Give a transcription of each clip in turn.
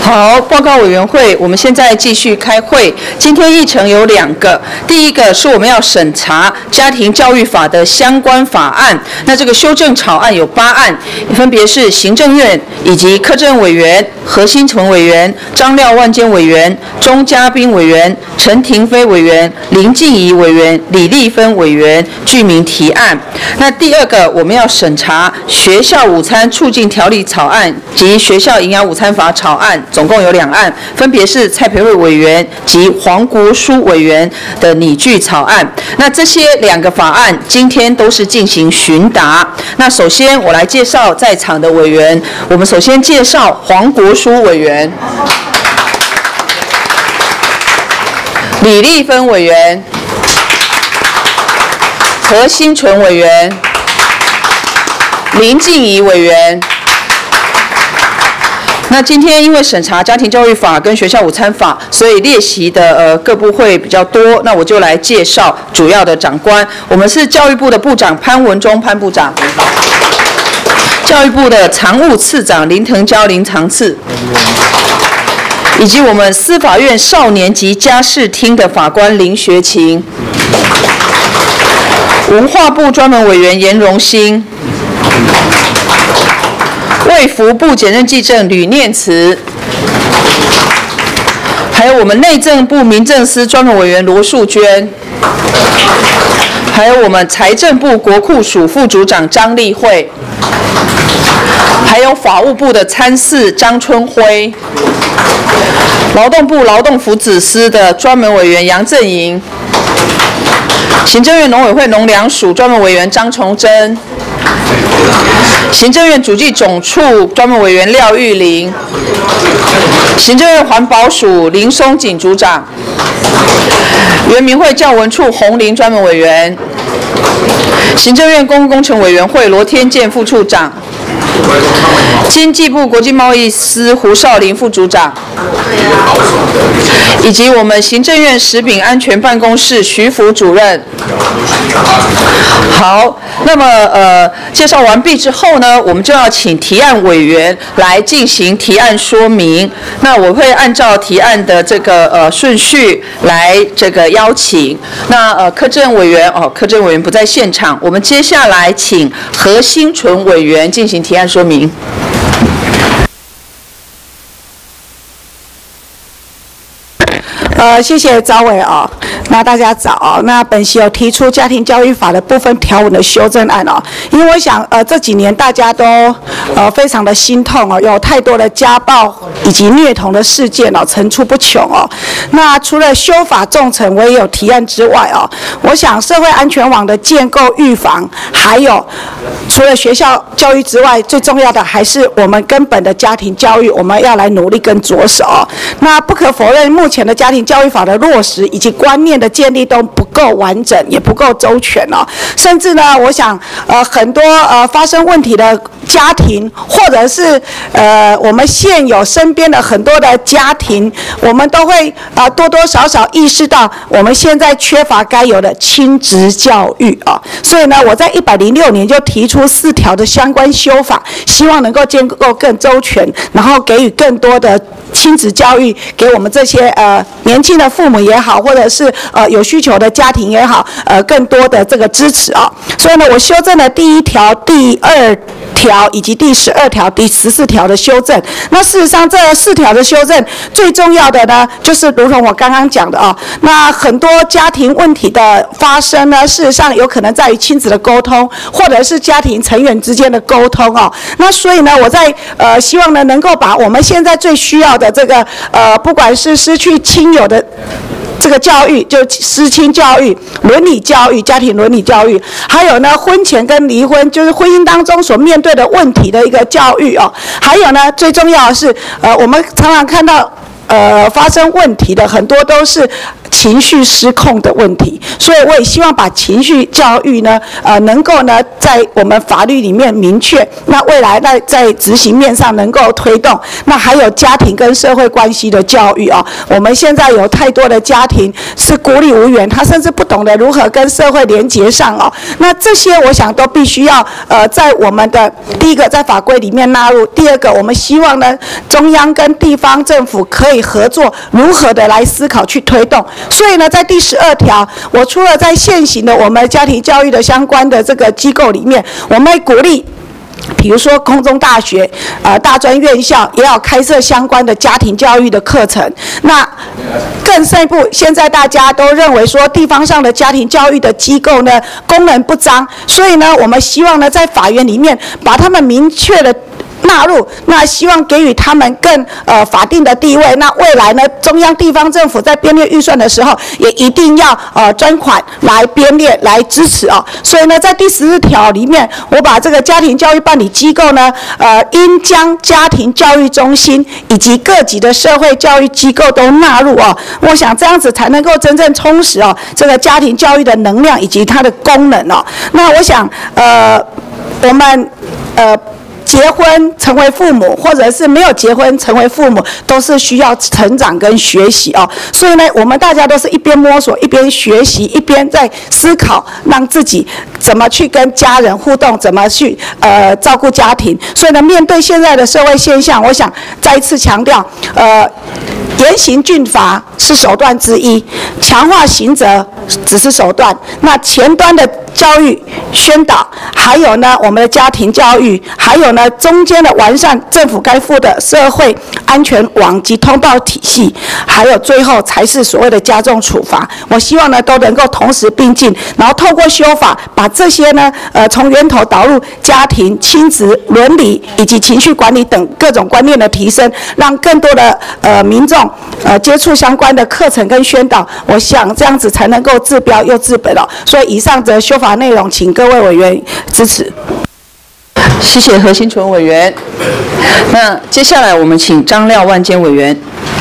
好，报告委员会，我们现在继续开会。今天议程有2个，第一个是我们要审查家庭教育法的相关法案，那这个修正草案有8案，分别是行政院以及柯正委员、何新纯委员、张廖万坚委员、钟嘉宾委员、陈廷飞委员、林静怡委员、李丽芬委员具名提案。那第2个我们要审查学校午餐促进条例草案及学校营养午餐法草案，总共有2案，分别是蔡培慧委员及黄国书委员的拟具草案。那这些2个法案今天都是进行询答。那首先我来介绍在场的委员，我们首先介绍黄国书委员、李丽芬委员、何新纯委员、林静怡委员。那今天因为审查家庭教育法跟学校午餐法，所以列席的各部会比较多，那我就来介绍主要的长官。我们是教育部的部长潘文忠潘部长，教育部的常务次长林腾蛟林常次，以及我们司法院少年及家事厅的法官林学勤，文化部专门委员严荣兴，卫福部检认技正吕念慈，还有我们内政部民政司专门委员罗淑娟，还有我们财政部国库署副组长张丽慧，还有法务部的参事张春辉，劳动部劳动福祉司的专门委员杨正营，行政院农委会农粮署专门委员张崇珍，行政院主计总处专门委员廖玉玲，行政院环保署林松锦组长，原民会教文处洪林专门委员，行政院公共工程委员会罗天健副处长，经济部国际贸易司胡少林副组长，以及我们行政院食品安全办公室徐福主任。好，那么介绍完毕之后呢，我们就要请提案委员来进行提案说明。那我会按照提案的这个顺序来这个邀请。那柯正委员柯正委员不在现场，我们接下来请何新纯委员进行提案说明。 谢谢招委哦。那大家早。那本席有提出家庭教育法的部分条文的修正案哦，因为我想这几年大家都非常的心痛哦，有太多的家暴以及虐童的事件哦，层出不穷哦。那除了修法重惩我也有提案之外哦，我想社会安全网的建构预防，还有除了学校教育之外，最重要的还是我们根本的家庭教育，我们要来努力跟着手哦。那不可否认，目前的家庭教育法的落实以及观念的建立都不够完整，也不够周全哦。甚至呢，我想很多发生问题的家庭，或者是我们现有身边的很多的家庭，我们都会多多少少意识到我们现在缺乏该有的亲职教育啊。所以呢，我在106年就提出4条的相关修法，希望能够建构更周全，然后给予更多的亲子教育给我们这些年轻的父母也好，或者是有需求的家庭也好，更多的这个支持啊。所以呢，我修正了第1条、第2条以及第12条、第14条的修正。那事实上，这4条的修正最重要的呢，就是如同我刚刚讲的啊，那很多家庭问题的发生呢，事实上有可能在于亲子的沟通，或者是家庭成员之间的沟通哦。那所以呢，我在希望呢，能够把我们现在最需要的这个不管是失去亲友的这个教育，就私亲教育、伦理教育、家庭伦理教育，还有呢婚前跟离婚，就是婚姻当中所面对的问题的一个教育哦。还有呢，最重要的是我们常常看到发生问题的很多都是情绪失控的问题，所以我也希望把情绪教育呢，能够呢在我们法律里面明确，那未来在执行面上能够推动。那还有家庭跟社会关系的教育啊，我们现在有太多的家庭是孤立无援，他甚至不懂得如何跟社会连结上哦。那这些我想都必须要在我们的第一个在法规里面纳入，第二个我们希望呢中央跟地方政府可以合作，如何的来思考去推动。所以呢，在第12条，我除了在现行的我们家庭教育的相关的这个机构里面，我们鼓励。比如说空中大学、大专院校也要开设相关的家庭教育的课程。那更深一步，现在大家都认为说地方上的家庭教育的机构呢功能不彰，所以呢，我们希望呢在法院里面把他们明确的纳入，那希望给予他们更法定的地位。那未来呢，中央地方政府在编列预算的时候，也一定要专款来编列来支持哦。所以呢，在第14条里面，我把这个家庭教育办理机构呢，应将家庭教育中心以及各级的社会教育机构都纳入哦。我想这样子才能够真正充实哦这个家庭教育的能量以及它的功能哦。那我想我们结婚成为父母，或者是没有结婚成为父母，都是需要成长跟学习哦。所以呢，我们大家都是一边摸索，一边学习，一边在思考，让自己怎么去跟家人互动，怎么去照顾家庭。所以呢，面对现在的社会现象，我想再一次强调，严刑峻法是手段之一，强化刑责只是手段。那前端的教育宣导，还有呢我们的家庭教育，还有呢中间的完善政府该负的社会安全网及通报体系，还有最后才是所谓的加重处罚。我希望呢都能够同时并进，然后透过修法把这些呢从源头导入家庭、亲子、伦理以及情绪管理等各种观念的提升，让更多的民众接触相关的课程跟宣导。我想这样子才能够治标又治本了。所以以上的修法内容，请各位委员支持。 谢谢何新纯委员。那接下来我们请张廖万坚委员。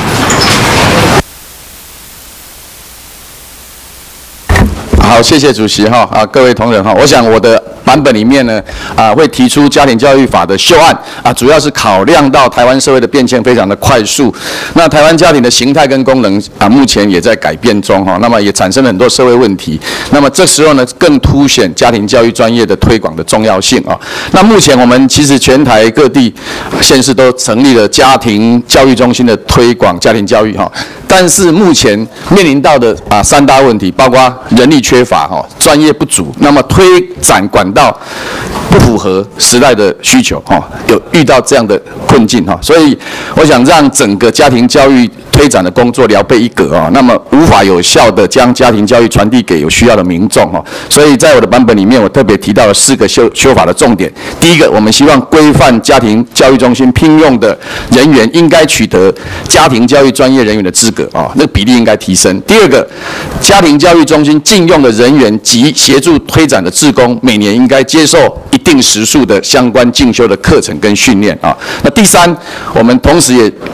好，谢谢主席哈各位同仁哈，我想我的版本里面呢会提出家庭教育法的修案主要是考量到台湾社会的变迁非常的快速，那台湾家庭的形态跟功能目前也在改变中哈，那么也产生了很多社会问题，那么这时候呢更凸显家庭教育专业的推广的重要性那目前我们其实全台各地县市都成立了家庭教育中心的推广家庭教育但是目前面临到的3大问题，包括人力缺乏专业不足，那么推展管道不符合时代的需求有遇到这样的困境所以我想让整个家庭教育推展的工作聊备一格那么无法有效的将家庭教育传递给有需要的民众所以在我的版本里面，我特别提到了4个修法的重点。第一个，我们希望规范家庭教育中心聘用的人员应该取得家庭教育专业人员的资格那个比例应该提升。第二个，家庭教育中心聘用的人员及协助推展的志工，每年应该接受一定时数的相关进修的课程跟训练那第三，我们同时也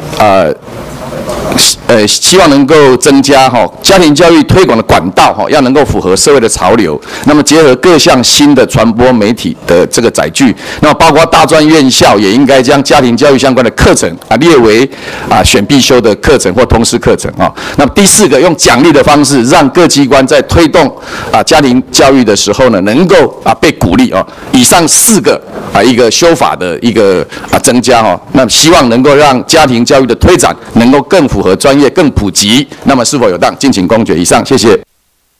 希望能够增加家庭教育推广的管道要能够符合社会的潮流，那么结合各项新的传播媒体的这个载具，那么包括大专院校也应该将家庭教育相关的课程列为选必修的课程或通识课程那么第4个，用奖励的方式让各机关在推动家庭教育的时候呢，能够被鼓励以上4个一个修法的一个增加那么希望能够让家庭教育的推展能够更符合专业、更普及，那么是否有当？敬请公决。以上，谢谢。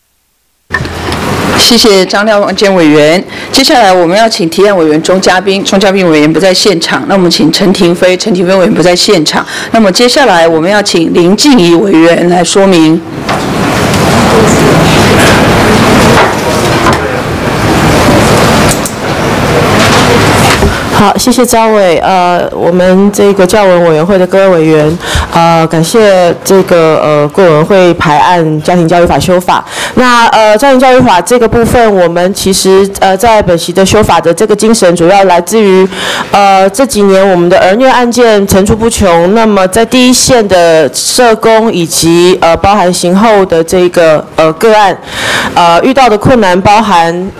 谢谢张廖万坚委员。接下来我们要请提案委员钟嘉宾委员不在现场，那我们请陈廷飞委员不在现场。那么接下来我们要请林静怡委员来说明。 好，谢谢张委。我们这个教文委员会的各位委员，感谢这个贵委员会排案家庭教育法修法。那家庭教育法这个部分，我们其实在本席的修法的这个精神，主要来自于这几年我们的儿虐案件层出不穷。那么在第一线的社工以及包含刑后的这个个案，遇到的困难包含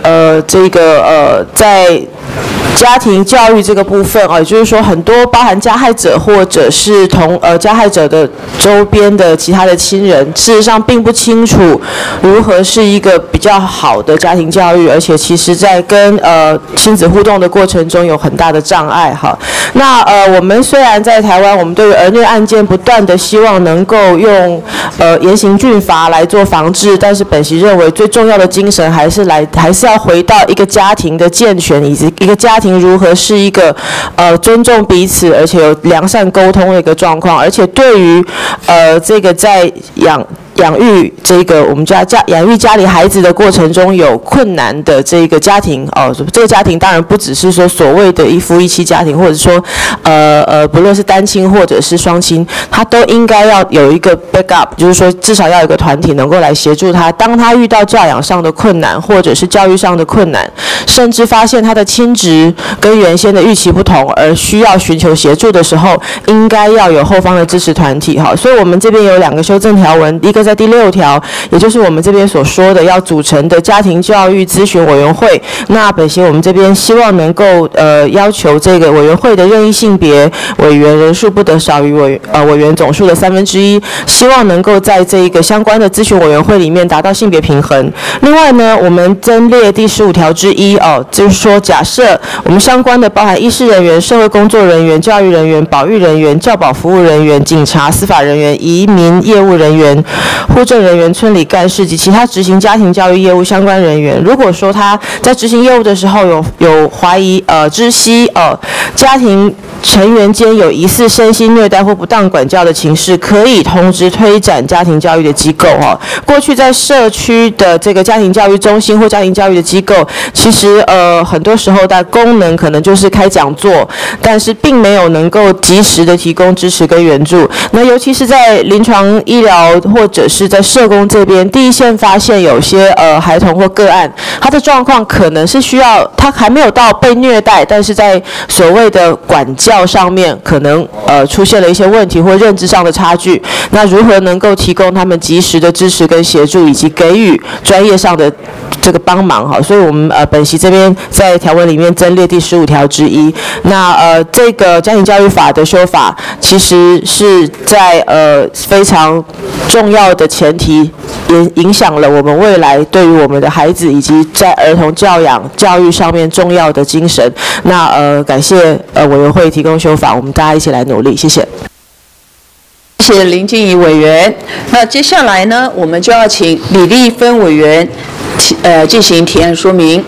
在家庭教育这个部分也就是说很多包含加害者或者是加害者的周边的其他的亲人，事实上并不清楚如何是一个比较好的家庭教育，而且其实在跟亲子互动的过程中有很大的障碍哈。那我们虽然在台湾，我们对于儿虐案件不断的希望能够用严刑峻法来做防治，但是本席认为最重要的精神还是要回到一个家庭的健全，以及一个家庭如何是一个尊重彼此，而且有良善沟通的一个状况，而且对于这个在养育这个我们养育家里孩子的过程中有困难的这个家庭这个家庭当然不只是说所谓的一夫一妻家庭，或者说不论是单亲或者是双亲，他都应该要有一个 backup， 就是说至少要有一个团体能够来协助他，当他遇到教养上的困难或者是教育上的困难，甚至发现他的亲职跟原先的预期不同而需要寻求协助的时候，应该要有后方的支持团体所以我们这边有2个修正条文，一个在第6条，也就是我们这边所说的要组成的家庭教育咨询委员会。那本席我们这边希望能够要求这个委员会的任意性别委员人数不得少于委员总数的1/3，希望能够在这个相关的咨询委员会里面达到性别平衡。另外呢，我们增列第15条之一就是说假设我们相关的包含医事人员、社会工作人员、教育人员、保育人员、教保服务人员、警察、司法人员、移民业务人员、户政人员、村里干事及其他执行家庭教育业务相关人员，如果说他在执行业务的时候有怀疑知悉家庭成员间有疑似身心虐待或不当管教的情事，可以通知推展家庭教育的机构过去在社区的这个家庭教育中心或家庭教育的机构，其实很多时候的功能可能就是开讲座，但是并没有能够及时的提供支持跟援助。那尤其是在临床医疗或者是在社工这边，第一线发现有些孩童或个案，他的状况可能是需要他还没有到被虐待，但是在所谓的管教上面可能出现了一些问题或认知上的差距。那如何能够提供他们及时的支持跟协助，以及给予专业上的这个帮忙所以我们本席这边在条文里面增列第15条之一。那这个家庭教育法的修法，其实是在非常重要的前提，也影响了我们未来对于我们的孩子以及在儿童教养教育上面重要的精神。那感谢委员会提供修法，我们大家一起来努力，谢谢。 谢谢林静怡委员。那接下来呢，我们就要请李丽芬委员进行提案说明。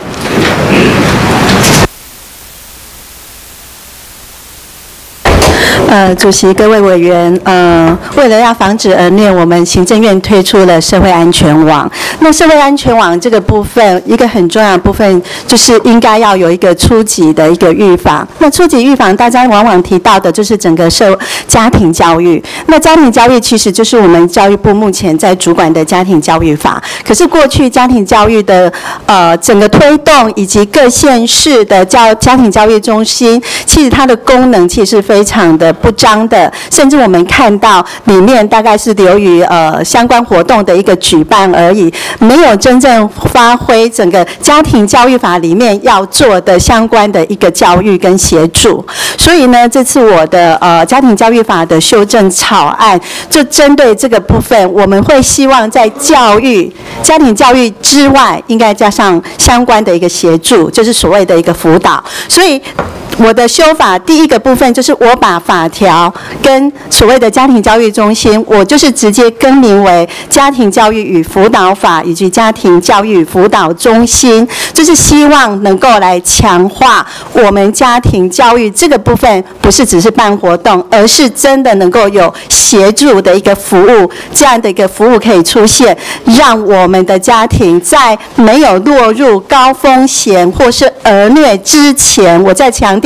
主席、各位委员，为了要防止儿虐，我们行政院推出了社会安全网。那社会安全网这个部分，一个很重要的部分就是应该要有一个初级的一个预防。那初级预防，大家往往提到的就是整个家庭教育。那家庭教育其实就是我们教育部目前在主管的家庭教育法。可是过去家庭教育的整个推动以及各县市的家庭教育中心，其实它的功能其实是非常的不彰的，甚至我们看到里面大概是流于相关活动的一个举办而已，没有真正发挥整个家庭教育法里面要做的相关的一个教育跟协助。所以呢，这次我的家庭教育法的修正草案，就针对这个部分，我们会希望在家庭教育之外，应该加上相关的一个协助，就是所谓的一个辅导。所以我的修法第一个部分就是我把法条跟所谓的家庭教育中心，我就是直接更名为家庭教育与辅导法以及家庭教育辅导中心，就是希望能够来强化我们家庭教育这个部分，不是只是办活动，而是真的能够有协助的一个服务，这样的一个服务可以出现，让我们的家庭在没有落入高风险或是儿虐之前，我再强调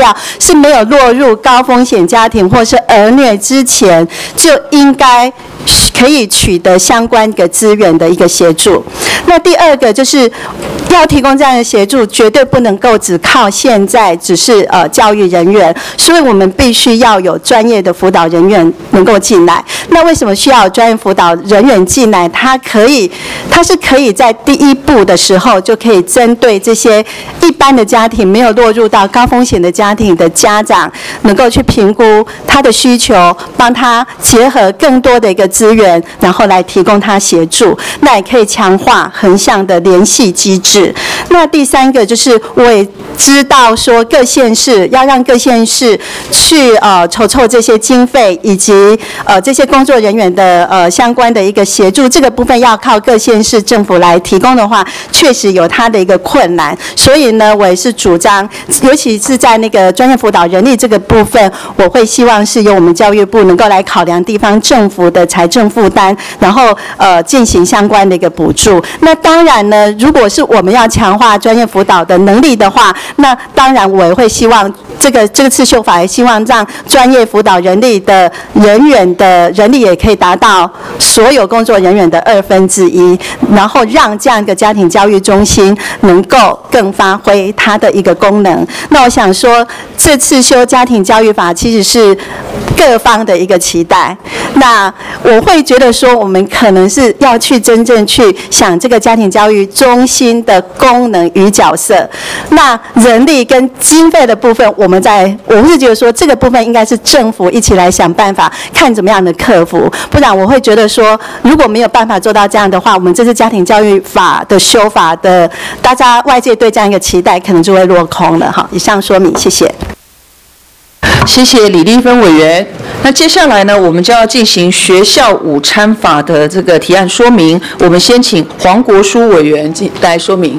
料是没有落入高风险家庭或是儿虐之前，就应该可以取得相关的资源的一个协助。那第二个就是要提供这样的协助，绝对不能够只靠现在只是教育人员，所以我们必须要有专业的辅导人员能够进来。那为什么需要有专业辅导人员进来？他是可以在第一步的时候就可以针对这些一般的家庭没有落入到高风险的家庭的家长，能够去评估他的需求，帮他结合更多的一个资源，然后来提供他协助。那也可以强化横向的联系机制。那第三个就是我也知道说各县市要让各县市去筹这些经费以及这些工作人员的相关的一个协助，这个部分要靠各县市政府来提供的话，确实有它的一个困难。所以呢，我也是主张，尤其是在那个专业辅导人力这个部分，我会希望是由我们教育部能够来考量地方政府的财政负担，然后进行相关的一个补助。那当然呢，如果是我们要强化专业辅导的能力的话，那当然我也会希望这次修法也希望让专业辅导人力的人员的人力也可以达到所有工作人员的1/2，然后让这样一个家庭教育中心能够更发挥它的一个功能。那我想说，这次修家庭教育法其实是各方的一个期待。那我会觉得说，我们可能是要去真正去想这个家庭教育中心的功能与角色。那人力跟经费的部分，我们是觉得说这个部分应该是政府一起来想办法，看怎么样的克服。不然我会觉得说，如果没有办法做到这样的话，我们这次家庭教育法的修法的，大家外界对这样一个期待可能就会落空了。好，以上说明，谢谢。 谢谢李丽芬委员。那接下来呢，我们就要进行学校午餐法的这个提案说明。我们先请黄国书委员来说明。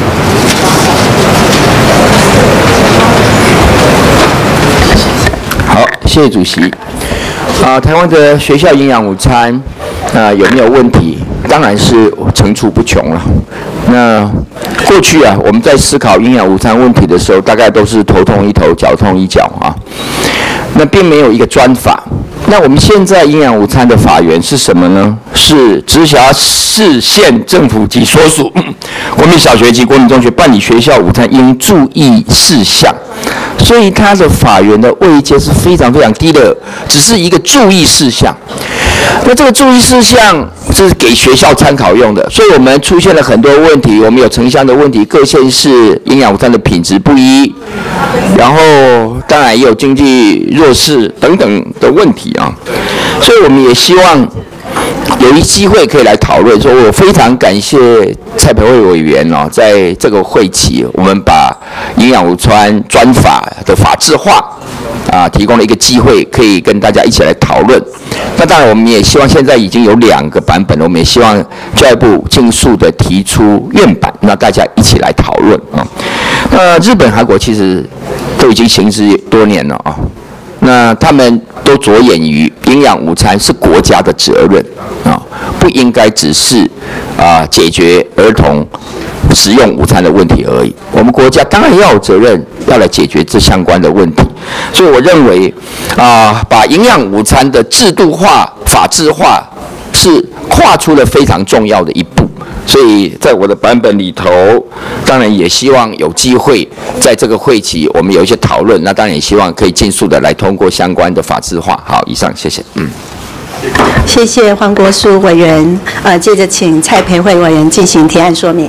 好，谢谢主席。台湾的学校营养午餐有没有问题？当然是层出不穷了。那过去我们在思考营养午餐问题的时候，大概都是头痛一头，脚痛一脚那并没有一个专法。那我们现在营养午餐的法源是什么呢？是直辖市县政府及所属国民小学及国民中学办理学校午餐应注意事项。所以它的法源的位阶是非常非常低的，只是一个注意事项。那这个注意事项是给学校参考用的，所以我们出现了很多问题，我们有城乡的问题，各县市营养午餐的品质不一，然后当然也有经济弱势等等的问题所以我们也希望有一机会可以来讨论。说我非常感谢蔡培慧委员在这个会期，我们把营养午餐专法的法制化提供了一个机会，可以跟大家一起来讨论。那当然，我们也希望现在已经有2个版本了，我们也希望教育部尽速的提出院版，那大家一起来讨论日本、韩国其实都已经行之多年了那他们都着眼于营养午餐是国家的责任不应该只是解决儿童食用午餐的问题而已。我们国家当然要有责任，要来解决这相关的问题。所以我认为把营养午餐的制度化、法制化是跨出了非常重要的一步。所以在我的版本里头，当然也希望有机会在这个会期我们有一些讨论，那当然也希望可以尽速的来通过相关的法制化。好，以上谢谢。 谢谢黄国书委员。接着请蔡培慧委员进行提案说明。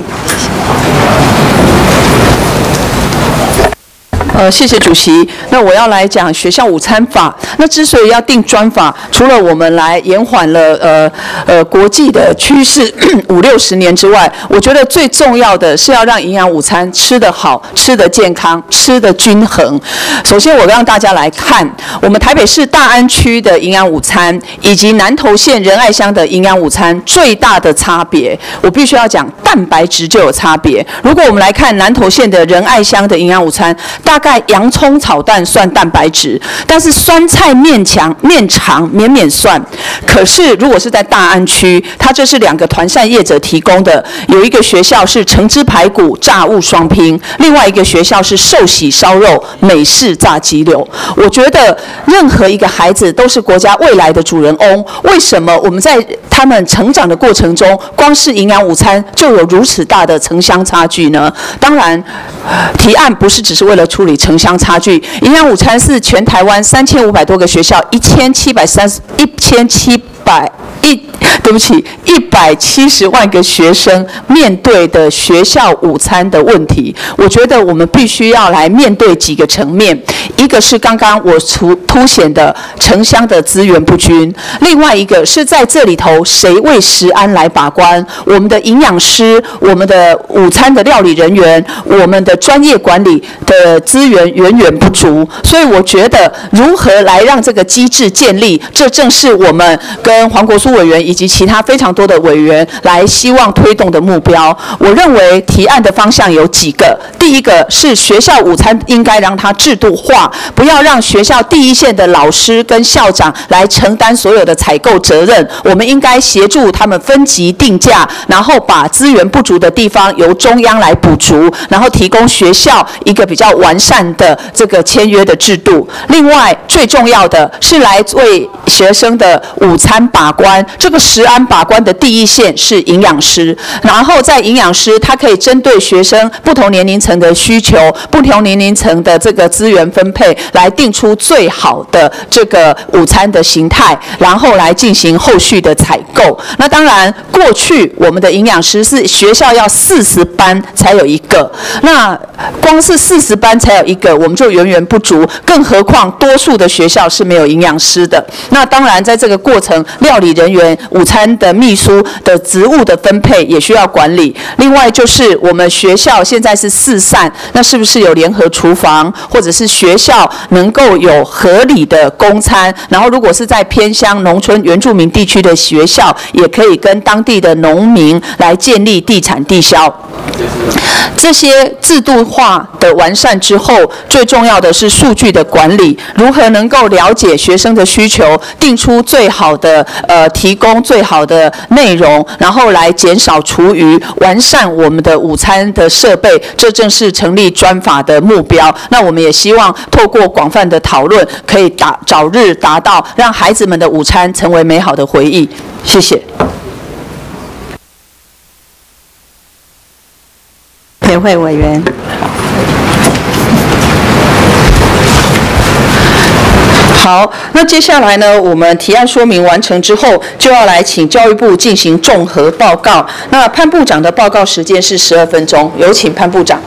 谢谢主席。那我要来讲学校午餐法。那之所以要定专法，除了我们来延缓了国际的趋势50-60年之外，我觉得最重要的是要让营养午餐吃得好、吃得健康、吃得均衡。首先，我让大家来看我们台北市大安区的营养午餐，以及南投县仁爱乡的营养午餐最大的差别。我必须要讲，蛋白质就有差别。如果我们来看南投县的仁爱乡的营养午餐，大概洋葱炒蛋算蛋白质，但是酸菜面肠免算。可是如果是在大安区，它这是2个团膳业者提供的，有一个学校是橙汁排骨炸物双拼，另外一个学校是寿喜烧肉美式炸鸡柳。我觉得任何一个孩子都是国家未来的主人翁，为什么我们在他们成长的过程中，光是营养午餐就有如此大的城乡差距呢？当然，提案不是只是为了处理城乡差距，营养午餐是全台湾3500多个学校170万个学生面对的学校午餐的问题。我觉得我们必须要来面对几个层面，一个是刚刚我凸显的城乡的资源不均，另外一个是在这里头谁为食安来把关，我们的营养师、我们的午餐的料理人员、我们的专业管理的资源远远不足。所以我觉得如何来让这个机制建立，这正是我们跟黄国书委员以及其他非常多的委员来希望推动的目标。我认为提案的方向有几个，第一个是学校午餐应该让它制度化，不要让学校第一线的老师跟校长来承担所有的采购责任，我们应该协助他们分级定价，然后把资源不足的地方由中央来补足，然后提供学校一个比较完善的这个签约的制度。另外最重要的是来为学生的午餐把关，这个食安把关的第一线是营养师，然后在营养师他可以针对学生不同年龄层的需求、不同年龄层的这个资源分配，来定出最好的这个午餐的形态，然后来进行后续的采购。那当然，过去我们的营养师是学校要40班才有一个，那光是40班才有一个，我们就远远不足，更何况多数的学校是没有营养师的。那当然，在这个过程，料理人员、午餐的秘书的职务的分配也需要管理。另外就是我们学校现在是4膳，那是不是有联合厨房，或者是学校能够有合理的供餐？然后如果是在偏乡、农村、原住民地区的学校，也可以跟当地的农民来建立地产地销。这些制度化的完善之后，最重要的是数据的管理，如何能够了解学生的需求，定出最好的提供最好的内容，然后来减少厨余，完善我们的午餐的设备，这正是成立专法的目标。那我们也希望透过广泛的讨论，可以早日达到让孩子们的午餐成为美好的回忆。谢谢。 培慧委员。 好，那接下来呢，我们提案说明完成之后，就要来请教育部进行综合报告。那潘部长的报告时间是12分钟，有请潘部长。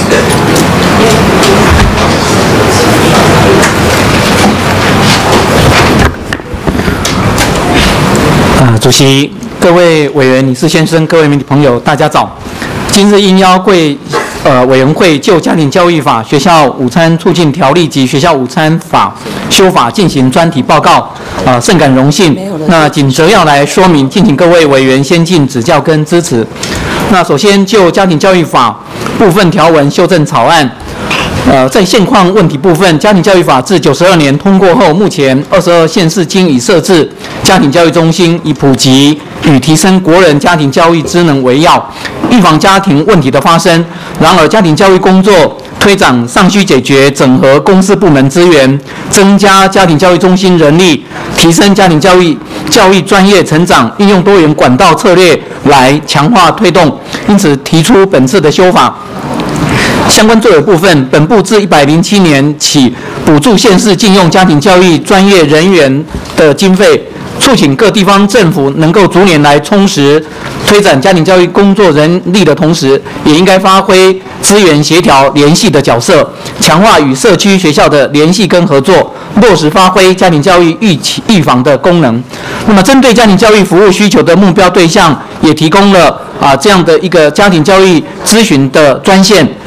主席、各位委员、理事先生、各位媒体朋友，大家早。今日应邀贵委员会就家庭教育法、学校午餐促进条例及学校午餐法修法进行专题报告，甚感荣幸。那谨择要来说明，敬请各位委员先进指教跟支持。那首先就家庭教育法部分条文修正草案。在现况问题部分，家庭教育法自92年通过后，目前22县市均已设置家庭教育中心，以普及与提升国人家庭教育知能为要，预防家庭问题的发生。然而，家庭教育工作推展尚需解决整合公司部门资源，增加家庭教育中心人力，提升家庭教育专业成长，运用多元管道策略来强化推动。因此，提出本次的修法。相关作为部分，本部自107年起补助县市禁用家庭教育专业人员的经费，促请各地方政府能够逐年来充实推展家庭教育工作人力的同时，也应该发挥资源协调联系的角色，强化与社区学校的联系跟合作，落实发挥家庭教育预防的功能。那么，针对家庭教育服务需求的目标对象，也提供了这样的一个家庭教育咨询的专线。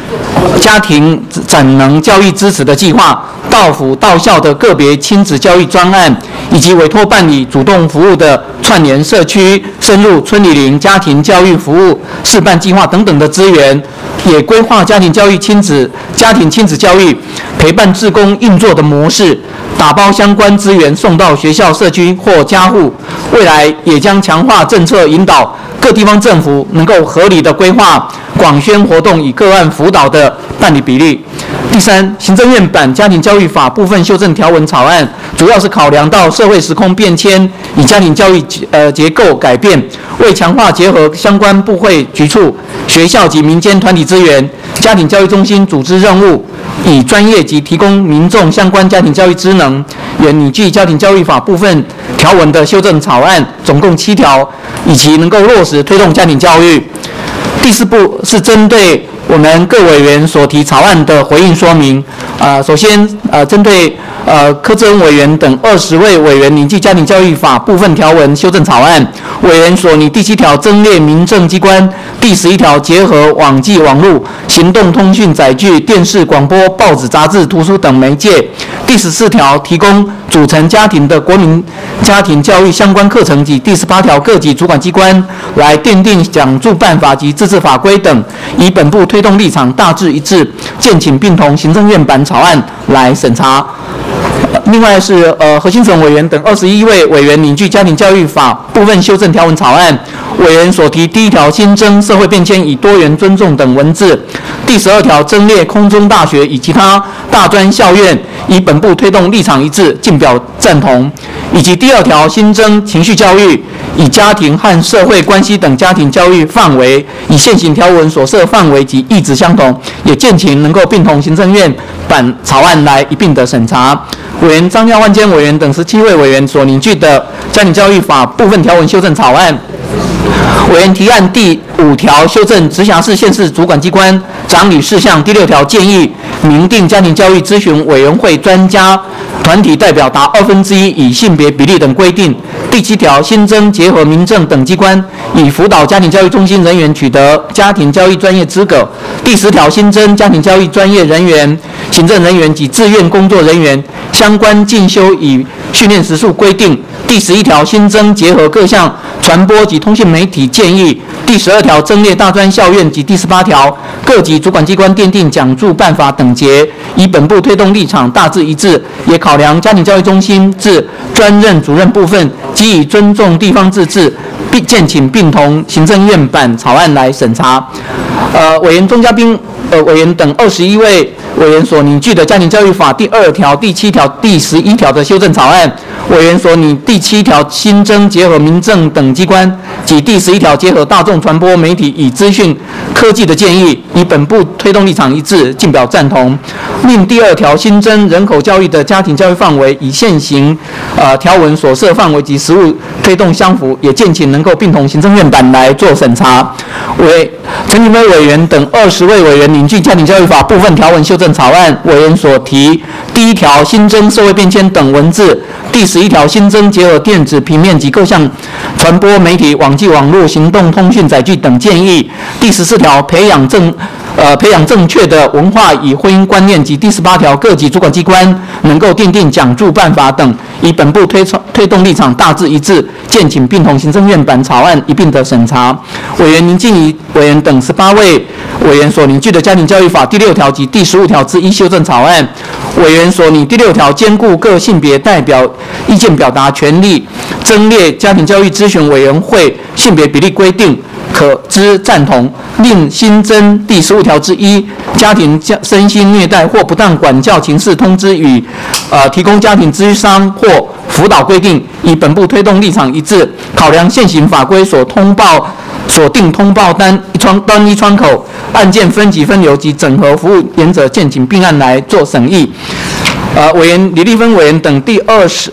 家庭展能教育支持的计划、到府到校的个别亲子教育专案，以及委托办理主动服务的串联社区、深入村里邻家庭教育服务示范计划等等的资源，也规划家庭教育家庭亲子教育陪伴志工运作的模式，打包相关资源送到学校、社区或家户。未来也将强化政策引导各地方政府能够合理的规划广宣活动与个案辅导的办理比例。第三，行政院版家庭教育法部分修正条文草案，主要是考量到社会时空变迁与家庭教育结构改变，为强化结合相关部会局处、学校及民间团体资源，家庭教育中心组织任务，以专业及提供民众相关家庭教育职能，也拟具家庭教育法部分条文的修正草案，总共7条，以及能够落实推动家庭教育。第4步是针对我们各委员所提草案的回应说明。首先，针对柯志恩委员等20位委员拟具家庭教育法部分条文修正草案，委员所拟第7条增列民政机关，第11条结合网际网络、行动通讯载具、电视、广播、报纸、杂志、图书等媒介，第14条提供组成家庭的国民家庭教育相关课程及第18条各级主管机关来订定奖助办法及自治法规等，以本部推动立场大致一致，建请并同行政院版草案来审查。另外是何新成委员等21位委员拟具家庭教育法部分修正条文草案，委员所提第1条新增社会变迁与多元尊重等文字，第12条增列空中大学与其他大专校院，以本部推动立场一致，进表赞同，以及第2条新增情绪教育以家庭和社会关系等家庭教育范围，以现行条文所设范围及意旨相同，也建请能够并同行政院版草案来一并的审查。委员张廖万坚委员等17位委员所拟具的家庭教育法部分条文修正草案，委员提案第5条修正直辖市县市主管机关掌理事项，第6条建议明定家庭教育咨询委员会专家团体代表达1/2以性别比例等规定，第7条新增结合民政等机关以辅导家庭教育中心人员取得家庭教育专业资格，第10条新增家庭教育专业人员、行政人员及自愿工作人员相关进修与训练时数规定，第11条新增结合各项传播及通信媒体建议，第12条增列大专校院及第18条各级主管机关订定奖助办法等节，以本部推动立场大致一致，也考量家庭教育中心至专任主任部分，给予尊重地方自治，并建请并同行政院版草案来审查。委员钟嘉宾委员等21位委员所拟具的家庭教育法第2条、第7条、第11条的修正草案，委员所拟第7条新增结合民政等机关及第11条结合大众传播媒体与资讯科技的建议，以本部推动立场一致，进表赞同。另第2条新增人口教育的家庭教育范围，以现行条文所设范围及实务推动相符，也建请能够并同行政院版来做审查。陈景辉委员等20位委员拟具家庭教育法部分条文修正草案，委员所提第1条新增社会变迁等文字，第11条新增结合电子、平面及各项传播媒体、网际网络、行动通讯载具等建议，第14条培养正确的文化与婚姻观念及第18条各级主管机关能够订定奖助办法等，以本部推动立场大致一致，建请并同行政院版草案一并的审查。委员林静怡委员等18位委员所拟具的家庭教育法第6条及第15条之1修正草案，委员所拟第6条兼顾各性别代表意见表达权利，增列家庭教育咨询委员会性别比例规定，可知赞同。另新增第15条之1，家庭身心虐待或不当管教情事通知与提供家庭咨商或辅导规定，以本部推动立场一致，考量现行法规所定通报单一窗口、案件分级分流及整合服务原则，建请并案来做审议。委员李丽芬委员等第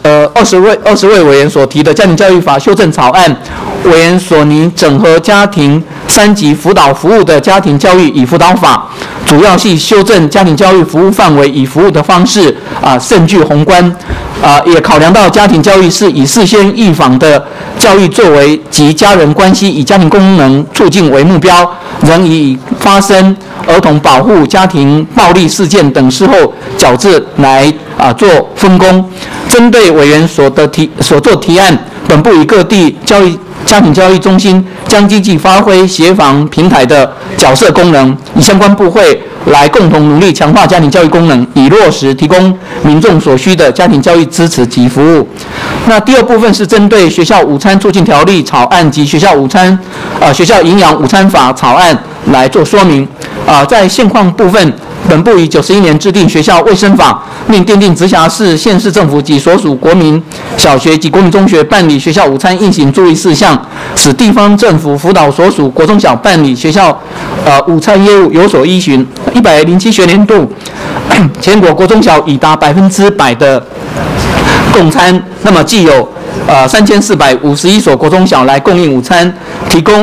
20位委员所提的家庭教育法修正草案，委员所拟整合家庭3级辅导服务的家庭教育与辅导法，主要系修正家庭教育服务范围与服务的方式，甚具宏观。 也考量到家庭教育是以事先预防的教育作为及家人关系以家庭功能促进为目标，仍以发生儿童保护、家庭暴力事件等事后矫治来做分工。针对委员所做提案，本部与各地家庭教育中心将积极发挥协防平台的角色功能，以相关部会来共同努力强化家庭教育功能，以落实提供民众所需的家庭教育支持及服务。那第二部分是针对学校午餐促进条例草案及学校营养午餐法草案来做说明。在现况部分，本部于91年制定学校卫生法，另订定直辖市、县市政府及所属国民小学及国民中学办理学校午餐应行注意事项，使地方政府辅导所属国中小办理学校午餐业务有所依循。107学年度，全国国中小已达100%的供餐，那么既有3451所国中小来供应午餐，提供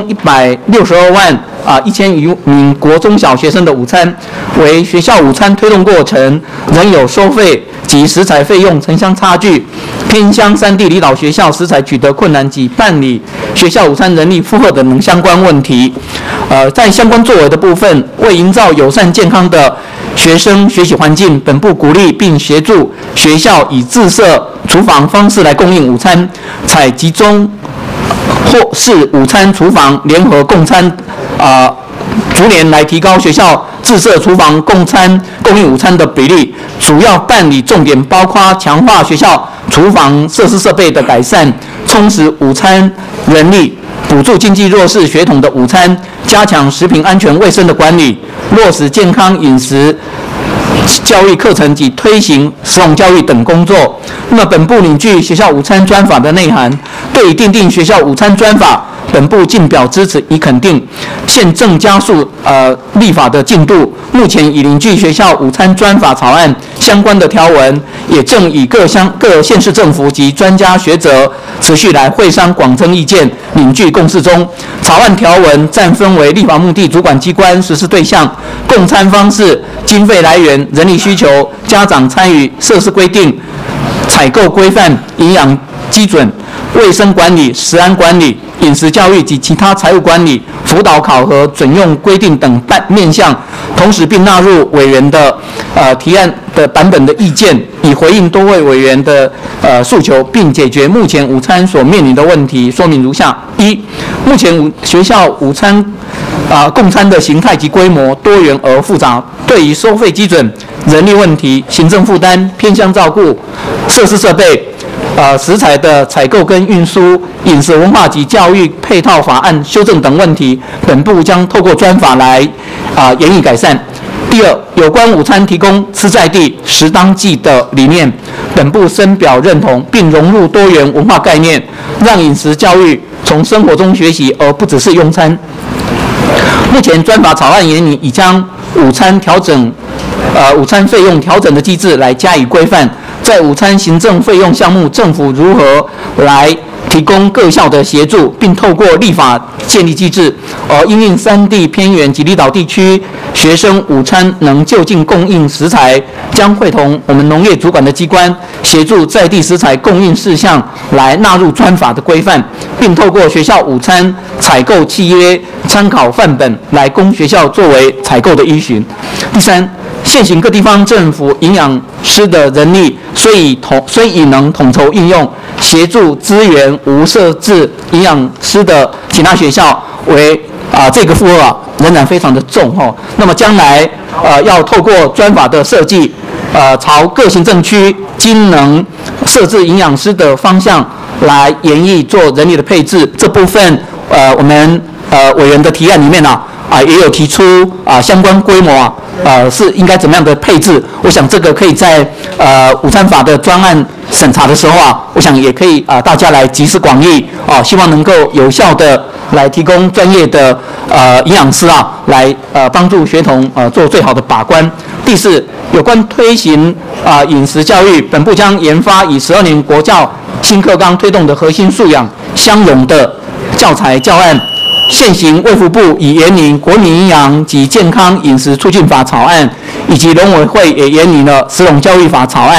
162万1000余名国中小学生的午餐，为学校午餐推动过程仍有收费及食材费用城乡差距，偏乡山地离岛学校食材取得困难及办理学校午餐人力负荷等相关问题。在相关作为的部分，为营造友善健康的学生学习环境，本部鼓励并协助学校以自设厨房方式来供应午餐，采集中或是午餐厨房联合供餐逐年来提高学校自设厨房供应午餐的比例。主要办理重点包括强化学校厨房设施设备的改善，充实午餐人力，补助经济弱势学童的午餐，加强食品安全卫生的管理，落实健康饮食教育课程及推行食农教育等工作。那么本部拟具学校午餐专法的内涵，对于订定学校午餐专法，本部尽表支持与肯定，现正加速立法的进度。目前已拟具学校午餐专法草案相关的条文，也正与各县市政府及专家学者持续来会商广征意见，凝聚共识中。草案条文暂分为立法目的、主管机关、实施对象、供餐方式、经费来源、人力需求、家长参与、设施规定、采购规范、营养基准、卫生管理、食安管理、饮食教育及其他财务管理、辅导考核、准用规定等面向，同时并纳入委员的提案的版本的意见，以回应多位委员的诉求，并解决目前午餐所面临的问题。说明如下：一、目前学校午餐供餐的形态及规模多元而复杂，对于收费基准、人力问题、行政负担、偏向照顾、设施设备、食材的采购跟运输、饮食文化及教育配套法案修正等问题，本部将透过专法来研议改善。第二，有关午餐提供吃在地、食当季的理念，本部深表认同，并融入多元文化概念，让饮食教育从生活中学习，而不只是用餐。目前专法草案也已将午餐费用调整的机制来加以规范，在午餐行政费用项目，政府如何来提供各校的协助，并透过立法建立机制，因应山地偏远及离岛地区学生午餐能就近供应食材，将会同我们农业主管的机关协助在地食材供应事项来纳入专法的规范，并透过学校午餐采购契约参考范本来供学校作为采购的依循。第三，现行各地方政府营养师的人力虽已能统筹应用，协助资源无设置营养师的其他学校为这个负荷仍然非常的重那么将来要透过专法的设计，朝各行政区均能设置营养师的方向来研议做人力的配置。这部分我们委员的提案里面也有提出相关规模是应该怎么样的配置。我想这个可以在午餐法的专案审查的时候我想也可以大家来集思广益希望能够有效的来提供专业的营养师来帮助学童做最好的把关。第四，有关推行饮食教育，本部将研发以12年国教新课纲推动的核心素养相融的教材教案。现行卫福部已研拟国民营养及健康饮食促进法草案，以及农委会也研拟了食农教育法草案，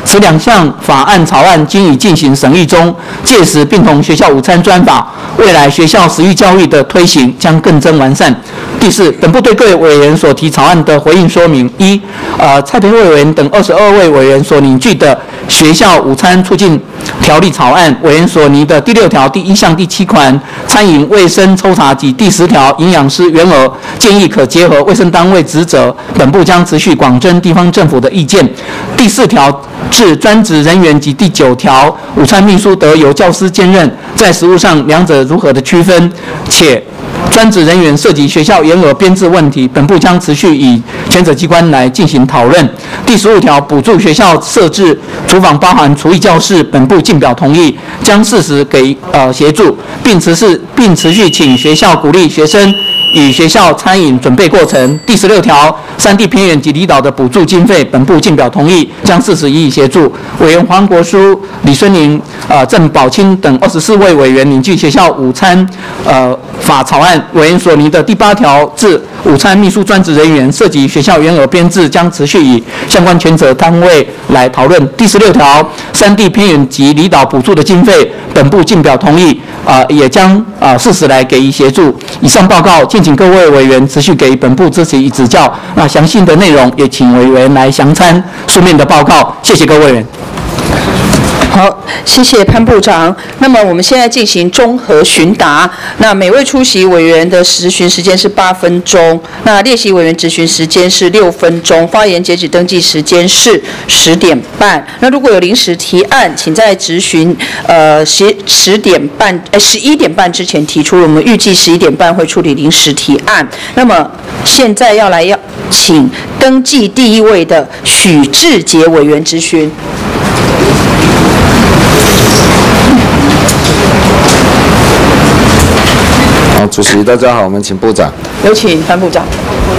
此2项法案草案均已进行审议中，届时并同学校午餐专法，未来学校食育教育的推行将更臻完善。第四，本部对各位委员所提草案的回应说明：一，蔡培慧委员等22位委员所拟具的学校午餐促进条例草案，委员所拟的第6条第1项第7款餐饮卫生抽查及第10条营养师员额建议可结合卫生单位职责，本部将持续广征地方政府的意见。第4条至专职人员及第9条午餐秘书得由教师兼任，在实务上两者如何的区分，且专职人员涉及学校员额编制问题，本部将持续以权责机关来进行讨论。第15条补助学校设置厨房包含厨艺教室，本部尽表同意，将适时给协助，并持续请学校鼓励学生与学校餐饮准备过程。第16条山地偏远及离岛的补助经费，本部尽表同意，将适时予以协助。委员黄国书、李孙宁、郑宝清等24位委员拟具学校午餐法草案，委员所拟的第8条至午餐秘书专职人员涉及学校员额编制，将持续以相关权责单位来讨论。第16条山地偏远及离岛补助的经费，本部尽表同意，也将适时来给予协助。以上报告，敬请各位委员持续给予本部支持与指教。那详细的内容也请委员来详参书面的报告。谢谢各位委员。 好，谢谢潘部长。那么我们现在进行综合询答。那每位出席委员的质询时间是8分钟，那列席委员质询时间是6分钟，发言截止登记时间是10点半。那如果有临时提案，请在质询11点半之前提出，我们预计11点半会处理临时提案。那么现在要请登记第1位的许志杰委员质询。 好，主席，大家好，我们请部长。 有请潘部长。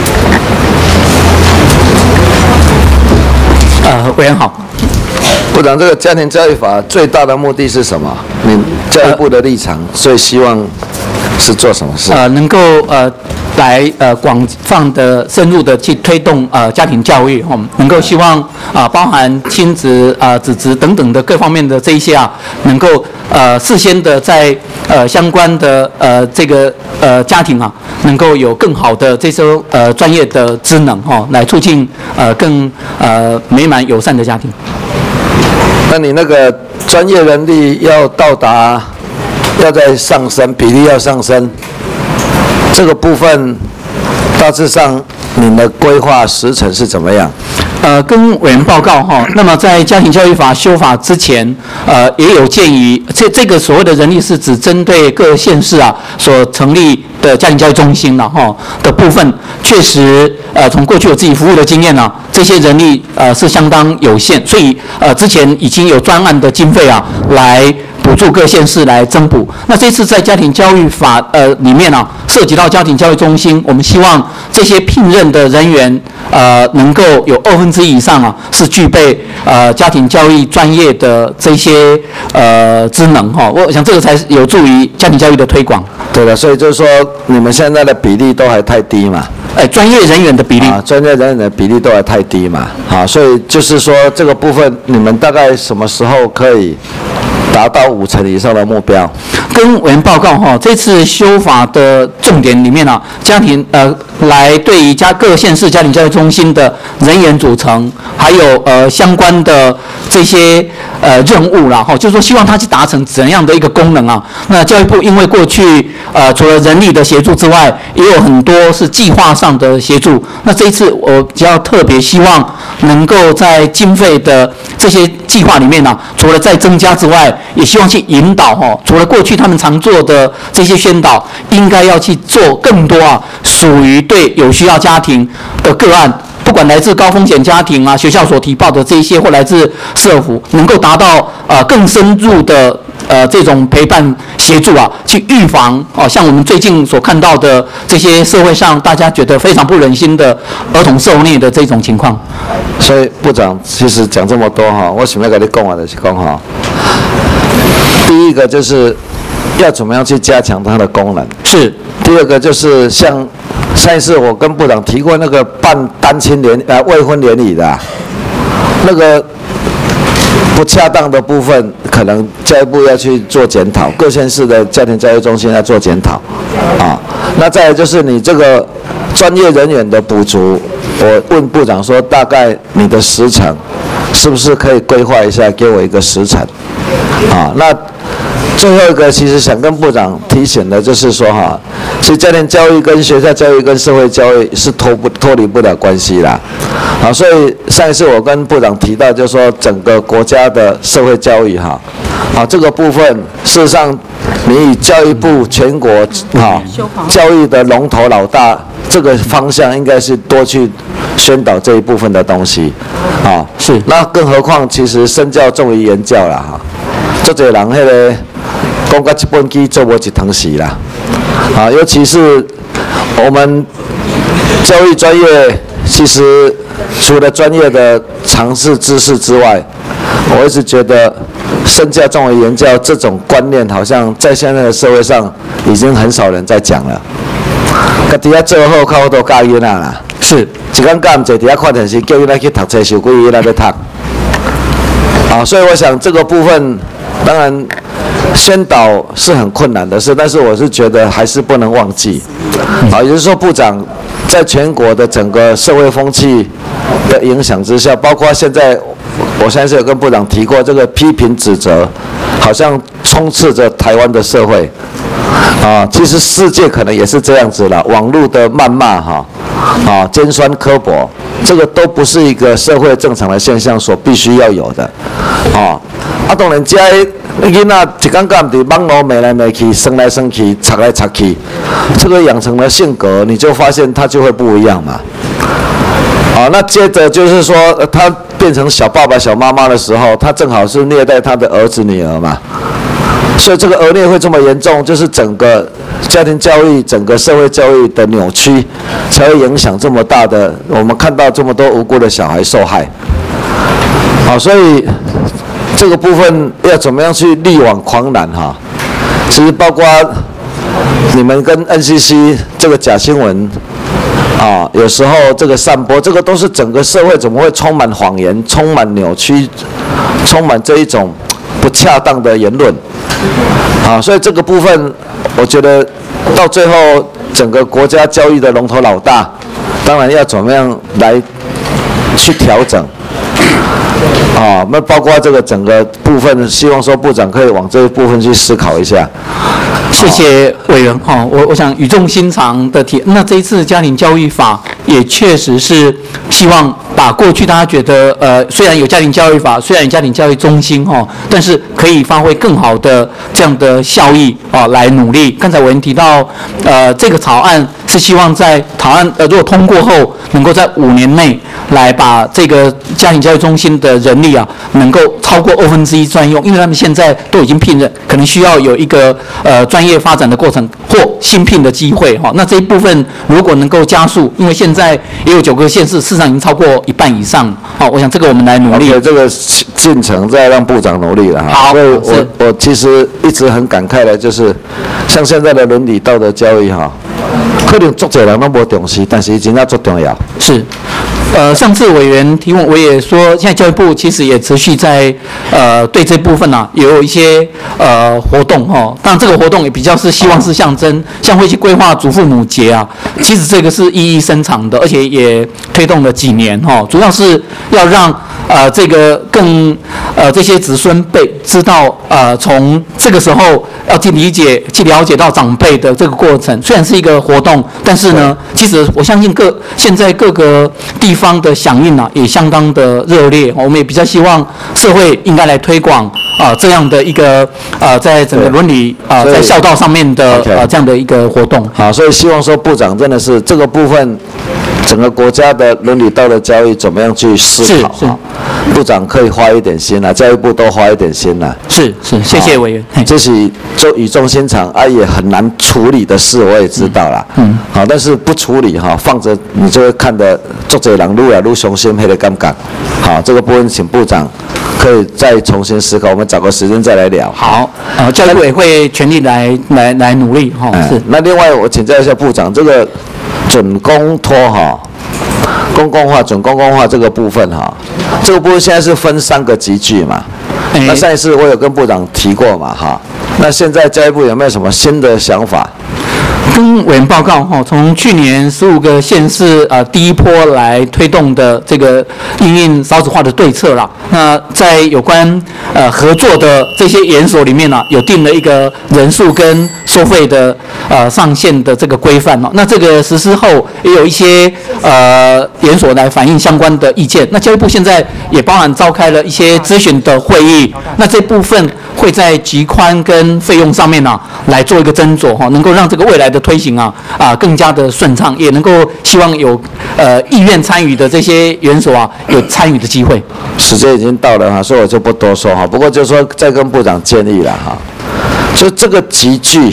委员好。 部长，这个家庭教育法最大的目的是什么？你教育部的立场，所以希望是做什么事？ 能够来广泛的、深入的去推动家庭教育，能够希望包含亲子子职等等的各方面的这一些能够事先的在相关的这个家庭能够有更好的这些专业的职能来促进更美满友善的家庭。 那你那个专业能力要到达，要在上升，比例要上升，这个部分大致上你的规划时程是怎么样？ 跟委员报告那么在家庭教育法修法之前，也有鉴于这个所谓的人力是指针对各县市所成立的家庭教育中心的部分，确实从过去我自己服务的经验这些人力是相当有限，所以之前已经有专案的经费来补助各县市来增补。那这次在家庭教育法里面涉及到家庭教育中心，我们希望这些聘任的人员能够有1/2以上是具备家庭教育专业的这些职能我想这个才有助于家庭教育的推广。 对的，所以就是说你们现在的比例都还太低嘛。 专业人员的比例专业人员的比例都还太低嘛。好，所以就是说这个部分你们大概什么时候可以达到50%以上的目标？ 跟委员报告这次修法的重点里面家庭来对于各县市家庭教育中心的人员组成，还有相关的这些任务就是说希望它去达成怎样的一个功能那教育部因为过去除了人力的协助之外，也有很多是计划上的协助。那这一次我比较特别希望能够在经费的这些计划里面除了再增加之外，也希望去引导除了过去他们常做的这些宣导，应该要去做更多属于对有需要家庭的个案，不管来自高风险家庭学校所提报的这些，或来自社福，能够达到更深入的这种陪伴协助去预防像我们最近所看到的这些社会上大家觉得非常不忍心的儿童受虐的这种情况。 所以部长其实讲这么多我想要跟你讲的就是讲第一个就是要怎么样去加强它的功能， 是。 第二个就是像上一次我跟部长提过那个办单亲未婚联谊的那个不恰当的部分，可能教育部要去做检讨，各县市的家庭教育中心要做检讨，啊，那再来就是你这个专业人员的补足，我问部长说，大概你的时程是不是可以规划一下，给我一个时程，啊，那最后一个其实想跟部长提醒的就是说哈，其实家庭教育跟学校教育跟社会教育是脱离不了关系啦。好，所以上一次我跟部长提到，就是说整个国家的社会教育哈，好这个部分事实上你以教育部全国教育的龙头老大这个方向，应该是多去宣导这一部分的东西，啊是。那更何况其实身教重于言教啦哈，做侪人迄个。讲到一本书做无一堂时啦，啊，尤其是我们教育专业，其实除了专业的常识知识之外，我一直觉得身教重于言教这种观念，好像在现在的社会上已经很少人在讲了。家己做好靠都教囡仔啦，是，一天教唔济，伫遐看电视，叫囡仔去读册，受几囡仔要读。啊，所以我想这个部分，当然。宣导是很困难的事，但是我是觉得还是不能忘记。啊，也就是说，部长在全国的整个社会风气的影响之下，包括现在，我上次有跟部长提过，这个批评指责，好像充斥着台湾的社会。啊，其实世界可能也是这样子了，网络的谩骂哈，啊，尖酸刻薄，这个都不是一个社会正常的现象所必须要有的。啊，当然这囡仔一天到晚伫网络骂来骂去，生来生去，吵来吵去，这个养成了性格，你就发现他就会不一样嘛。好，那接着就是说，他变成小爸爸、小妈妈的时候，他正好是虐待他的儿子、女儿嘛。所以这个儿虐会这么严重，就是整个家庭教育、整个社会教育的扭曲，才会影响这么大的。我们看到这么多无辜的小孩受害。好，所以。这个部分要怎么样去力挽狂澜哈？其实包括你们跟 NCC 这个假新闻啊，有时候这个散播，这个都是整个社会怎么会充满谎言、充满扭曲、充满这一种不恰当的言论啊？所以这个部分，我觉得到最后整个国家教育的龙头老大，当然要怎么样来去调整。啊，那包括这个整个部分，希望说部长可以往这一部分去思考一下。 谢谢委员哈，我想语重心长的提，那这一次家庭教育法也确实是希望把过去大家觉得虽然有家庭教育法，虽然有家庭教育中心哈，但是可以发挥更好的这样的效益啊来努力。刚才委员提到这个草案是希望在草案如果通过后，能够在5年内来把这个家庭教育中心的人力啊能够超过1/2专用，因为他们现在都已经聘任，可能需要有一个专业发展的过程或新聘的机会哈。那这一部分如果能够加速，因为现在也有9个县市，市场已经超过1半以上。好，我想这个我们来努力。 这个进程再让部长努力了哈。 好， 所以我其实一直很感慨的，就是像现在的伦理道德教育哈，可能足侪人都无重视，但是真正足重要。 是。上次委员提问，我也说，现在教育部其实也持续在对这部分啊，也有一些活动哈。当然，这个活动也比较是希望是象征，像会去规划祖父母节啊，其实这个是意义深长的，而且也推动了几年哈。主要是要让这个更这些子孙辈知道从这个时候要去理解、去了解到长辈的这个过程。虽然是一个活动，但是呢，其实我相信现在各个地方的响应啊，也相当的热烈。我们也比较希望社会应该来推广这样的一个在整个伦理在孝道上面的这样的一个活动。 好，所以希望说部长真的是这个部分，整个国家的伦理道德教育怎么样去思考哈？部长可以花一点心啦，教育部多花一点心啦。 是，谢谢委员。 这是就语重心长也很难处理的事，我也知道啦。好，但是不处理哈，放着你就会看得作者人愈来愈伤心，那个感觉。好，这个部分请部长可以再重新思考，我们找个时间再来聊。 好，教育部也会全力来努力哈。是。 那另外我请教一下部长，这个准公托哈， 公共化、准公共化这个部分哈，这个部分现在是分3个级距嘛。那上一次我有跟部长提过嘛哈，那现在教育部有没有什么新的想法？ 跟委员报告哈，从去年15个县市第一波来推动的这个因应少子化的对策啦。那在有关合作的这些研所里面呢，有定了一个人数跟收费的上限的这个规范哦。那这个实施后，也有一些研所来反映相关的意见。那教育部现在也包含召开了一些咨询的会议，那这部分会在集宽跟费用上面呢来做一个斟酌哈，能够让这个未来的推行更加的顺畅，也能够希望有意愿参与的这些园所有参与的机会。 时间已经到了哈，所以我就不多说哈。不过就是说再跟部长建议了哈，就这个集聚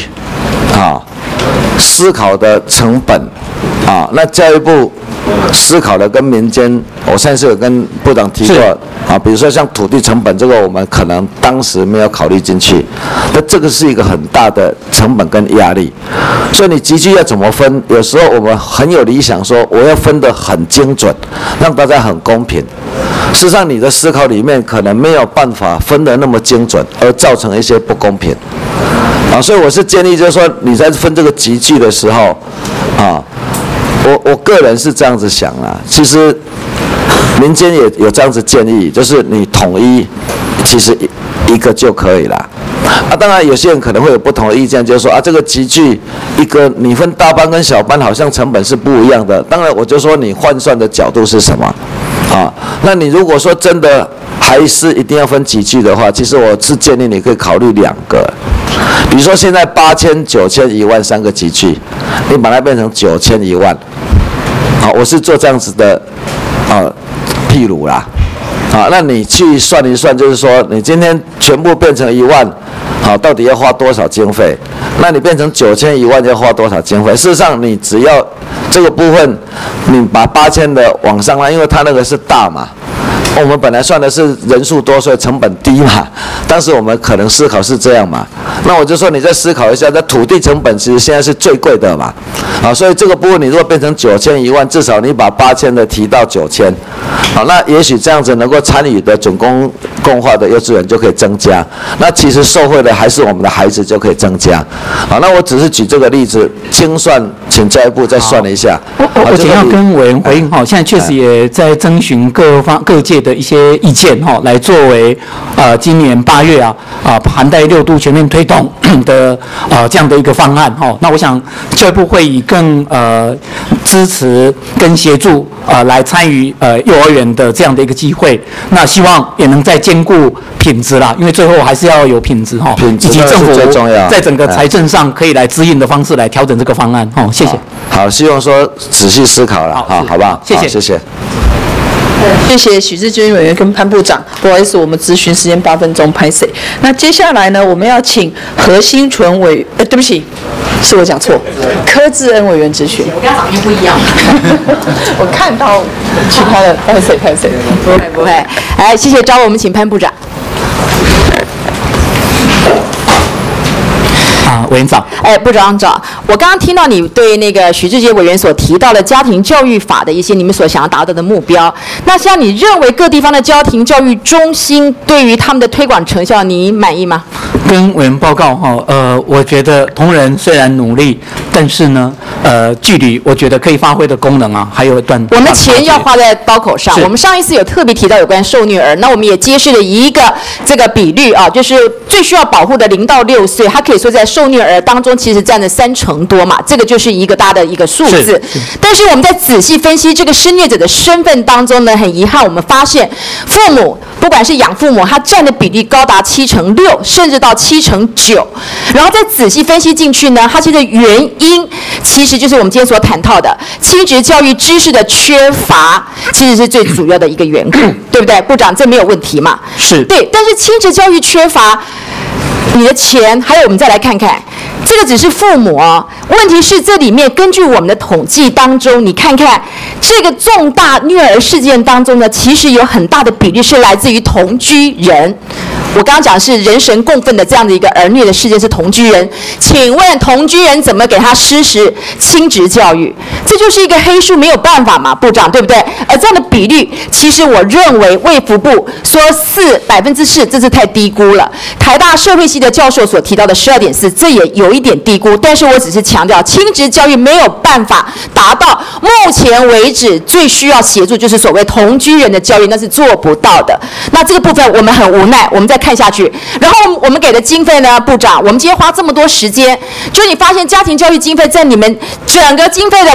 思考的成本那教育部思考的跟民间，我上次有跟部长提过比如说像土地成本这个，我们可能当时没有考虑进去，那这个是一个很大的成本跟压力，所以你集聚要怎么分？有时候我们很有理想说我要分得很精准，让大家很公平。事实上你的思考里面可能没有办法分得那么精准，而造成一些不公平所以我是建议就是说你在分这个集聚的时候我个人是这样子想啦，其实民间也有这样子建议，就是你统一其实一个就可以了当然有些人可能会有不同的意见，就是说这个集聚一个你分大班跟小班好像成本是不一样的，当然我就说你换算的角度是什么那你如果说真的还是一定要分集聚的话，其实我是建议你可以考虑2个，比如说现在8000、9000、100003个集聚，你把它变成9000、10000我是做这样子的譬如啦那你去算一算，就是说你今天全部变成10000到底要花多少经费？那你变成9000、10000要花多少经费？事实上你只要这个部分你把8000的往上拉，因为它那个是大嘛，我们本来算的是人数多，所以成本低嘛。当时我们可能思考是这样嘛，那我就说你再思考一下，那土地成本其实现在是最贵的嘛，所以这个部分你如果变成9000、10000，至少你把8000的提到9000，那也许这样子能够参与的准公共化的幼稚园就可以增加，那其实受惠的还是我们的孩子就可以增加。那我只是举这个例子，精算，请教育部再算一下。 我简要跟委员回应现在确实也在征询各界的一些意见来作为今年8月含带6都全面推动的这样的一个方案那我想教育部会以更支持跟协助来参与幼儿园的这样的一个机会，那希望也能再兼顾品质啦，因为最后还是要有品质以及政府在整个财政上可以来支应的方式来调整这个方案谢谢。 好，希望说仔细思考了好不好？谢谢，谢谢。 谢谢许志军委员跟潘部长，不好意思，我们质询时间8分钟，拍谁？那接下来呢，我们要请何新纯委，对不起，是我讲错，柯志恩委员质询。 我跟他长得不一样。 我看到其他的，拍谁？ 不会。来，谢谢招，我们请潘部长。 委员长， 部长长，我刚刚听到你对那个许志杰委员所提到的家庭教育法的一些你们所想要达到的目标，那像你认为各地方的家庭教育中心对于他们的推广成效，你满意吗？ 跟委员报告我觉得同仁虽然努力，但是呢，距离我觉得可以发挥的功能还有一段。 我们钱要花在刀口上。我们上一次有特别提到有关受虐儿，那我们也揭示了一个这个比率就是最需要保护的0到6岁，它可以说在受虐儿当中其实占了30%多嘛，这个就是一个大的一个数字。但是我们在仔细分析这个施虐者的身份当中呢，很遗憾我们发现父母不管是养父母，他占的比例高达76%，甚至到79%。然后再仔细分析进去呢，它其实原因其实就是我们今天所谈到的亲职教育知识的缺乏，其实是最主要的一个缘故，对不对？部长，这没有问题嘛？ 是对，但是亲职教育缺乏。你的钱，还有我们再来看看，这个只是父母问题是这里面根据我们的统计当中，你看看这个重大虐儿事件当中呢，其实有很大的比例是来自于同居人。 我刚刚讲的是人神共愤的这样的一个儿虐的事件是同居人，请问同居人怎么给他施实亲职教育？这就是一个黑数，没有办法嘛，部长对不对？而这样的比率，其实我认为卫福部说4%，这是太低估了。台大社会系的教授所提到的12.4，这也有一点低估。但是我只是强调，亲职教育没有办法达到目前为止最需要协助，就是所谓同居人的教育，那是做不到的。那这个部分我们很无奈，我们再看下去。然后我们给的经费呢，部长，我们今天花这么多时间，就你发现家庭教育经费在你们整个经费的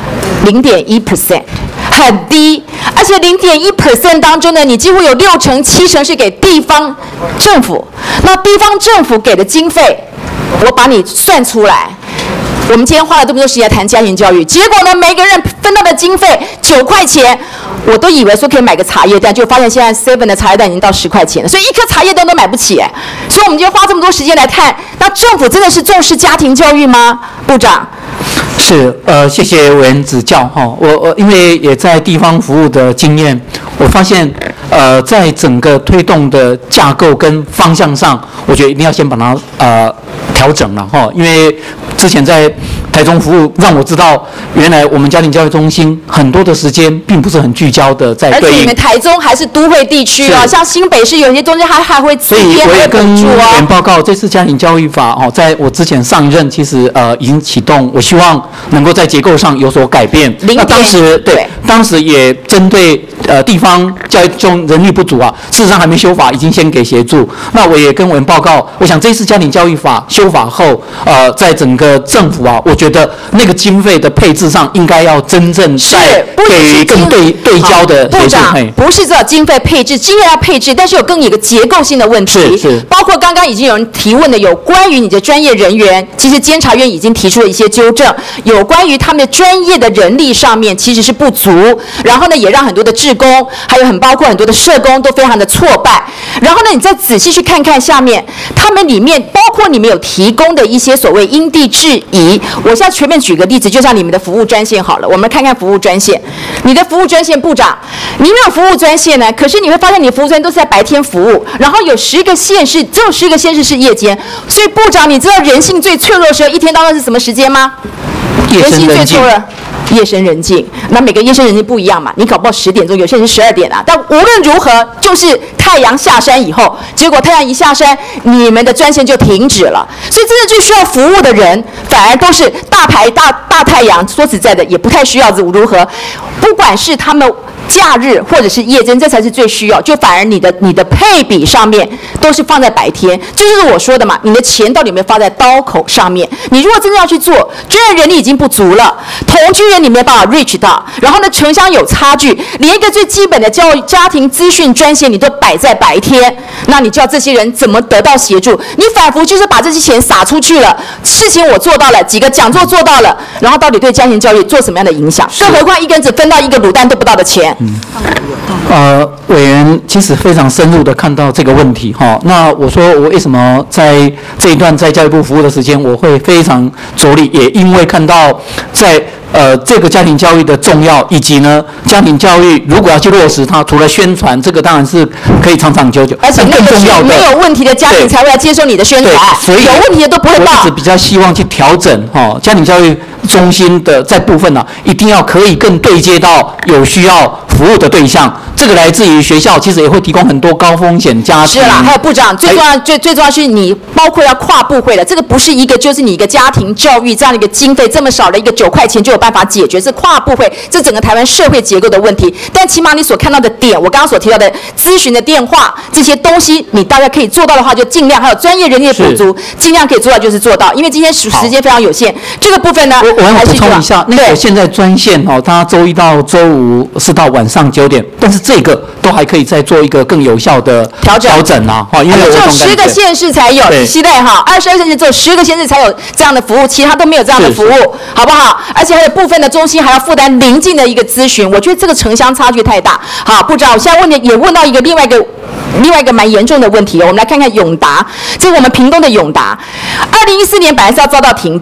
0.1%。很低，而且0.1% 当中呢，你几乎有6成、7成是给地方政府。那地方政府给的经费，我把你算出来。我们今天花了这么多时间谈家庭教育，结果呢，每个人分到的经费9块钱，我都以为说可以买个茶叶蛋，就发现现在 7 的茶叶蛋已经到10块钱了，所以一颗茶叶蛋都买不起。所以我们今天花这么多时间来看，那政府真的是重视家庭教育吗？部长？ 是，谢谢委员指教哈。我因为也在地方服务的经验，我发现在整个推动的架构跟方向上，我觉得一定要先把它调整了哈。因为之前在台中服务，让我知道原来我们家庭教育中心很多的时间并不是很聚焦的在对应。 而且你们台中还是都会地区哦，像新北市有些中心还会资源还会补助哦。 委员报告，这次家庭教育法哦，在我之前上一任其实已经启动，我希望能够在结构上有所改变。那当时也针对地方教育中人力不足啊，事实上还没修法，已经先给协助。那我也跟委员报告，我想这次家庭教育法修法后，在整个政府啊，我觉得那个经费的配置上应该要真正在给更对焦的协助。 部长，不是只有经费配置，经费要配置，但是有更一个结构性的问题， 是包括刚刚已经有人提问的有关于你的专业人员，其实监察院已经提出了一些纠正，有关于他们的专业的人力上面其实是不足，然后呢也让很多的志工，还有包括很多的社工都非常的挫败。然后呢你再仔细去看看下面，他们里面包括你们有提供的一些所谓因地制宜。我现在全面举个例子，就像你们的服务专线好了，我们看看服务专线。你的服务专线部长，你没有服务专线呢，可是你会发现你的服务专线都是在白天服务，然后有10个县市，只有10个县市是夜间。所以部长，你知道人性最脆弱的时候，一天当中是什么时间吗？人性最脆弱。夜深人静，那每个夜深人静不一样嘛，你搞不好10点钟，有些人是12点啊。但无论如何，就是太阳下山以后，结果太阳一下山，你们的专线就停止了。所以真的最需要服务的人，反而都是大太阳。说实在的，也不太需要如何，不管是他们假日或者是夜间，这才是最需要。就反而你的配比上面都是放在白天，这就是我说的嘛。你的钱到底有没有放在刀口上面？你如果真的要去做，专业人力已经不足了，同居人你没有办法 reach 到，然后呢城乡有差距，连一个最基本的家庭资讯专线你都摆在白天，那你叫这些人怎么得到协助？你反复就是把这些钱撒出去了，事情我做到了，几个讲座做到了，然后到底对家庭教育做什么样的影响？更何况一个人只分到一个卤蛋都不到的钱。 委员其实非常深入的看到这个问题哈。那我说我为什么在这一段在教育部服务的时间，我会非常着力，也因为看到在这个家庭教育的重要，以及呢家庭教育如果要去落实它，除了宣传，这个当然是可以长长久久， 而且更重要的没有问题的家庭才会来接受你的宣传， 所以有问题的都不会报。 我一直比较希望去调整家庭教育中心的在部分一定要可以更对接到有需要服务的对象。这个来自于学校，其实也会提供很多高风险家庭。 是啦，还有部长，最重要是你包括要跨部会的，这个不是一个就是你一个家庭教育这样的一个经费这么少的一个9块钱就有办法解决，是跨部会，这整个台湾社会结构的问题。但起码你所看到的点，我刚刚所提到的咨询的电话这些东西，你大家可以做到的话，就尽量，还有专业人力补足，尽量可以做到就是做到。因为今天时间非常有限，这个部分呢， 我要补充一下，那个现在专线它周1到周5是到晚上9点，但是这个都还可以再做一个更有效的调整啊，因为只有10个县市才有，期待22县市只有10个县市才有这样的服务，其他都没有这样的服务，好不好？而且还有部分的中心还要负担邻近的一个咨询，我觉得这个城乡差距太大。好，部长，我现在问到一个另外一个蛮严重的问题，我们来看看永达，这是我们屏东的永达，2014年本来是要遭到停办，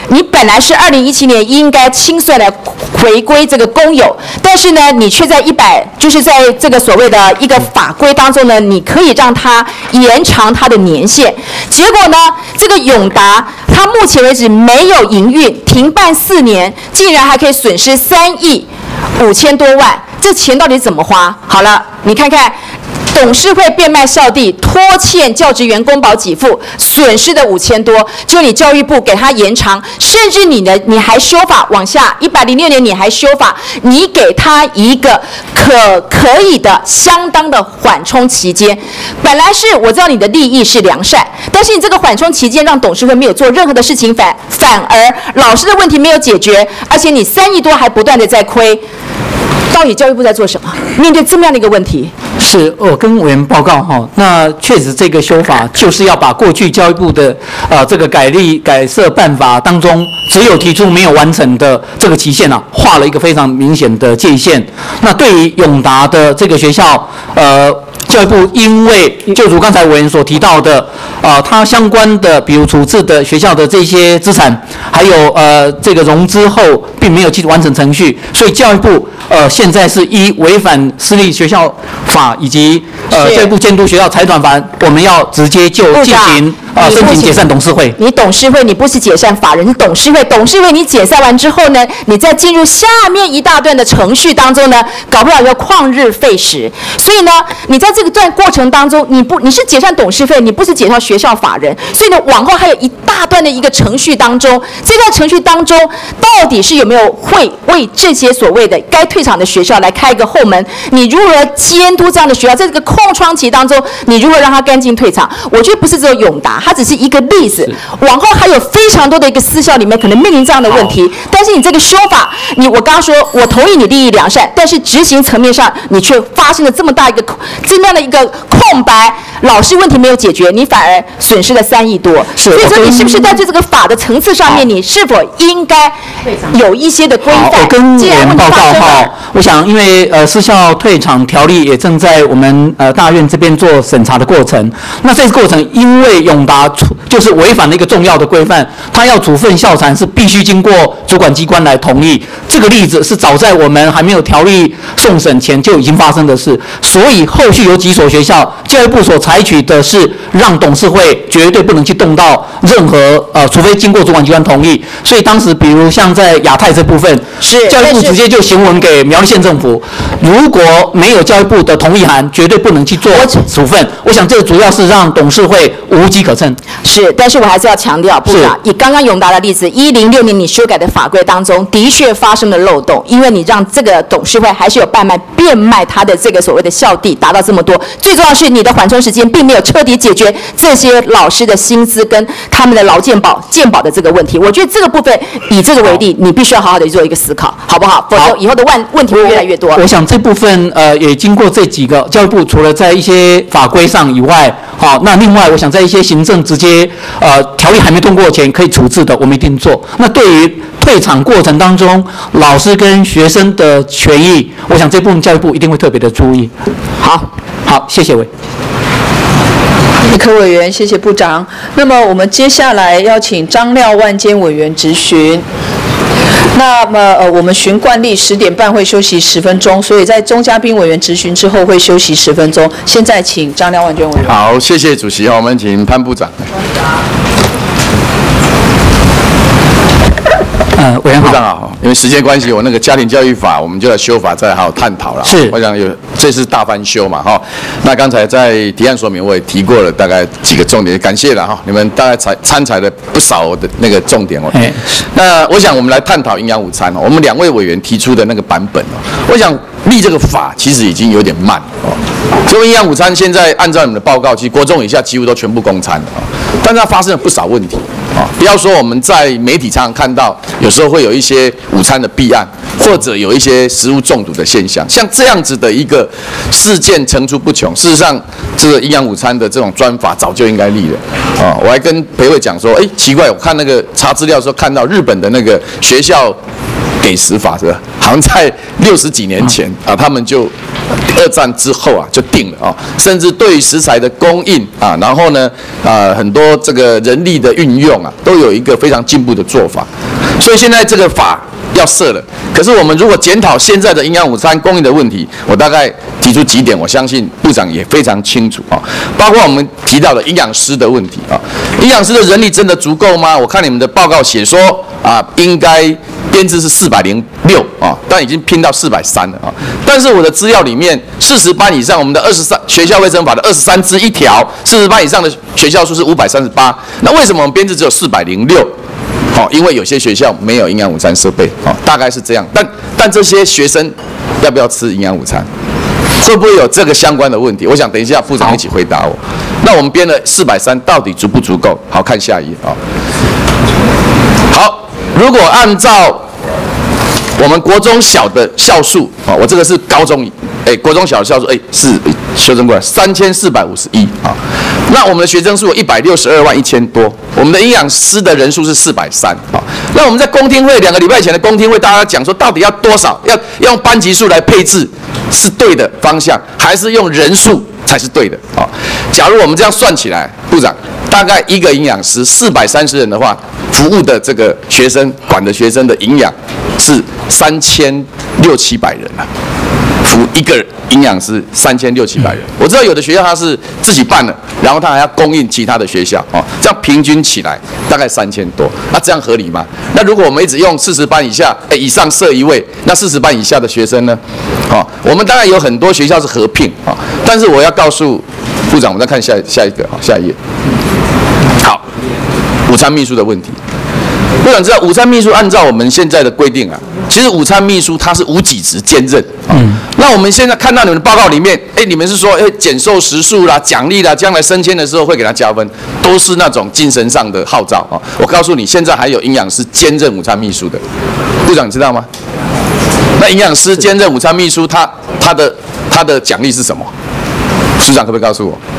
你本来是2017年应该清算来回归这个公有，但是呢，你却在就是在这个所谓的一个法规当中呢，你可以让它延长它的年限。结果呢，这个永达它目前为止没有营运，停办4年，竟然还可以损失3亿5千多万，这钱到底怎么花？好了，你看看。董事会变卖校地，拖欠教职员公保给付，损失的5000多，就你教育部给他延长，甚至你还修法往下，106年你还修法，你给他一个可以的相当的缓冲期间。本来是我知道你的利益是良善，但是你这个缓冲期间让董事会没有做任何的事情，反而老师的问题没有解决，而且你3亿多还不断的在亏。到底教育部在做什么？面对这么样的一个问题， 是我跟委员报告哈，那确实这个修法就是要把过去教育部的这个改设办法当中只有提出没有完成的这个期限啊，画了一个非常明显的界限。那对于永达的这个学校，教育部因为就如刚才委员所提到的，它相关的比如处置的学校的这些资产，还有这个融资后并没有去完成程序，所以教育部现在是依违反私立学校法以及教育部监督学校财团法，我们要直接就进行申请解散董事会。 你董事会你不是解散法人，是董事会。董事会你解散完之后呢，你再进入下面一大段的程序当中呢，搞不好要旷日费时。所以呢，你在这个段过程当中，你是解散董事会，你不是解散学校法人，所以呢，往后还有一大段的一个程序当中，这段程序当中到底是有没有会为这些所谓的该退场的学校来开一个后门？你如何监督这样的学校，在这个空窗期当中，你如何让它干净退场？我觉得不是只有永达，它只是一个例子，往后还有非常多的一个私校里面可能面临这样的问题。但是你这个修法，我刚刚说我同意你利益良善，但是执行层面上你却发生了这么大的一个空白，老师问题没有解决，你反而损失了3亿多。所以说你是不是在这个法的层次上面，你是否应该有一些的规范？ 我跟委员报告哈，我想因为私校退场条例也正在我们大院这边做审查的过程。那这个过程，因为永达就是违反了一个重要的规范，他要处分校产是必须经过主管机关来同意。这个例子是早在我们还没有条例送审前就已经发生的事，所以后续有几所学校，教育部所采取的是让董事会绝对不能去动到任何除非经过主管机关同意。所以当时比如像在亚太这部分，教育部直接就行文给苗栗县政府，如果没有教育部的同意函，绝对不能去做处分。我想这主要是让董事会无机可乘。 是，但是我还是要强调，部长以刚刚永达的例子，106年你修改的法规当中的确发生了漏洞，因为你让这个董事会还是有变卖他的这个所谓的校地达到这么多，最重要是你的缓冲时间并没有彻底解决这些老师的薪资跟他们的劳健保的这个问题。我觉得这个部分以这个为例，你必须要好好的做一个思考，好不好？否则以后的问题会越来越多。 我想这部分也经过这几个教育部除了在一些法规上以外，那另外我想在一些行政直接条例还没通过前可以处置的，我们一定做。那对于退场过程当中老师跟学生的权益，我想这部分教育部一定会特别的注意。好，谢谢委员。 谢谢柯委员，谢谢部长。那么我们接下来邀请张廖万坚委员质询。那么我们循惯例10点半会休息10分钟，所以在钟嘉宾委员质询之后会休息10分钟。现在请张廖万坚委员。 好，谢谢主席。我们请潘部长。 委员部长好，因为时间关系，我那个家庭教育法我们就要修法再好好探讨了。 是， 我想这是大翻修嘛哈。那刚才在提案说明我也提过了，大概几个重点，感谢了哈，你们大概参采了不少的那个重点哦。那我想我们来探讨营养午餐哦，我们2位委员提出的那个版本哦，我想立这个法其实已经有点慢哦。所以营养午餐现在按照你们的报告，其实国中以下几乎都全部公餐哦，但是它发生了不少问题。不要说我们在媒体常常看到，有时候会有一些午餐的弊案，或者有一些食物中毒的现象，像这样子的一个事件层出不穷。事实上，这个营养午餐的这种专法早就应该立了我还跟培慧讲说，奇怪，我看那个查资料的时候看到日本的那个学校给食法则，好像在60几年前啊，他们就2战之后啊就定了啊，甚至对于食材的供应啊，然后呢很多这个人力的运用啊，都有一个非常进步的做法。所以现在这个法要设了，可是我们如果检讨现在的营养午餐供应的问题，我大概提出几点，我相信部长也非常清楚啊，包括我们提到的营养师的问题啊，营养师的人力真的足够吗？我看你们的报告写说啊，应该编制是406啊，但已经拼到430了啊。但是我的资料里面，40班以上，我们的23学校卫生法的23之1条，40班以上的学校数是538，那为什么我们编制只有406？因为有些学校没有营养午餐设备，大概是这样。但这些学生要不要吃营养午餐？会不会有这个相关的问题？我想等一下部长一起回答我。那我们编了430，到底足不足够？好，看下一页啊。好，如果按照我们国中小的校数啊，我这个是高中，国中小的校数，是修正过来3451啊。那我们的学生数有162万1000多，我们的营养师的人数是430啊。那我们在公听会2个礼拜前的公听会，大家讲说到底要多少？要用班级数来配置是对的方向，还是用人数才是对的啊？假如我们这样算起来，部长大概一个营养师430人的话，服务的这个学生管的学生的营养是3600-700人啊。服一个营养师3600-700人，我知道有的学校他是自己办的，然后他还要供应其他的学校哦，这样平均起来大概3000多，那这样合理吗？那如果我们一直用40班以上设一位，那40班以下的学生呢？我们当然有很多学校是合并啊，但是我要告诉部长，我们再看下一个下一页。好，午餐秘书的问题。部长知道午餐秘书按照我们现在的规定啊，其实午餐秘书他是无给职兼任。那我们现在看到你们的报告里面，你们是说减瘦时数啦、奖励啦，将来升迁的时候会给他加分，都是那种精神上的号召啊。我告诉你，现在还有营养师兼任午餐秘书的，部长你知道吗？那营养师兼任午餐秘书，他的奖励是什么？署长可不可以告诉我？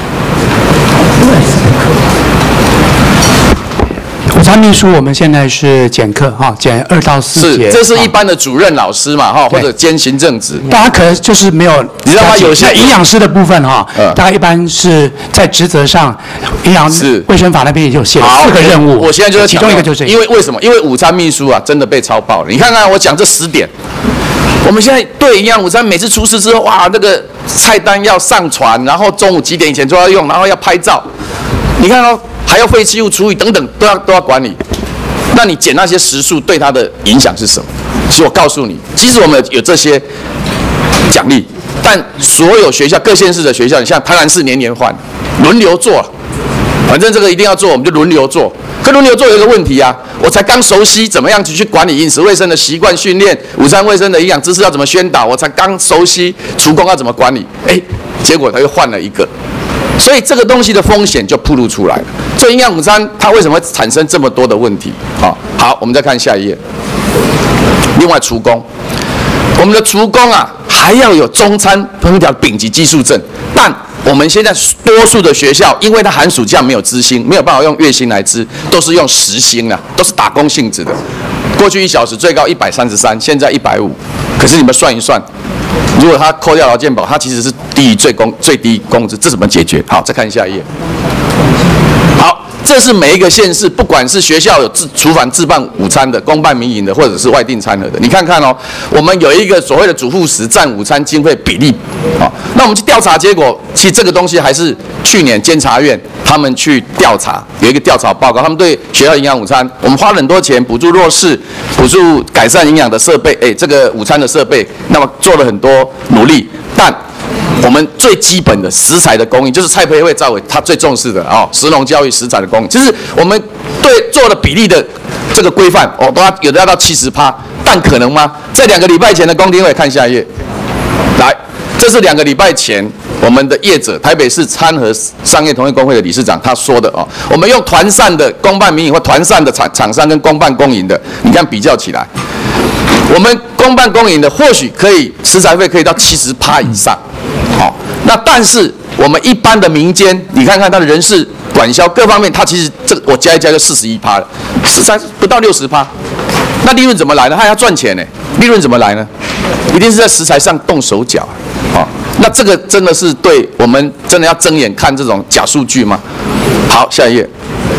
午餐秘书我们现在是减课减2到4节。 这是一般的主任老师嘛或者兼行政职。 大家可能就是没有， 你知道吗？有些营养师的部分大概一般是在职责上，营养卫生法那边也有写了4个任务。 我现在就是其中一个就是因为为什么？因为午餐秘书啊真的被超爆了。你看看我讲这10点，我们现在对营养午餐每次出事之后，哇，那个菜单要上传，然后中午几点以前就要用，然后要拍照。你看还要废弃物处理等等都要管理，那你减那些时数对它的影响是什么？其实我告诉你，即使我们有这些奖励，但所有学校各县市的学校，你像台南市年换，轮流做，反正这个一定要做，我们就轮流做。可轮流做有一个问题啊，我才刚熟悉怎么样去管理饮食卫生的习惯训练，午餐卫生的营养知识要怎么宣导，我才刚熟悉厨工要怎么管理，结果他又换了一个。所以这个东西的风险就暴露出来了。做营养午餐，它为什么会产生这么多的问题？好，我们再看下一页。另外，厨工，我们的厨工啊，还要有中餐烹调丙级技术证，但我们现在多数的学校，因为它寒暑假没有支薪，没有办法用月薪来支，都是用时薪啊，都是打工性质的。过去1小时最高133，现在150。可是你们算一算，如果他扣掉劳健保，他其实是低于最低工资，这怎么解决？好，再看下一页。好，这是每一个县市，不管是学校有厨房自办午餐的、公办民营的，或者是外订餐盒的，你看看我们有一个所谓的主副食占午餐经费比例那我们去调查结果，其实这个东西还是去年监察院他们去调查，有一个调查报告，他们对学校营养午餐，我们花了很多钱补助弱势，补助改善营养的设备，这个午餐的设备，那么做了很多努力，但我们最基本的食材的供应，就是蔡培慧赵委他最重视的食农教育食材的供应，就是我们对做了比例的这个规范有的要到70%，但可能吗？在2个礼拜前的公听会，看下一页，来，这是2个礼拜前我们的业者台北市餐盒商业同业公会的理事长他说的我们用团膳的公办民营或团膳的厂商跟公办公营的，你看比较起来，我们公办公营的或许可以食材费可以到70%以上，那但是我们一般的民间，你看看它的人事管销各方面，它其实这个我加一加就41%了，不到60%，那利润怎么来呢？它还要赚钱呢， 利润怎么来呢？一定是在食材上动手脚啊！那这个真的是对我们真的要睁眼看这种假数据吗？好，下一页。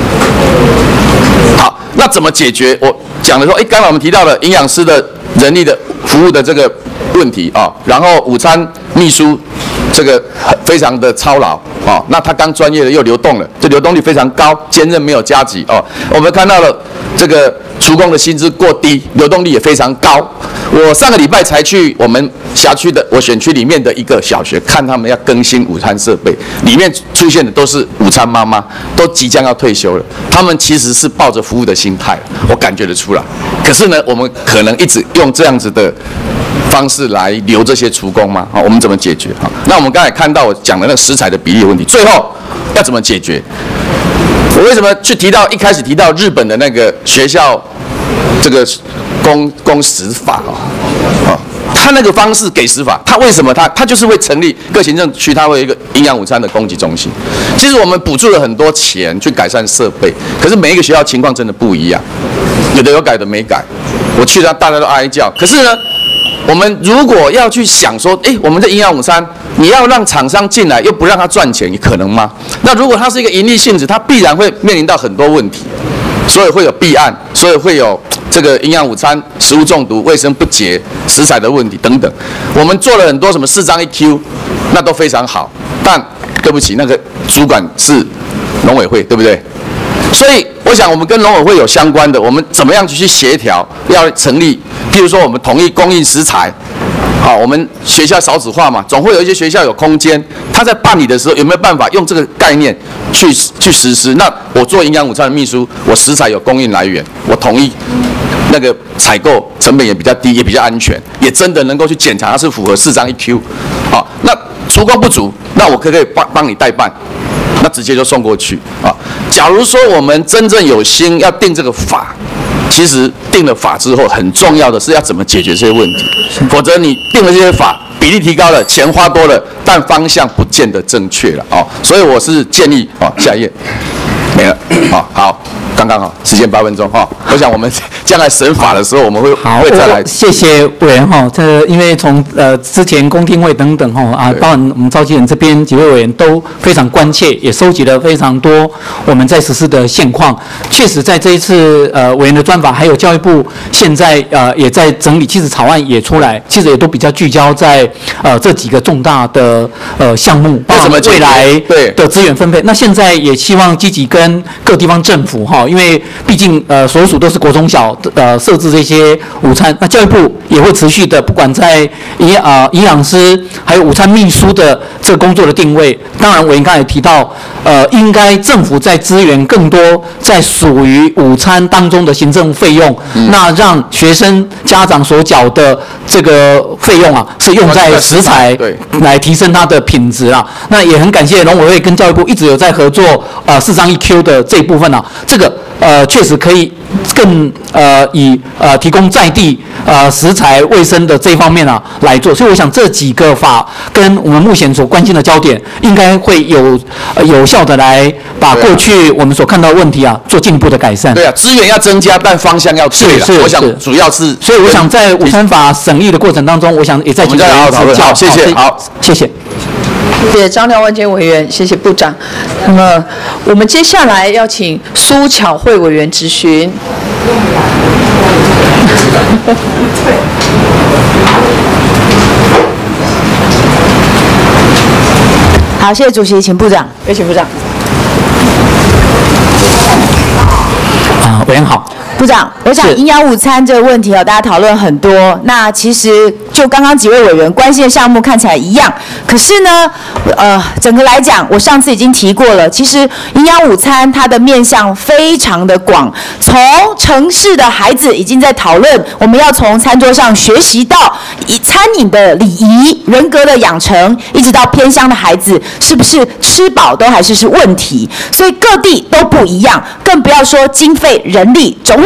好，那怎么解决？我讲的说，刚才我们提到了营养师的人力的服务的这个问题啊，然后午餐秘书这个非常的操劳啊，那他刚专业的又流动了，这流动率非常高，兼任没有加急哦。我们看到了这个厨工的薪资过低，流动率也非常高。我上个礼拜才去我们辖区的我选区里面的一个小学，看他们要更新午餐设备，里面出现的都是午餐妈妈，都即将要退休了。他们其实是抱着服务的心态，我感觉得出来。可是呢，我们可能一直用这样子的方式来留这些厨工吗？好，我们怎么解决？好，那我们刚才看到我讲的那个食材的比例的问题，最后要怎么解决？我为什么去提到一开始提到日本的那个学校这个供食法他那个方式给食法，他为什么他就是会成立各行政区，他会有一个营养午餐的供给中心。其实我们补助了很多钱去改善设备，可是每一个学校情况真的不一样，有的有改，有的没改。我去了，大家都哀叫。可是呢，我们如果要去想说，我们的营养午餐，你要让厂商进来，又不让他赚钱，你可能吗？那如果它是一个盈利性质，它必然会面临到很多问题，所以会有弊案，所以会有这个营养午餐食物中毒、卫生不洁、食材的问题等等。我们做了很多什么4张1Q，那都非常好，但对不起，那个主管是农委会，对不对？所以我想我们跟农委会有相关的，我们怎么样去协调，要成立，譬如说我们统一供应食材，好，我们学校少子化嘛，总会有一些学校有空间，他在办理的时候有没有办法用这个概念去实施？那我做营养午餐的秘书，我食材有供应来源，我统一那个采购成本也比较低，也比较安全，也真的能够去检查它是符合4张1Q，好，那厨工不足，那我可不可以帮你代办？那直接就送过去啊。假如说我们真正有心要定这个法，其实定了法之后，很重要的是要怎么解决这些问题。否则你定了这些法，比例提高了，钱花多了，但方向不见得正确了哦。所以我是建议下一页没了好。刚刚好，时间8分钟哈。我想我们将来审法的时候，我们会再来。 谢谢委员哈，因为从之前公听会等等包含我们召集人这边几位委员都非常关切，也收集了非常多我们在实施的现况。确实在这一次委员的专访，还有教育部现在也在整理，其实草案也出来，其实也都比较聚焦在这几个重大的项目，包含未来的资源分配。那现在也希望积极跟各地方政府因为毕竟所属都是国中小设置这些午餐，那教育部也会持续的，不管在营养师还有午餐秘书的这个工作的定位。当然，我刚才也提到，应该政府在资源更多在属于午餐当中的行政费用，那让学生家长所缴的这个费用是用在食材来提升它的品质啊。那也很感谢农委会跟教育部一直有在合作4张1Q 的这一部分这个确实可以更以提供在地食材卫生的这一方面来做，所以我想这几个法跟我们目前所关心的焦点，应该会有效的来把过去我们所看到的问题做进一步的改善。 对啊，资源要增加，但方向要对了。我想主要是， 所以我想在午餐法审议的过程当中，我想也在进行讨论。 好，谢谢，好， 谢谢。 谢谢张廖万坚委员，谢谢部长。那么我们接下来要请苏巧慧委员质询。 好，谢谢主席，请部长。 有请部长。 委员好。 部长，我想营养午餐这个问题大家讨论很多。那其实就刚刚几位委员关心的项目看起来一样，可是呢，整个来讲，我上次已经提过了，其实营养午餐它的面向非常的广，从城市的孩子已经在讨论，我们要从餐桌上学习到餐饮的礼仪、人格的养成，一直到偏乡的孩子是不是吃饱都还是问题，所以各地都不一样，更不要说经费、人力种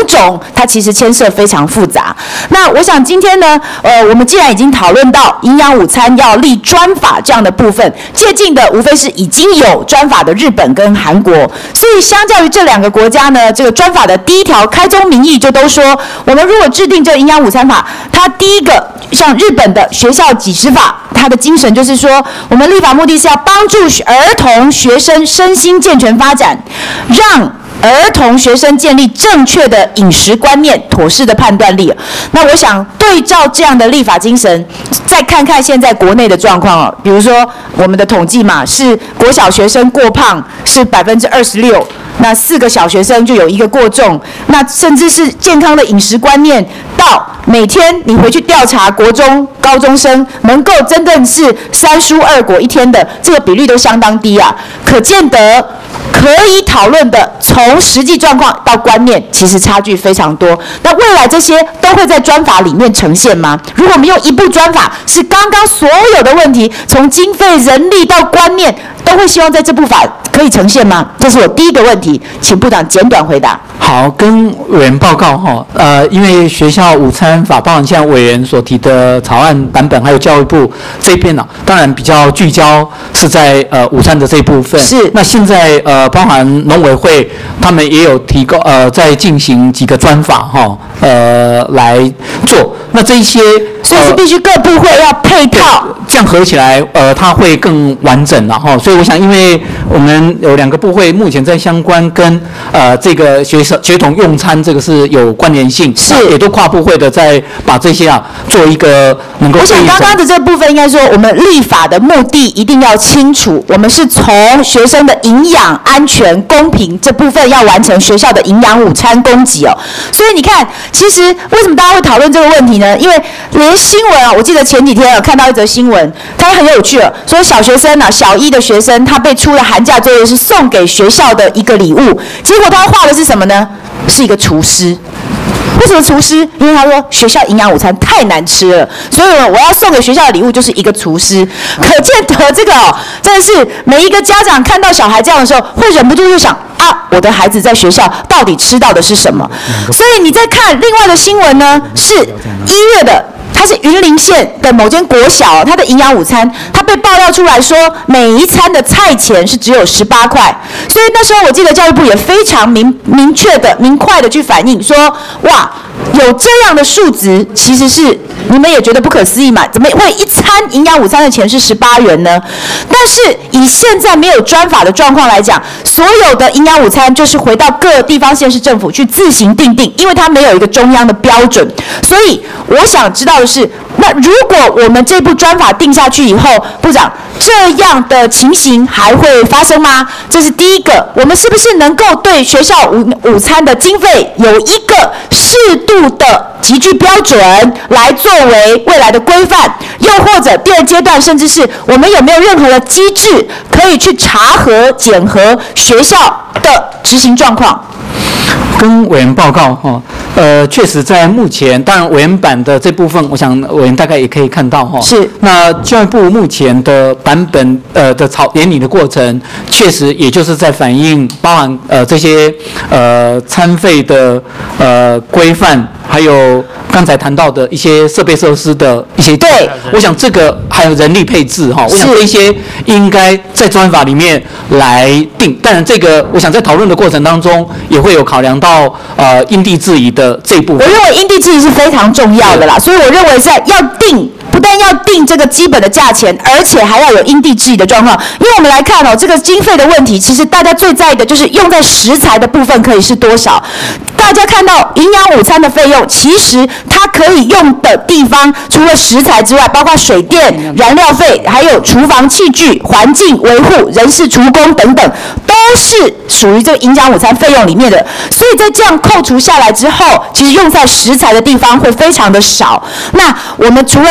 种，它其实牵涉非常复杂。那我想今天呢，我们既然已经讨论到营养午餐要立专法这样的部分，借鉴的无非是已经有专法的日本跟韩国，所以相较于这2个国家呢，这个专法的第1条开宗明义就都说，我们如果制定这个营养午餐法，它第一个像日本的学校给食法，它的精神就是说，我们立法目的是要帮助儿童学生身心健全发展，让儿童学生建立正确的饮食观念、妥适的判断力。那我想对照这样的立法精神，再看看现在国内的状况哦，比如说我们的统计嘛，是国小学生过胖是26%，那4个小学生就有1个过重，那甚至是健康的饮食观念，到每天你回去调查国中高中生能够真正是3蔬2果1天的这个比率都相当低啊，可见得可以讨论的从实际状况到观念其实差距非常多。那未来这些都会在专法里面呈现吗？如果我们用一部专法，是刚刚所有的问题从经费、人力到观念都会希望在这部法可以呈现吗？这是我第一个问题，请部长简短回答。 好，跟委员报告哈，因为学校午餐法，包含像委员所提的草案版本，还有教育部这边呢，当然比较聚焦是在午餐的这一部分。是。那现在包含农委会他们也有提供在进行几个专法哈，来做。那这一些， 所以是必须各部会要配套， 这样合起来它会更完整了哈。所以我想，因为我们有2个部会目前在相关跟这个学童用餐这个是有关联性，是也都跨部会的在把这些做一个能够。 我想刚刚的这部分应该说，我们立法的目的一定要清楚，我们是从学生的营养、安全、公平这部分要完成学校的营养午餐供给哦。所以你看，其实为什么大家会讨论这个问题呢？因为连新闻啊，我记得前几天看到一则新闻，它很有趣哦，说小学生小1的学生他被出了寒假作业是送给学校的一个礼物，结果他画的是什么呢？是一个厨师。为什么厨师？因为他说学校营养午餐太难吃了，所以我要送给学校的礼物就是一个厨师。可见得这个真的是每一个家长看到小孩这样的时候，会忍不住就想啊，我的孩子在学校到底吃到的是什么？所以你再看另外的新闻呢，是1月的。它是云林县的某间国小，它的营养午餐，它被爆料出来说，每一餐的菜钱是只有18块，所以那时候我记得教育部也非常明确的、明快的去反映说，哇，有这样的数值，其实是你们也觉得不可思议嘛？怎么会一餐营养午餐的钱是18元呢？但是以现在没有专法的状况来讲，所有的营养午餐就是回到各地方县市政府去自行订定，因为它没有一个中央的标准，所以我想知道的是，那如果我们这部专法定下去以后，部长，这样的情形还会发生吗？这是第一个，我们是不是能够对学校午餐的经费有一个适度的极具标准来作为未来的规范？又或者第2阶段，甚至是我们有没有任何的机制可以去查核、检核学校的执行状况？ 跟委员报告哈，确实在目前，当然委员版的这部分，我想委员大概也可以看到哈。是。那教育部目前的版本的研拟的过程，确实也就是在反映包含这些餐费的规范，还有刚才谈到的一些设备设施的一些。对。我想这个还有人力配置哈，我想这些应该在专法里面来定。当然这个我想在讨论的过程当中也会有考量到因地制宜的这一部分。 我认为因地制宜是非常重要的啦，所以我认为要定。不但要定这个基本的价钱，而且还要有因地制宜的状况。因为我们来看这个经费的问题，其实大家最在意的就是用在食材的部分可以是多少。大家看到营养午餐的费用，其实它可以用的地方，除了食材之外，包括水电、燃料费，还有厨房器具、环境维护、人事厨工等等，都是属于这个营养午餐费用里面的。所以在这样扣除下来之后，其实用在食材的地方会非常的少。那我们除了刚刚我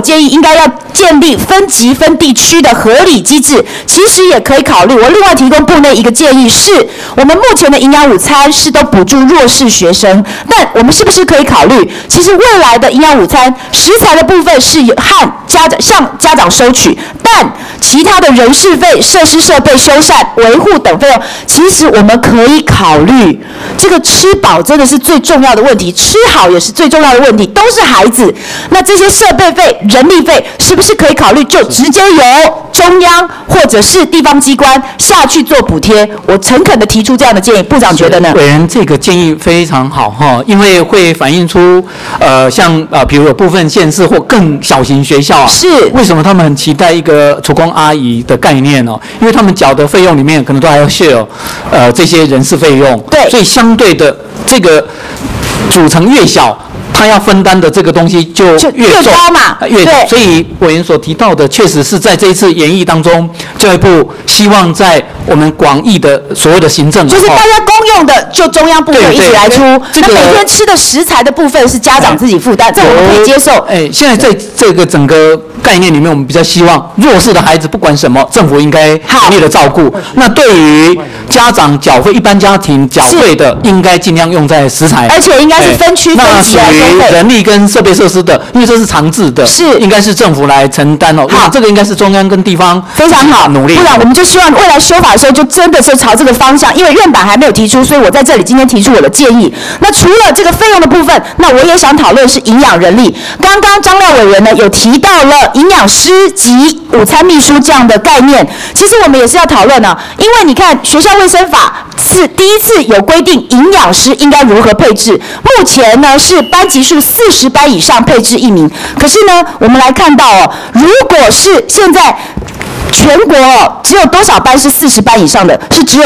建议应该要建立分级分地区的合理机制，其实也可以考虑。我另外提供部内一个建议是，我们目前的营养午餐是都补助弱势学生，但我们是不是可以考虑，其实未来的营养午餐食材的部分是和向家长收取，但其他的人事费、设施设备修缮、维护等费用，其实我们可以考虑。这个吃饱真的是最重要的问题，吃好也是最重要的问题，都是孩子。那这些设备费、人力费，是不是可以考虑就直接由中央或者是地方机关下去做补贴？我诚恳的提出这样的建议，部长觉得呢？ 委员这个建议非常好哈，因为会反映出比如有部分县市或更小型学校啊， 是为什么他们很期待一个厨工阿姨的概念哦？因为他们缴的费用里面可能都还要 share 这些人事费用， 对， 所以相对的这个组成越小，他要分担的这个东西就越高嘛， 越重。所以委员所提到的，确实是在这一次研议当中，教育部希望在我们广义的所谓的行政， 就是大家公用的，就中央部门一起来出。那每天吃的食材的部分是家长自己负担，这我们可以接受。 现在在这个整个概念里面，我们比较希望弱势的孩子不管什么，政府应该全力的照顾。那对于家长缴费，一般家庭缴费的，应该尽量用在食材， 而且应该是分区分级来收费。 那属于人力跟设备设施的，因为这是长制的， 是应该是政府来承担哦。好，这个应该是中央跟地方非常好努力。 不然我们就希望未来修法的时候，就真的是朝这个方向。因为院版还没有提出，所以我在这里今天提出我的建议。那除了这个费用的部分，那我也想讨论是营养人力。刚刚张廖委员呢有提到了营养师及午餐秘书这样的概念，其实我们也是要讨论呢，因为你看学校卫生法是第一次有规定营养师应该如何配置，目前呢是班级数40班以上配置1名，可是呢我们来看到哦，如果是现在全国只有多少班是40班以上的？是只有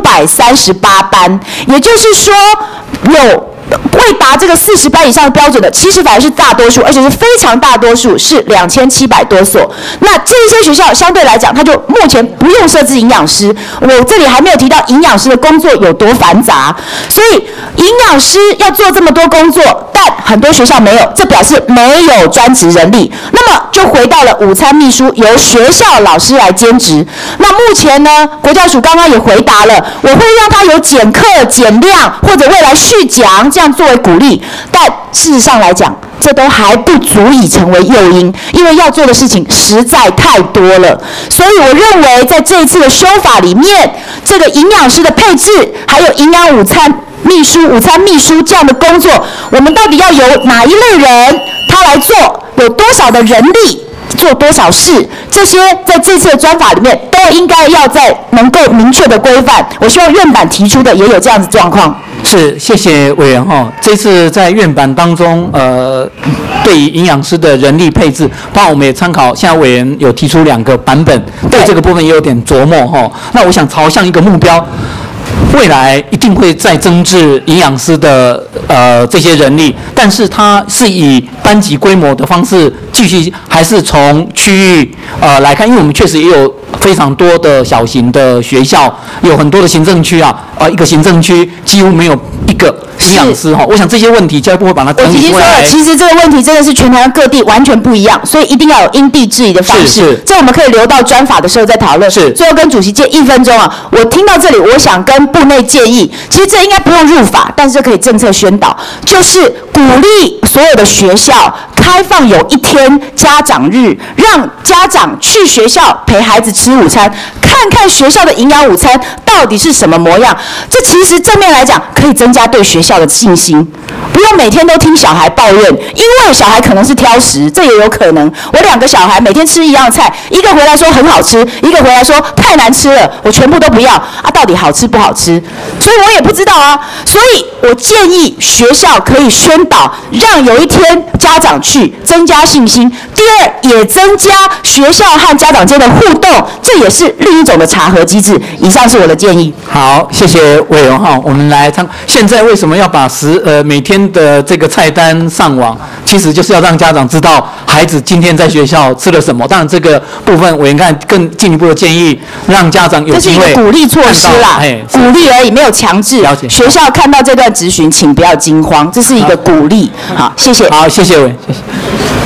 538班，也就是说有未达这个40班以上的标准的，其实反而是大多数，而且是非常大多数，是2700多所。那这些学校相对来讲，它就目前不用设置营养师。我这里还没有提到营养师的工作有多繁杂，所以营养师要做这么多工作，但很多学校没有，这表示没有专职人力。那么就回到了午餐秘书由学校老师来兼职。那目前呢，国教署刚刚也回答了，我会让他有减课、减量或者未来续讲。这样作为鼓励，但事实上来讲，这都还不足以成为诱因，因为要做的事情实在太多了。所以我认为，在这一次的修法里面，这个营养师的配置，还有营养午餐秘书这样的工作，我们到底要由哪一类人他来做？有多少的人力？做多少事，这些在这次的专法里面都应该要在能够明确的规范。我希望院版提出的也有这样子状况。 是，谢谢委员哈。这次在院版当中，对于营养师的人力配置，包括我们也参考，现在委员有提出2个版本，对这个部分也有点琢磨哈。那我想朝向一个目标。未来一定会再增置营养师的这些人力，但是它是以班级规模的方式继续，还是从区域来看？因为我们确实也有非常多的小型的学校，有很多的行政区啊，一个行政区几乎没有一个营养师哈。我想这些问题教育部会把它整理出来。我已经说了， 其实这个问题真的是全台湾各地完全不一样，所以一定要有因地制宜的方式。这我们可以留到专法的时候再讨论。是。最后跟主席借1分钟啊，我听到这里，我想跟部内建议，其实这应该不用入法，但是可以政策宣导，就是鼓励所有的学校开放有1天家长日，让家长去学校陪孩子吃午餐，看看学校的营养午餐到底是什么模样。这其实正面来讲，可以增加对学校的信心，不用每天都听小孩抱怨，因为小孩可能是挑食，这也有可能。我2个小孩每天吃一样的菜，一个回来说很好吃，一个回来说太难吃了，我全部都不要啊，到底好吃不好吃？所以我也不知道啊。所以我建议学校可以宣导，让有1天家长去，增加信心。第2，也增加学校和家长间的互动，这也是另一种的查核机制。以上是我的建议。 好，谢谢委员哈。我们来看，现在为什么要把每天的这个菜单上网？其实就是要让家长知道孩子今天在学校吃了什么。当然，这个部分委员看更进一步的建议，让家长有机会。 这是一个鼓励措施啦，鼓励而已，没有强制。 了解。 学校看到这段质询，请不要惊慌，这是一个鼓励。好，谢谢。 好，谢谢委员，谢谢。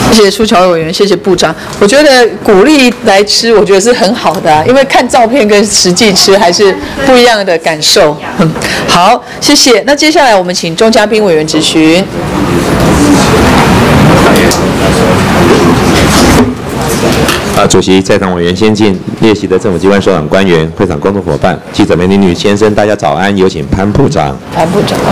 谢谢苏巧慧委员，谢谢部长。我觉得鼓励来吃，我觉得是很好的啊，因为看照片跟实际吃还是不一样的感受。好，谢谢。那接下来我们请钟嘉宾委员质询。 主席、在场委员、先进、列席的政府机关首长官员、会场工作伙伴、记者、媒体女先生，大家早安！有请潘部长。 潘部长。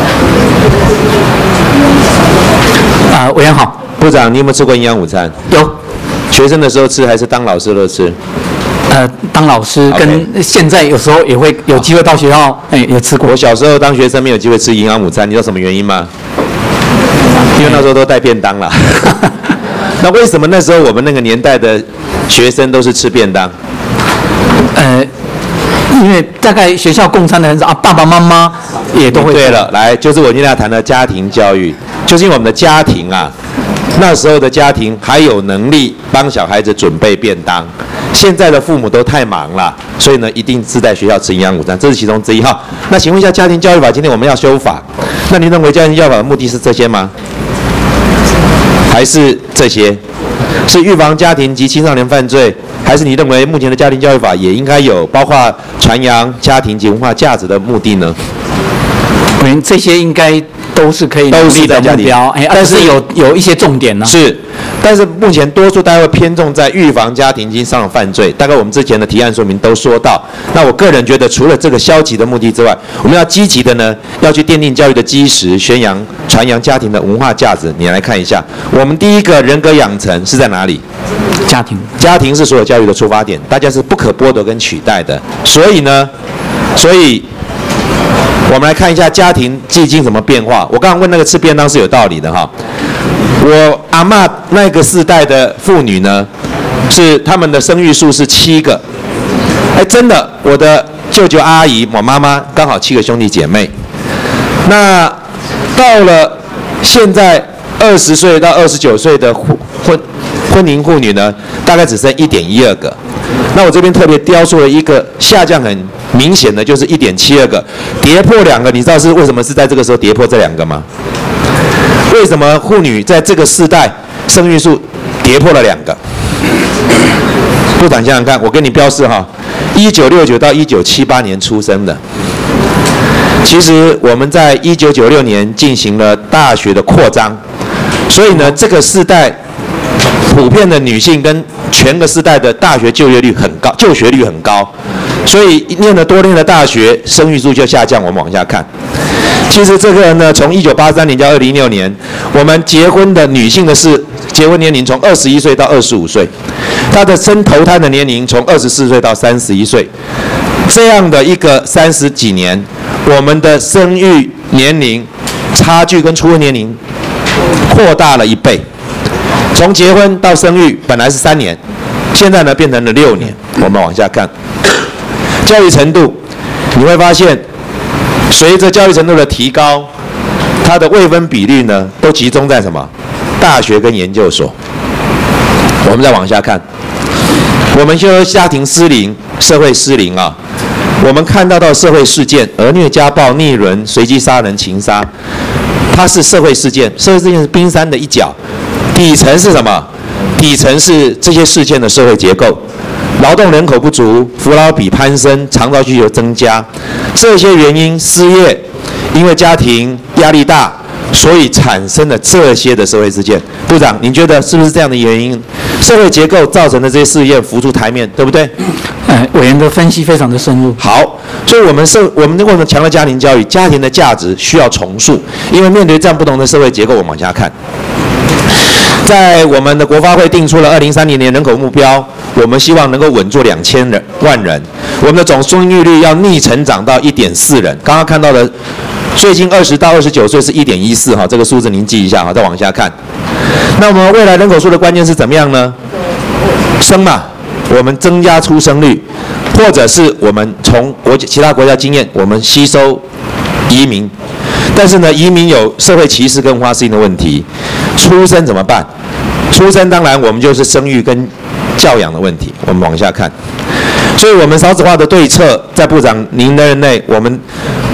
委员好。 部长，你有没有吃过营养午餐？ 有。 学生的时候吃还是当老师的吃？ 当老师跟现在有时候也会有机会到学校，也吃过。 我小时候当学生没有机会吃营养午餐，你知道什么原因吗？因为那时候都带便当了。那为什么那时候我们那个年代的学生都是吃便当？ 因为大概学校供餐的很少啊，爸爸妈妈也都会。 对了，来，就是我今天要谈的家庭教育，就是因为我们的家庭啊，那时候的家庭还有能力帮小孩子准备便当，现在的父母都太忙了，所以呢，一定是在学校吃营养午餐，这是其中之一哈。那请问一下，家庭教育法今天我们要修法，那您认为家庭教育法的目的是这些吗？还是这些？是预防家庭及青少年犯罪，还是你认为目前的家庭教育法也应该有包括传扬家庭及文化价值的目的呢？ 这些应该都是可以努力的目标，但是有一些重点呢。 是，但是目前多数大家会偏重在预防家庭及商业犯罪，大概我们之前的提案说明都说到。那我个人觉得，除了这个消极的目的之外，我们要积极的呢，要去奠定教育的基石，宣扬、传扬家庭的文化价值。你来看一下，我们第一个人格养成是在哪里？ 家庭。 家庭是所有教育的出发点，大家是不可剥夺跟取代的。所以我们来看一下家庭最近怎么变化。我刚刚问那个吃便当是有道理的哈。我阿嬷那个世代的妇女呢，是他们的生育数是7个。真的，我的舅舅阿姨，我妈妈刚好7个兄弟姐妹。那到了现在20岁到29岁的婚龄妇女呢，大概只剩1.12个。那我这边特别雕塑了一个下降很明显的，就是1.72个，跌破2个。你知道是为什么是在这个时候跌破这2个吗？为什么妇女在这个世代生育数跌破了2个？部长想想看，我给你标示哈，1969到1978年出生的。其实我们在1996年进行了大学的扩张，所以呢，这个世代普遍的女性跟全个世代的大学就学率很高，所以念了大学，生育数就下降。我们往下看，其实这个呢，从1983年到2016年，我们结婚的女性的结婚年龄从21岁到25岁，她的投胎的年龄从24岁到31岁，这样的一个30几年，我们的生育年龄差距跟出婚年龄扩大了1倍。从结婚到生育本来是3年，现在呢变成了6年。我们往下看，教育程度，你会发现，随着教育程度的提高，它的未婚比率呢都集中在什么？大学跟研究所。我们再往下看，我们就家庭失灵、社会失灵啊。我们看到社会事件，儿虐、家暴、逆伦、随机杀人、情杀，它是社会事件。社会事件是冰山的一角。底层是什么？底层是这些事件的社会结构，劳动人口不足，扶老比攀升，长照需求增加，这些原因，失业，因为家庭压力大，所以产生了这些的社会事件。部长，您觉得是不是这样的原因？社会结构造成的这些事件浮出台面，对不对？ 委员的分析非常的深入。 好，所以我们为什么强调家庭教育？家庭的价值需要重塑，因为面对这样不同的社会结构，我们往下看。在我们的国发会定出了2030年人口目标，我们希望能够稳坐2000万人。我们的总生育率要逆成长到1.4人。刚刚看到的，最近20到29岁是1.14哈，这个数字您记一下哈，再往下看。那我们未来人口数的关键是怎么样呢？生嘛，我们增加出生率，或者是我们从其他国家经验，我们吸收移民。但是呢，移民有社会歧视跟文化适应的问题。出生怎么办？出生当然我们就是生育跟教养的问题。我们往下看，所以我们少子化的对策，在部长您的任内，我们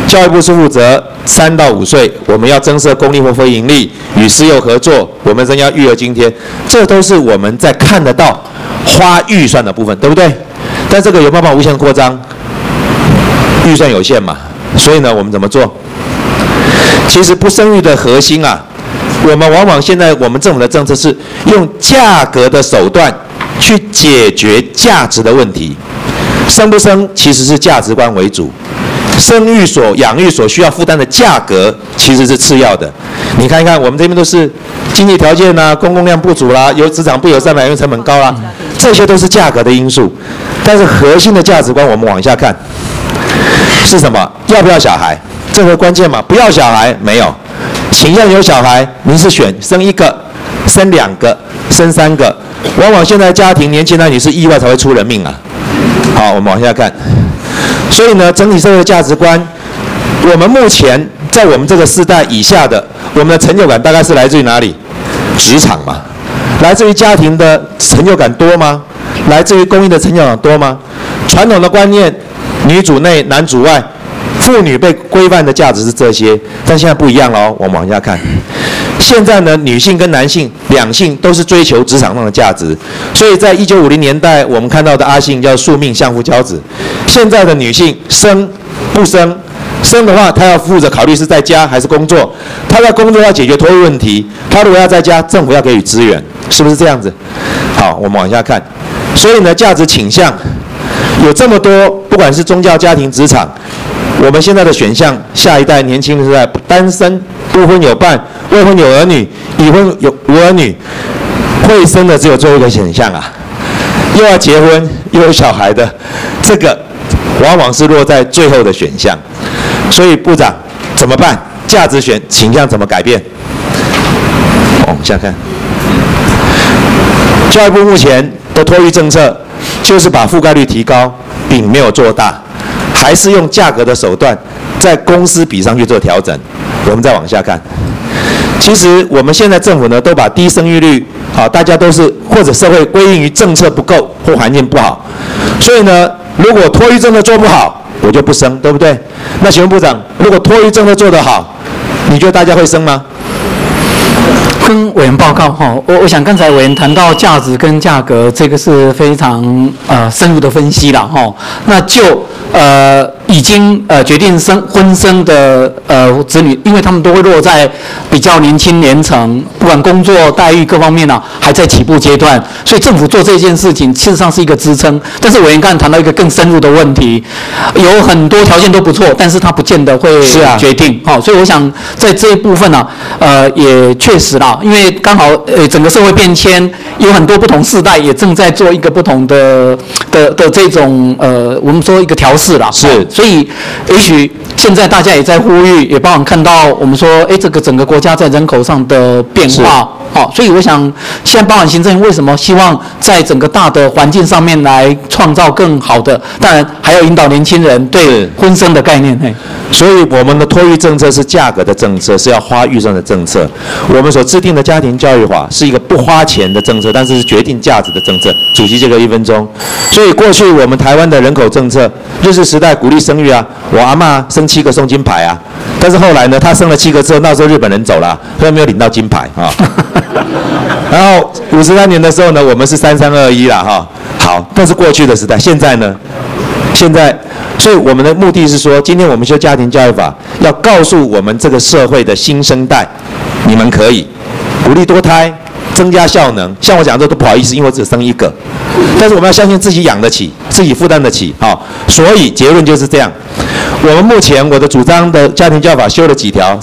教育部是负责3到5岁，我们要增设公立或非营利，与私幼合作，我们增加育儿津贴，这都是我们在看得到花预算的部分，对不对？但这个有办法无限扩张，预算有限嘛，所以呢，我们怎么做？其实不生育的核心啊，我们往往现在我们政府的政策是用价格的手段去解决价值的问题，生不生其实是价值观为主。生育所、养育所需要负担的价格其实是次要的。你看一看，我们这边都是经济条件啦、公共量不足啦、有职场不友善、来源成本高啦，这些都是价格的因素。但是核心的价值观，我们往下看是什么？要不要小孩？这个关键嘛。不要小孩没有，倾向有小孩，您是选生1个、生2个、生3个。往往现在家庭年轻男女是意外才会出人命啊。好，我们往下看。所以呢，整体社会的价值观，我们目前在我们这个世代以下的，我们的成就感大概是来自于哪里？职场嘛，来自于家庭的成就感多吗？来自于公益的成就感多吗？传统的观念，女主内，男主外，妇女被规范的价值是这些，但现在不一样了哦。我们往下看，现在呢，女性跟男性两性都是追求职场上的价值，所以在1950年代，我们看到的阿信叫宿命相夫教子。现在的女性生不生？生的话，她要负责考虑是在家还是工作，她在工作要解决托育问题，她如果要在家，政府要给予资源，是不是这样子？好，我们往下看。所以呢，价值倾向有这么多，不管是宗教、家庭、职场，我们现在的选项，下一代年轻的时代，单身、多婚有伴、未婚有儿女、已婚有无儿女，会生的只有最后一个选项啊，又要结婚又有小孩的，这个往往是落在最后的选项。所以部长怎么办？价值倾向怎么改变？往下看，教育部目前的托育政策就是把覆盖率提高，饼没有做大，还是用价格的手段在公司比上去做调整。我们再往下看，其实我们现在政府呢都把低生育率大家都是或者社会归因于政策不够或环境不好，所以呢，如果托育政策做不好，我就不生，对不对？那请问部长，如果托育政策做得好，你觉得大家会生吗？ 跟委员报告哈，我想刚才委员谈到价值跟价格，这个是非常深入的分析了哈。那就已经决定婚生的子女，因为他们都会落在比较年轻年层，不管工作待遇各方面还在起步阶段，所以政府做这件事情事实上是一个支撑。但是委员刚才谈到一个更深入的问题，有很多条件都不错，但是它不见得会决定所以我想在这一部分也确实啦，因为刚好整个社会变迁，有很多不同世代也正在做一个不同的这种我们说一个调试啦。 是， 所以也许现在大家也在呼吁，也包含看到我们说，这个整个国家在人口上的变化，所以我想现在包含行政为什么希望在整个大的环境上面来创造更好的，当然还要引导年轻人对婚生的概念。 所以我们的托育政策是价格的政策，是要花预算的政策。我们所制定的家庭教育法是一个不花钱的政策，但是是决定价值的政策。主席，这个1分钟。所以过去我们台湾的人口政策，日治时代鼓励生育啊，我阿嬷生7个送金牌啊，但是后来呢，她生了7个之后，那时候日本人走了，所以没有领到金牌啊。然后53年的时候呢，我们是3321啦哈。好，那是过去的时代。现在呢？现在，所以我们的目的是说，今天我们修家庭教育法，要告诉我们这个社会的新生代，你们可以鼓励多胎，增加效能。像我讲这都不好意思，因为我只生1个，但是我们要相信自己养得起，自己负担得起。所以结论就是这样。我们目前我的主张的家庭教育法修了几条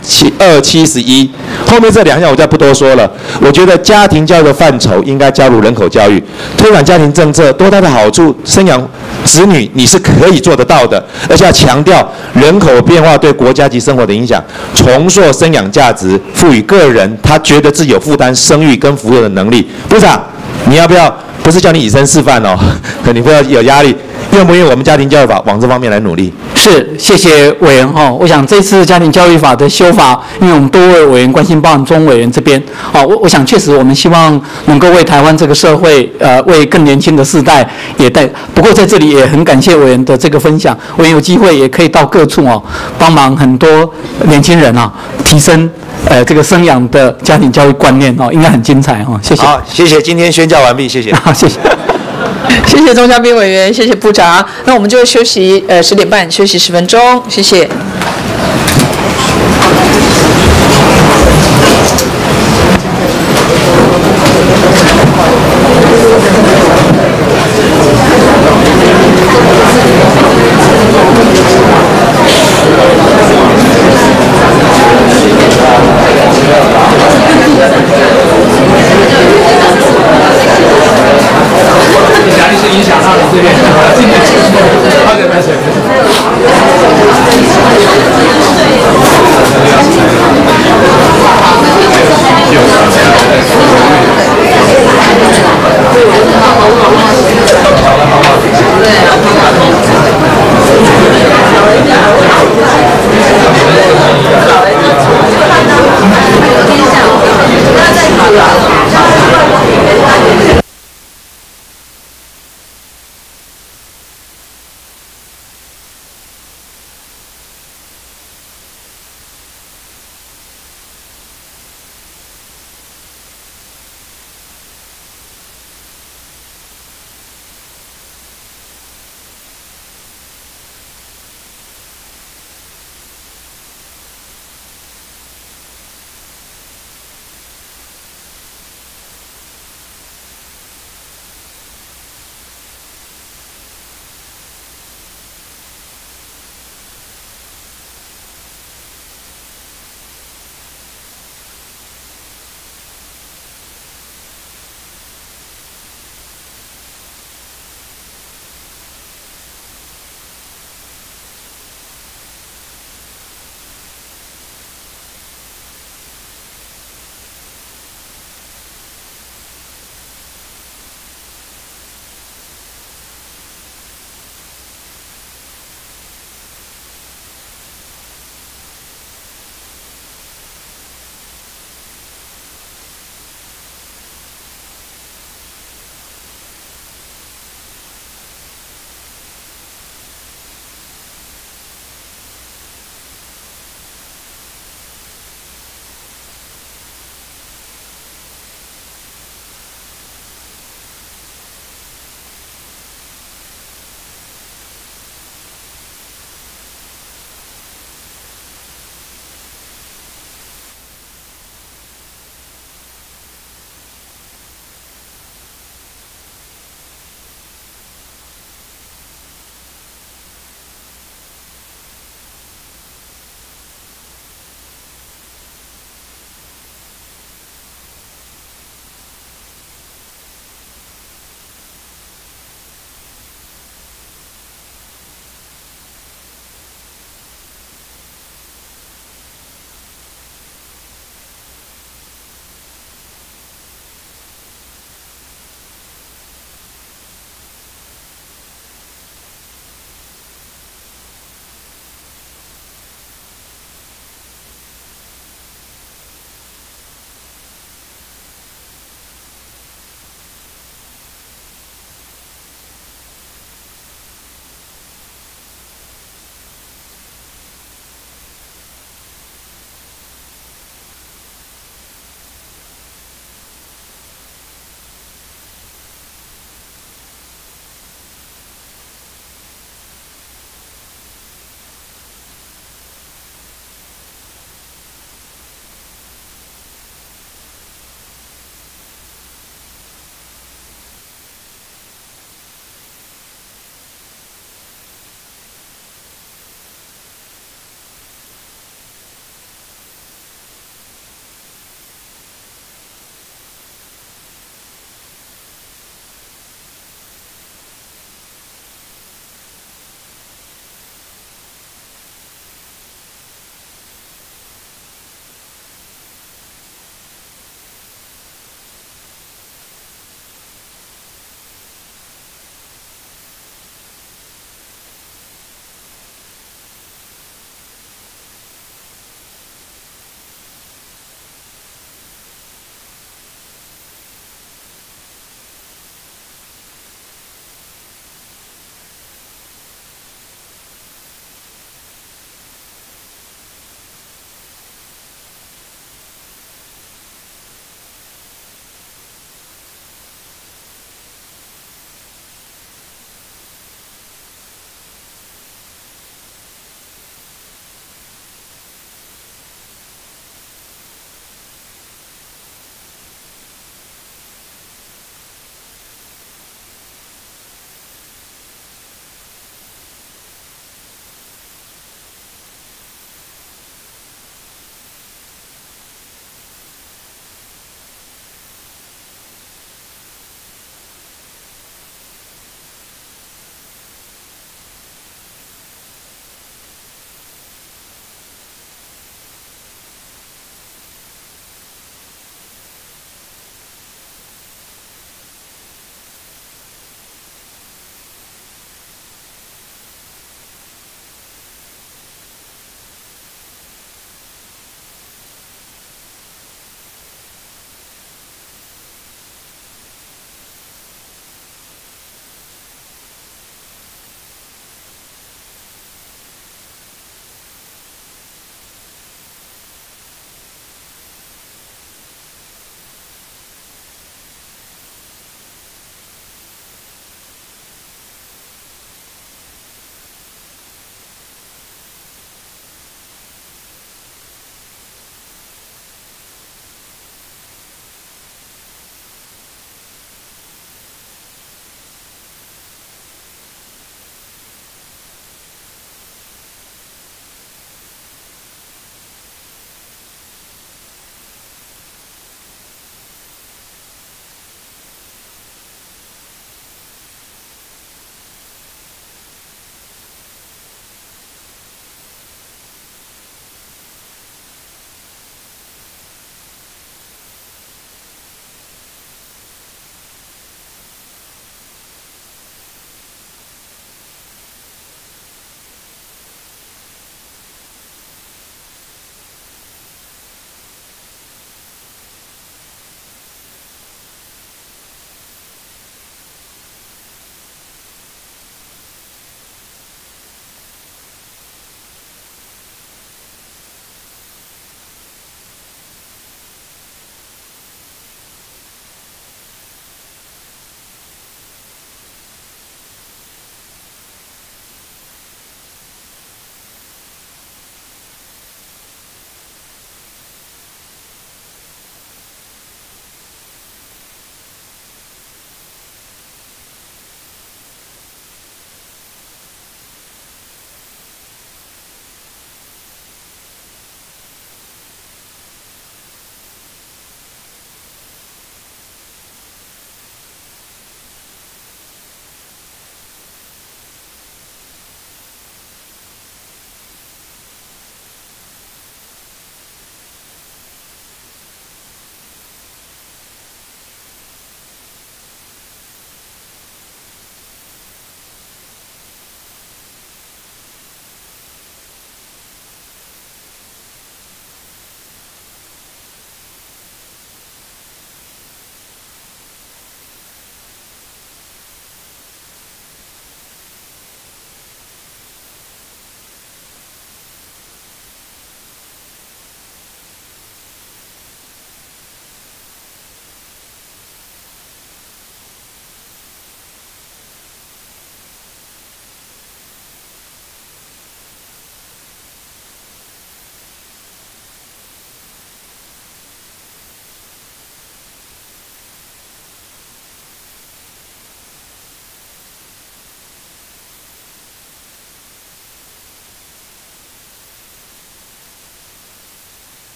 ，3、7、2、7、11，后面这2项我再不多说了。我觉得家庭教育的范畴应该加入人口教育，推广家庭政策，多大的好处，生养子女你是可以做得到的，而且要强调人口变化对国家及生活的影响，重塑生养价值，赋予个人他觉得自己有负担生育跟扶幼的能力。部长，你要不要？不是叫你以身示范哦，你不要有压力。 愿不愿意我们家庭教育法往这方面来努力？ 是，谢谢委员哈。我想这次家庭教育法的修法，因为我们多位委员关心，包含钟委员这边，我想确实我们希望能够为台湾这个社会，为更年轻的世代也带。不过在这里也很感谢委员的这个分享，委员有机会也可以到各处帮忙很多年轻人提升这个生养的家庭教育观念应该很精彩谢谢。 好，谢谢，今天宣教完毕，谢谢。 好，谢谢。 谢谢钟嘉宾委员，谢谢部长。那我们就休息10点半，休息10分钟，谢谢。 影响到你这边，今天好点，拍水。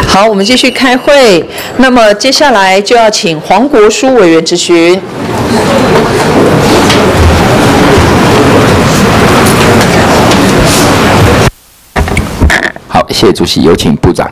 好，我们继续开会。那么接下来就要请黄国书委员质询。 好，谢谢主席，有请部长。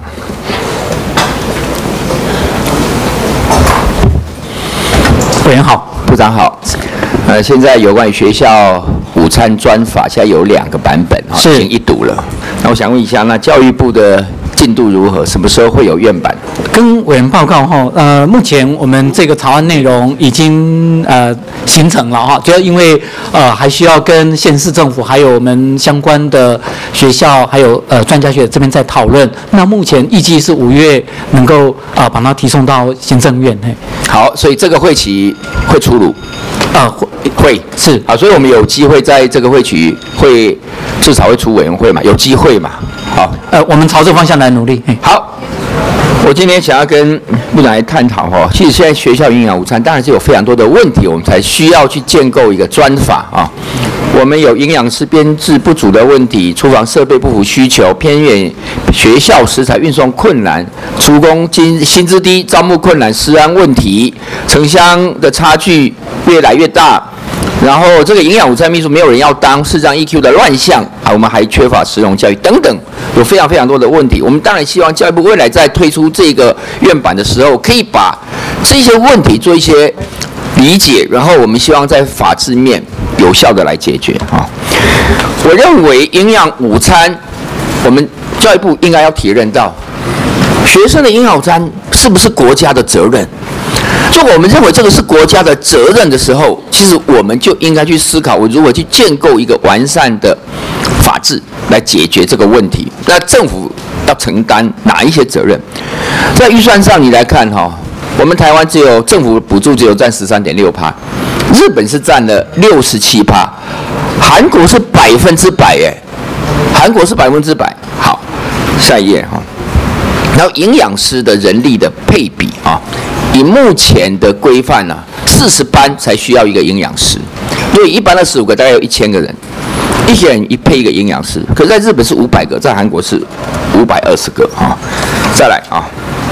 委员好， 部长好。现在有关于学校午餐专法，现在有2个版本哈，已经一读了。那我想问一下，那教育部的进度如何？什么时候会有院版？ 跟委员报告哈，目前我们这个草案内容已经形成了哈，主要因为还需要跟县市政府还有我们相关的学校还有专家学者这边在讨论。那目前预计是5月能够把它提送到行政院。 好，所以这个会期会出炉。会是好，所以我们有机会在这个会期会至少会出委员会嘛，有机会嘛。好， 我们朝这个方向来努力。 好，我今天想要跟部长来探讨哈，其实现在学校营养午餐当然是有非常多的问题，我们才需要去建构一个专法啊。我们有营养师编制不足的问题，厨房设备不符需求，偏远学校食材运送困难，厨工薪资低，招募困难，食安问题，城乡的差距越来越大。然后这个营养午餐秘书没有人要当，视障 EQ 的乱象啊，我们还缺乏实用教育等等，有非常非常多的问题。我们当然希望教育部未来在推出这个院版的时候，可以把这些问题做一些理解，然后我们希望在法制面有效的来解决啊。我认为营养午餐，我们教育部应该要体认到，学生的营养午餐是不是国家的责任？如果我们认为这个是国家的责任的时候，其实我们就应该去思考，我如何去建构一个完善的法制来解决这个问题。那政府要承担哪一些责任？在预算上你来看哈，我们台湾政府补助只有占13.6%，日本是占了67%，韩国是100%耶，韩国是100%。好，下一页哈。然后营养师的人力的配比啊，以目前的规范呢，40班才需要一个营养师，因为一般的15个大概有1000个人，1个人配一个营养师。可是在日本是500个，在韩国是520个啊。再来啊，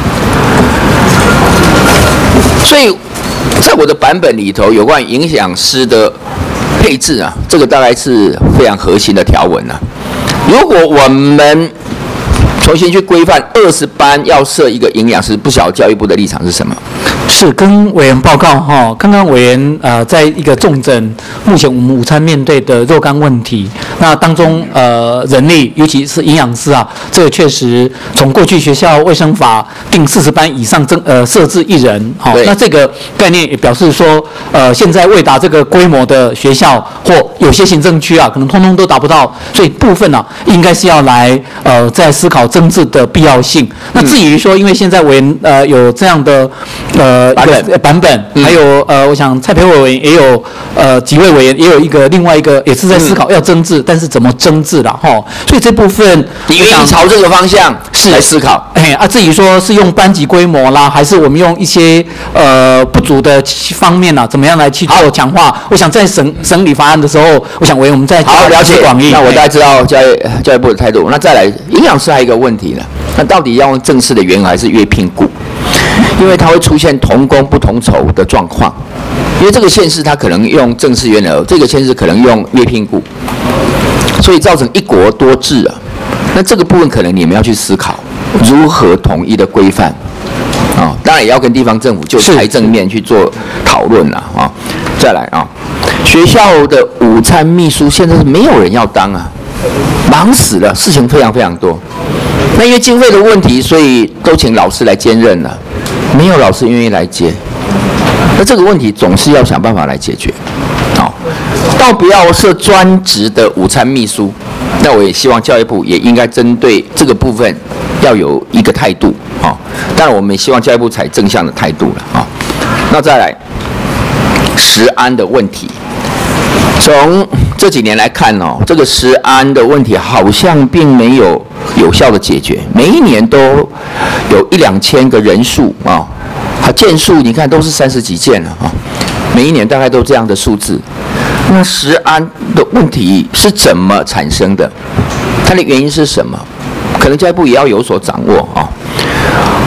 所以在我的版本里头，有关营养师的配置啊，这个大概是非常核心的条文啊。如果我们重新去规范20班要设一个营养师，不晓得教育部的立场是什么？ 是跟委员报告哈，刚刚委员在一个重诊目前我们午餐面对的若干问题，那当中人力尤其是营养师啊，这个确实从过去学校卫生法定40班以上设置1人，好，那这个概念也表示说现在未达这个规模的学校或有些行政区啊，可能通通都达不到，所以部分啊应该是要来在思考增制的必要性。那至于说，因为现在委员有这样的版本，还有我想蔡培委员也有几位委员也有另外一个也是在思考要增制，但是怎么增制啦哈，所以这部分你愿意朝这个方向是来思考？ 至于说是用班级规模啦，还是我们用一些不足的方面啊，怎么样来去做强化？我想在审理法案的时候，我想委员我们在好了解广义。那我大概知道教育部的态度。那再来，营养师还有一个问题了，那到底要用正式的员额还是约聘雇？因为它会出现同工不同酬的状况，因为这个县市它可能用正式员额，这个县市可能用约聘雇，所以造成一国多制啊。那这个部分可能你们要去思考如何统一的规范啊，当然也要跟地方政府就财政面去做讨论了啊。再来啊，学校的午餐秘书现在是没有人要当啊，忙死了，事情非常非常多。那因为经费的问题，所以都请老师来兼任了，没有老师愿意来接。那这个问题总是要想办法来解决，倒不要设专职的午餐秘书。那我也希望教育部也应该针对这个部分要有一个态度啊。当然，我们也希望教育部采正向的态度了啊。那再来，食安的问题。从这几年来看哦，这个食安的问题好像并没有有效的解决，每一年都有1-2千个人数啊，件数你看都是30几件了啊，每一年大概都这样的数字。那食安的问题是怎么产生的？它的原因是什么？可能教育部也要有所掌握啊。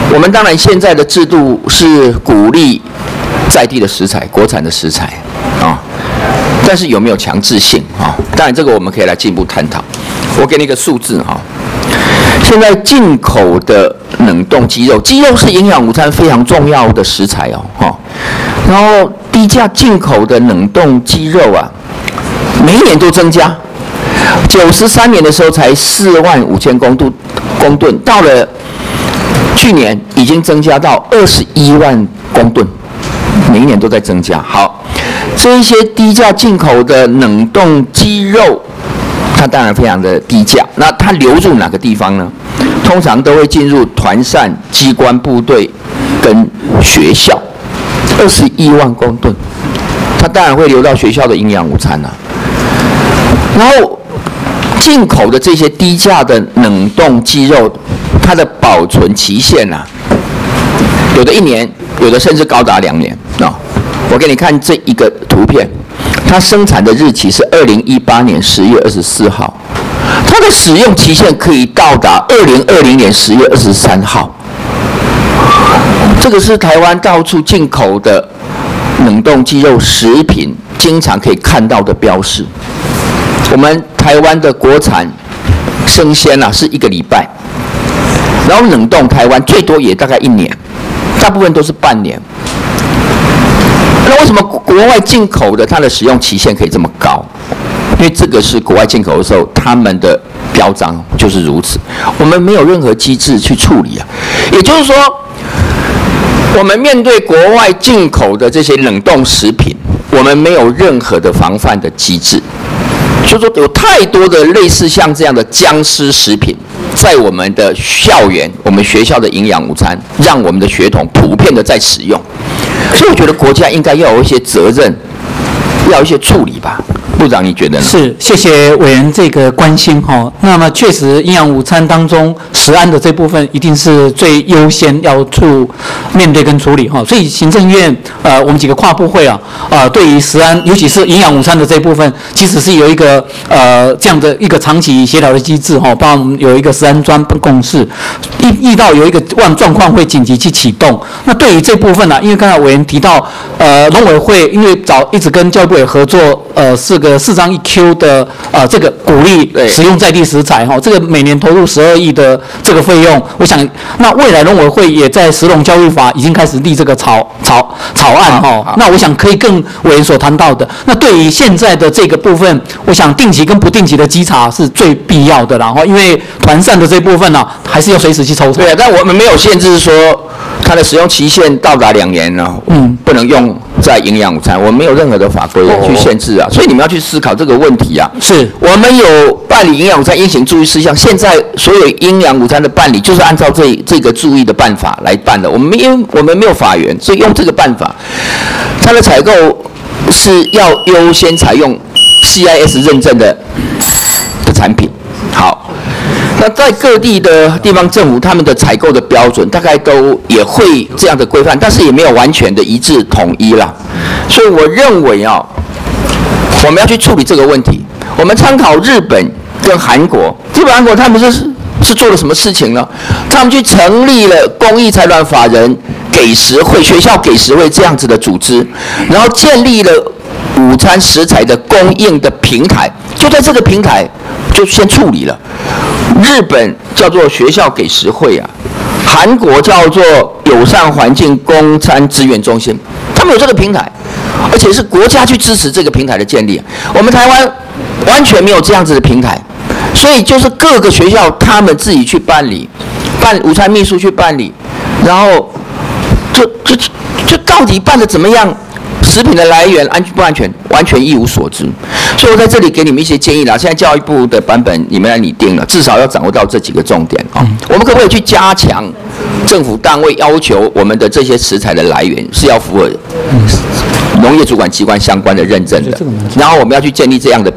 我们当然现在的制度是鼓励在地的食材、国产的食材啊，但是有没有强制性啊？当然这个我们可以来进一步探讨。我给你一个数字哈，现在进口的冷冻鸡肉，鸡肉是营养午餐非常重要的食材哦，哈。然后低价进口的冷冻鸡肉啊，每一年都增加。93年的时候才45000公吨，到了去年已经增加到21万公吨，每一年都在增加。好，这一些低价进口的冷冻鸡肉，它当然非常的低价。那它流入哪个地方呢？通常都会进入团膳、机关部队跟学校。21万公吨，它当然会流到学校的营养午餐啊。然后进口的这些低价的冷冻鸡肉，它的保存期限啊，有的1年，有的甚至高达2年啊。我给你看这一个图片，它生产的日期是2018年10月24号，它的使用期限可以到达2020年10月23号。这个是台湾到处进口的冷冻鸡肉食品经常可以看到的标示。我们台湾的国产生鲜啊是1个礼拜，然后冷冻台湾最多也大概1年，大部分都是半年。那为什么国外进口的它的使用期限可以这么高？因为这个是国外进口的时候他们的标章就是如此，我们没有任何机制去处理啊。也就是说，我们面对国外进口的这些冷冻食品，我们没有任何的防范的机制。所以说，有太多的类似像这样的僵尸食品，在我们的校园、我们学校的营养午餐，让我们的学童普遍的在使用。所以我觉得国家应该要有一些责任，要有一些处理吧。部长，你觉得呢？ 是，谢谢委员这个关心哈。那么确实，营养午餐当中食安的这部分一定是最优先要面对跟处理哈。所以行政院我们几个跨部会对于食安，尤其是营养午餐的这部分，其实是有一个这样的一个长期协调的机制哈，包括我们有一个食安专共识，遇到有一个状况会紧急去启动。那对于这部分呢，因为刚才委员提到农委会因为一直跟教育部也合作是个4张1Q 的这个鼓励使用在地食材哈，这个每年投入12亿的这个费用，我想那未来农委会也在食农教育法已经开始立这个草案哈，那我想可以更委员所谈到的，那对于现在的这个部分，我想定期跟不定期的稽查是最必要的啦哈，因为团膳的这部分呢，还是要随时去抽查。 对啊，但我们没有限制说它的使用期限到达2年呢，不能用在营养午餐，我们没有任何的法规去限制啊，所以你们要去思考这个问题啊。 是我们有办理营养午餐应行注意事项，现在所有营养午餐的办理就是按照这个注意的办法来办的。我们没有法源，所以用这个办法，它的采购是要优先采用 CIS 认证的产品。好，那在各地的地方政府，他们的采购的标准大概都也会这样的规范，但是也没有完全的一致统一啦。所以我认为我们要去处理这个问题。我们参考日本跟韩国，日本、韩国他们是做了什么事情呢？他们去成立了公益财团法人给食会、学校给食会这样子的组织，然后建立了午餐食材的供应的平台，就在这个平台就先处理了。日本叫做学校给食会啊，韩国叫做友善环境供餐资源中心，他们有这个平台，而且是国家去支持这个平台的建立。我们台湾完全没有这样子的平台，所以就是各个学校他们自己去办午餐秘书去办理，然后就到底办得怎么样？食品的来源安全不安全，完全一无所知。所以我在这里给你们一些建议啦。现在教育部的版本你们来拟定了，至少要掌握到这几个重点啊。我们可不可以去加强政府单位要求我们的这些食材的来源是要符合农业主管机关相关的认证的？然后我们要去建立这样的平台。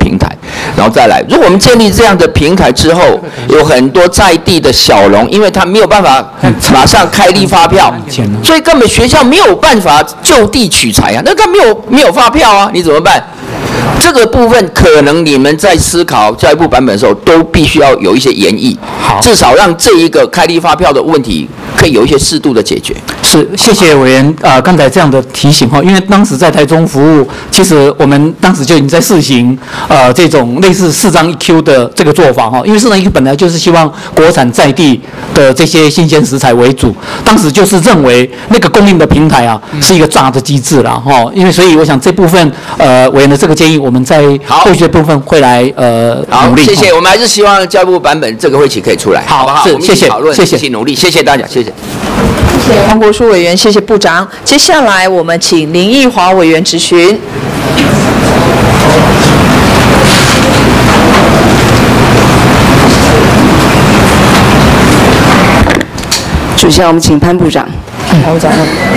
然后再来，如果我们建立这样的平台之后，有很多在地的小农，因为他没有办法马上开立发票，所以根本学校没有办法就地取材啊，那他没有发票啊，你怎么办？这个部分可能你们在思考教育部版本的时候，都必须要有一些研议，至少让这一个开立发票的问题可以有一些适度的解决。 是，谢谢委员刚才这样的提醒哈，因为当时在台中服务，其实我们当时就已经在试行这种类似4张1Q 的这个做法哈，因为4张1Q 本来就是希望国产在地的这些新鲜食材为主，当时就是认为那个供应的平台啊是一个炸的机制啦哈，因为所以我想这部分委员的这个建议，我们在后续的部分会来努力。 谢谢，我们还是希望教育部版本这个会期可以出来，好不好？ 谢谢， 讨论， 谢谢， 一起努力，谢谢大家，谢谢。 谢谢黄国书委员，谢谢部长。接下来我们请林奕华委员质询。 首先，我们请潘部长。 潘部长。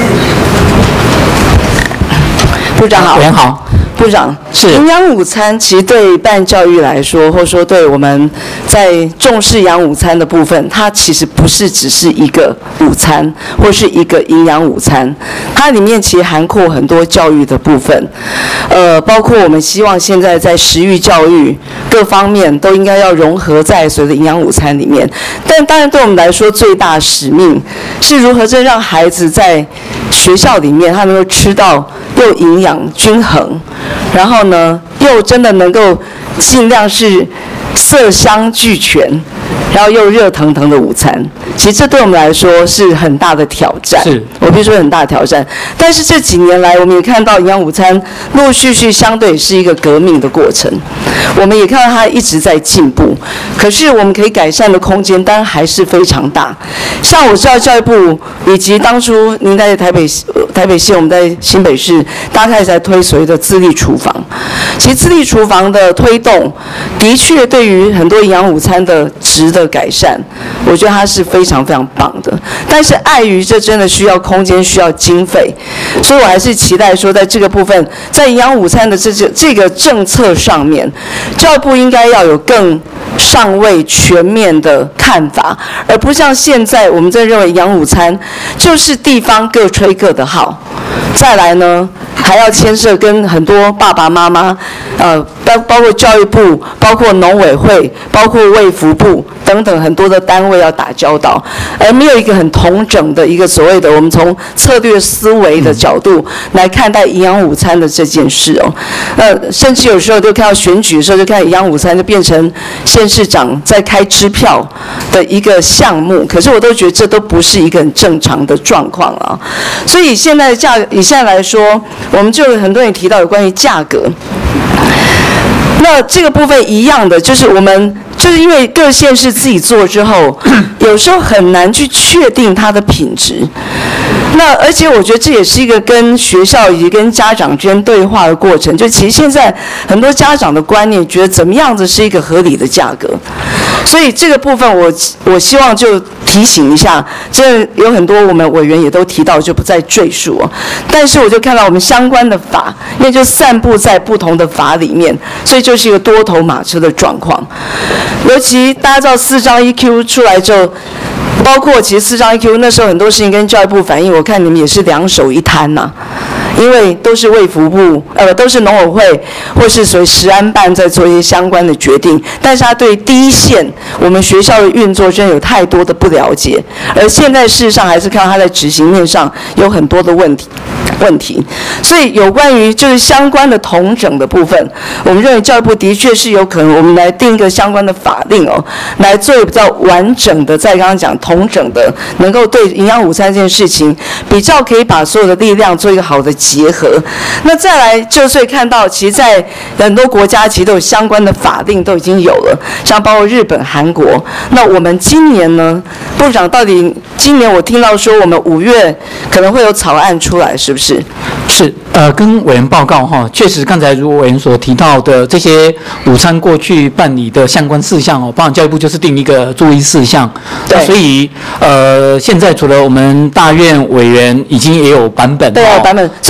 部长好。 委员好。 部长， 是营养午餐其实对办教育来说，或者说对我们在重视营养午餐的部分，它其实不是只是一个午餐或是一个营养午餐，它里面其实涵括很多教育的部分，包括我们希望现在在食育教育各方面都应该要融合在所谓的营养午餐里面。但当然对我们来说，最大使命是如何真让孩子在学校里面他能够吃到又营养均衡，然后呢，又真的能够尽量是色香俱全，然后又热腾腾的午餐。其实这对我们来说是很大的挑战，我必须说很大的挑战。但是这几年来，我们也看到营养午餐陆陆续续相对是一个革命的过程，我们也看到它一直在进步。可是我们可以改善的空间当然还是非常大。像我知道教育部以及当初您在台北县，我们在新北市，大家开始在推所谓的自立厨房。其实自立厨房的推动，的确对于很多营养午餐的质的改善，我觉得它是非常非常棒的。但是碍于这真的需要空间，需要经费，所以我还是期待说，在这个部分，在营养午餐的这个政策上面，教育部应该要有更上位全面的看法，而不像现在我们在认为营养午餐就是地方各吹各的好。再来呢，还要牵涉跟很多爸爸妈妈，包括教育部、包括农委会、包括卫福部等等很多的单位要打交道，而没有一个很统整的一个所谓的我们从策略思维的角度来看待营养午餐的这件事哦。甚至有时候就看到选举的时候，就看营养午餐就变成县市长在开支票的一个项目，可是我都觉得这都不是一个很正常的状况啊。所以现在以现在来说，我们就有很多人提到有关于价格。那这个部分一样的，就是我们就是因为各县市自己做之后，有时候很难去确定它的品质。那而且我觉得这也是一个跟学校以及跟家长之间对话的过程。就其实现在很多家长的观念觉得怎么样子是一个合理的价格，所以这个部分我希望就提醒一下，这有很多我们委员也都提到，就不再赘述哦。但是我就看到我们相关的法，因为就散布在不同的法里面，所以就是一个多头马车的状况。尤其大家知道4张1Q 出来之后，包括其实4张1Q 那时候很多事情跟教育部反映，我看你们也是两手一摊呐。因为都是卫福部，都是农委会或是属于食安办在做一些相关的决定，但是他对第一线我们学校的运作真的有太多的不了解，而现在事实上还是看到他在执行面上有很多的问题，所以有关于就是相关的统整的部分，我们认为教育部的确是有可能我们来定一个相关的法令哦，来做比较完整的，在刚刚讲统整的，能够对营养午餐这件事情比较可以把所有的力量做一个好的结合。那再来就是看到，其实在很多国家其实都有相关的法令都已经有了，像包括日本、韩国。那我们今年呢，部长到底今年我听到说我们5月可能会有草案出来，是不是？ 是，跟委员报告哈，确实刚才如委员所提到的这些午餐过去办理的相关事项哦，包含教育部就是定一个注意事项。对。所以现在除了我们大院委员已经也有版本。对，有版本。所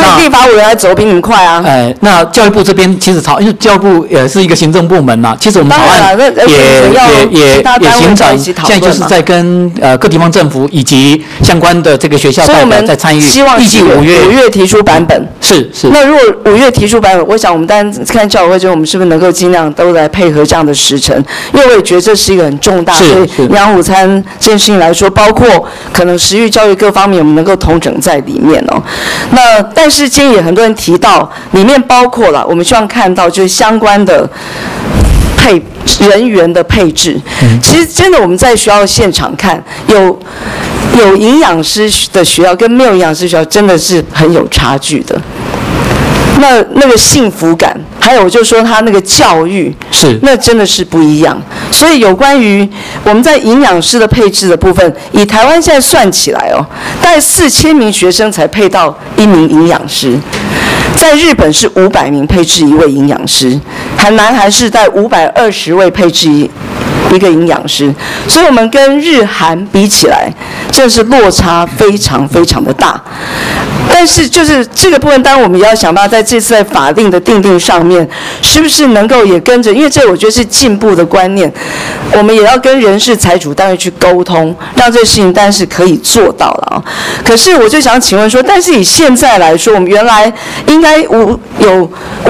那立法委员还走比你们快啊。 那教育部这边其实因为教育部也是一个行政部门嘛，其实我们草案也行长现在就是在跟各地方政府以及相关的这个学校代表在参与，预计5 月提出版本。 是。 那如果5月提出版本，我想我们当然看教委会之后，我们是不是能够尽量都来配合这样的时程？因为我也觉得这是一个很重大，对营养午餐这件事情来说，包括可能食育教育各方面，我们能够统整在里面哦。那但是今天也很多人提到，里面包括了我们希望看到就是相关的人员的配置。其实真的我们在学校现场看，有营养师的学校跟没有营养师学校真的是很有差距的。那个幸福感，还有就是说他那个教育，那真的是不一样。所以有关于我们在营养师的配置的部分，以台湾现在算起来哦，大概4000名学生才配到1名营养师。在日本是500名配置1位营养师，南韩是在520位配置一个营养师，所以我们跟日韩比起来，真的是落差非常非常的大。但是就是这个部分，当然我们也要想办法在这次在法令的订定上面，是不是能够也跟着，因为这我觉得是进步的观念，我们也要跟人事财主单位去沟通，让这个事情当然是可以做到了啊。可是我就想请问说，但是以现在来说，我们原来应该有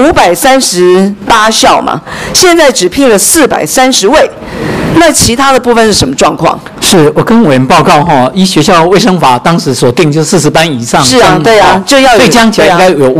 538校嘛，现在只聘了430位。那其他的部分是什么状况？ 是我跟委员报告哈，依学校卫生法当时所定就是40班以上。 是啊，对啊，就要有。 所以加起来应该有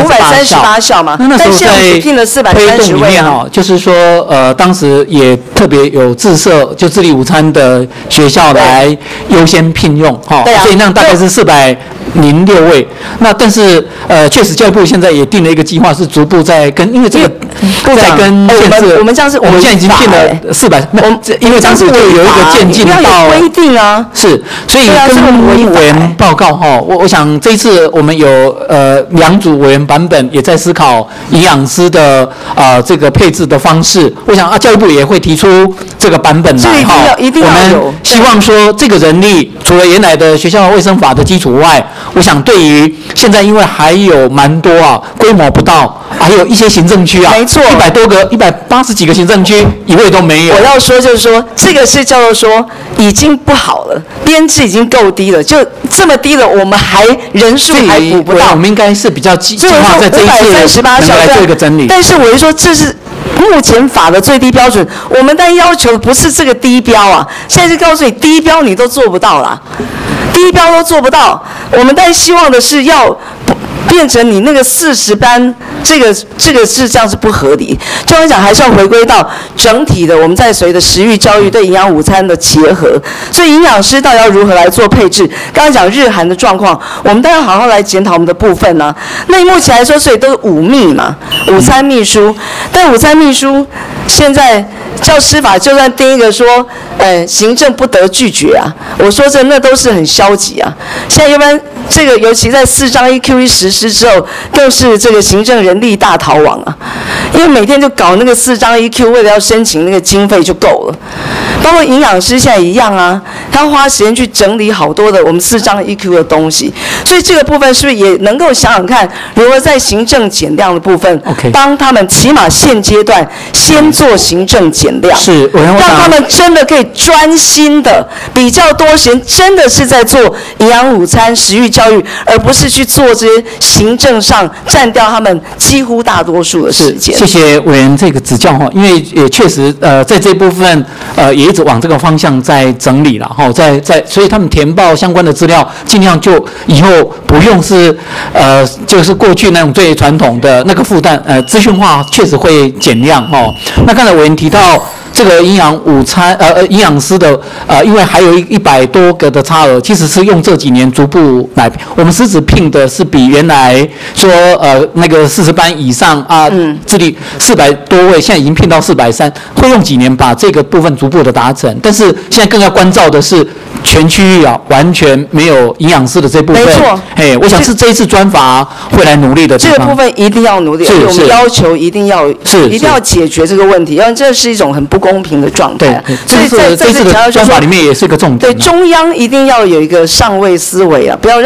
538 校嘛。 那时候在推动里面哈，就是说当时也特别有自设就自立午餐的学校来优先聘用哈，所以那大概是406位。那但是确实教育部现在也定了一个计划，是逐步在跟，因为这个在跟我们这样是， 我们现在已经聘了400，因为当时就有一个渐进到规定啊， 是，所以跟委员报告哈，我想这一次我们有2组委员版本也在思考营养师的这个配置的方式，我想教育部也会提出这个版本来哈，我们希望说这个人力除了原来的学校卫生法的基础外，我想对于现在因为还有蛮多规模不到，还有一些行政区没错 ，100多个180几个行政区1位都没有。 我要说就是说，这个是叫做说已经不好了，编制已经够低了，就这么低了，我们还人数还补不到。 我们应该是比较计划在这一次能够来做一个整理。 但是我就说这是目前法的最低标准，我们但要求的不是这个低标啊，现在是告诉你低标你都做不到啦，低标都做不到，我们但希望的是要变成你那个40班，这个是这样是不合理。就我讲，还是要回归到整体的，我们在所谓的食育教育对营养午餐的结合。所以营养师到底要如何来做配置？刚才讲日韩的状况，我们当然好好来检讨我们的部分呢。那目前来说，所以都是5秘嘛，午餐秘书。但午餐秘书现在教师法就算定一个说，行政不得拒绝啊，我说这那都是很消极啊。现在一般这个尤其在4章1Q1实施之后，更是这个行政人力大逃亡啊！因为每天就搞那个4章1Q，为了要申请那个经费就够了。包括营养师现在一样啊，他要花时间去整理好多的我们4章1Q 的东西，所以这个部分是不是也能够想想看，如何在行政减量的部分，帮他们起码现阶段先做行政减量， 是， 让他们真的可以专心的比较多时间，真的是在做营养午餐、食育教育，而不是去做这些行政上占掉他们几乎大多数的时间。 谢谢委员这个指教哈，因为也确实在这部分也一直往这个方向在整理了哈，所以他们填报相关的资料，尽量就以后不用是就是过去那种最传统的那个负担，资讯化确实会减量哈。那刚才委员提到这个营养午餐营养师的因为还有100多个的差额，其实是用这几年逐步来，我们实质聘的是比原来说那个40班以上自立400多位，现在已经聘到430，会用几年把这个部分逐步的达成。但是现在更要关照的是全区域完全没有营养师的这部分。 没错， 我想是这一次专法会来努力的地方。 这个部分一定要努力，我们要求一定要解决这个问题，因为这是一种很不公平的状态。 所以在这次的专法里面也是一个重点。 对，中央一定要有一个上位思维啊，不要让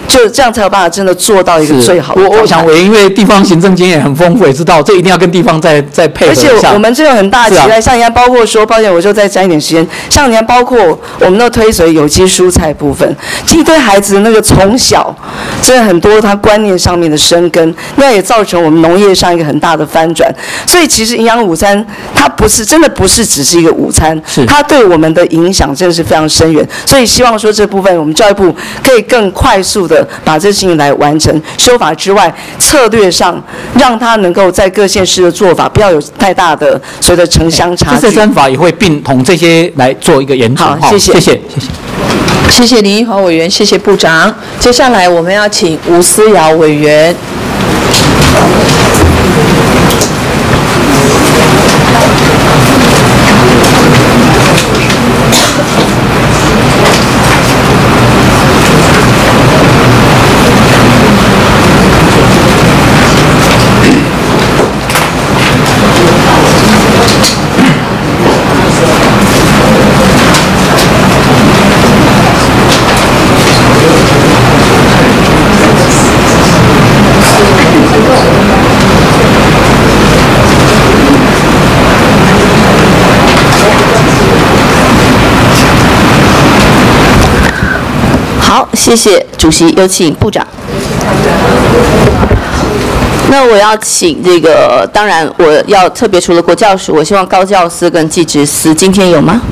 就这样才有办法真的做到一个最好的状态。 我想委员因为地方行政经验很丰富，也知道这一定要跟地方再配合一下。 而且我们这有很大的期待，像你看，包括说，抱歉，我就再占一点时间。像你看，包括我们的推水有机蔬菜部分，其实对孩子那个从小真的很多他观念上面的生根，那也造成我们农业上一个很大的翻转。所以其实营养午餐它真的不是只是一个午餐，它对我们的影响真的是非常深远。所以希望说这部分我们教育部可以更快速的把这事情来完成。修法之外，策略上让它能够在各县市的做法不要有太大的所谓的城乡差距。 这3法也会并统这些来做一个研究。 好，谢谢。 谢谢。 谢谢林奕华委员，谢谢部长。接下来我们要请吴思瑶委员。 好，谢谢主席，有请部长。那我要请这个，当然我要特别除了国教署，我希望高教司跟技职司今天有吗？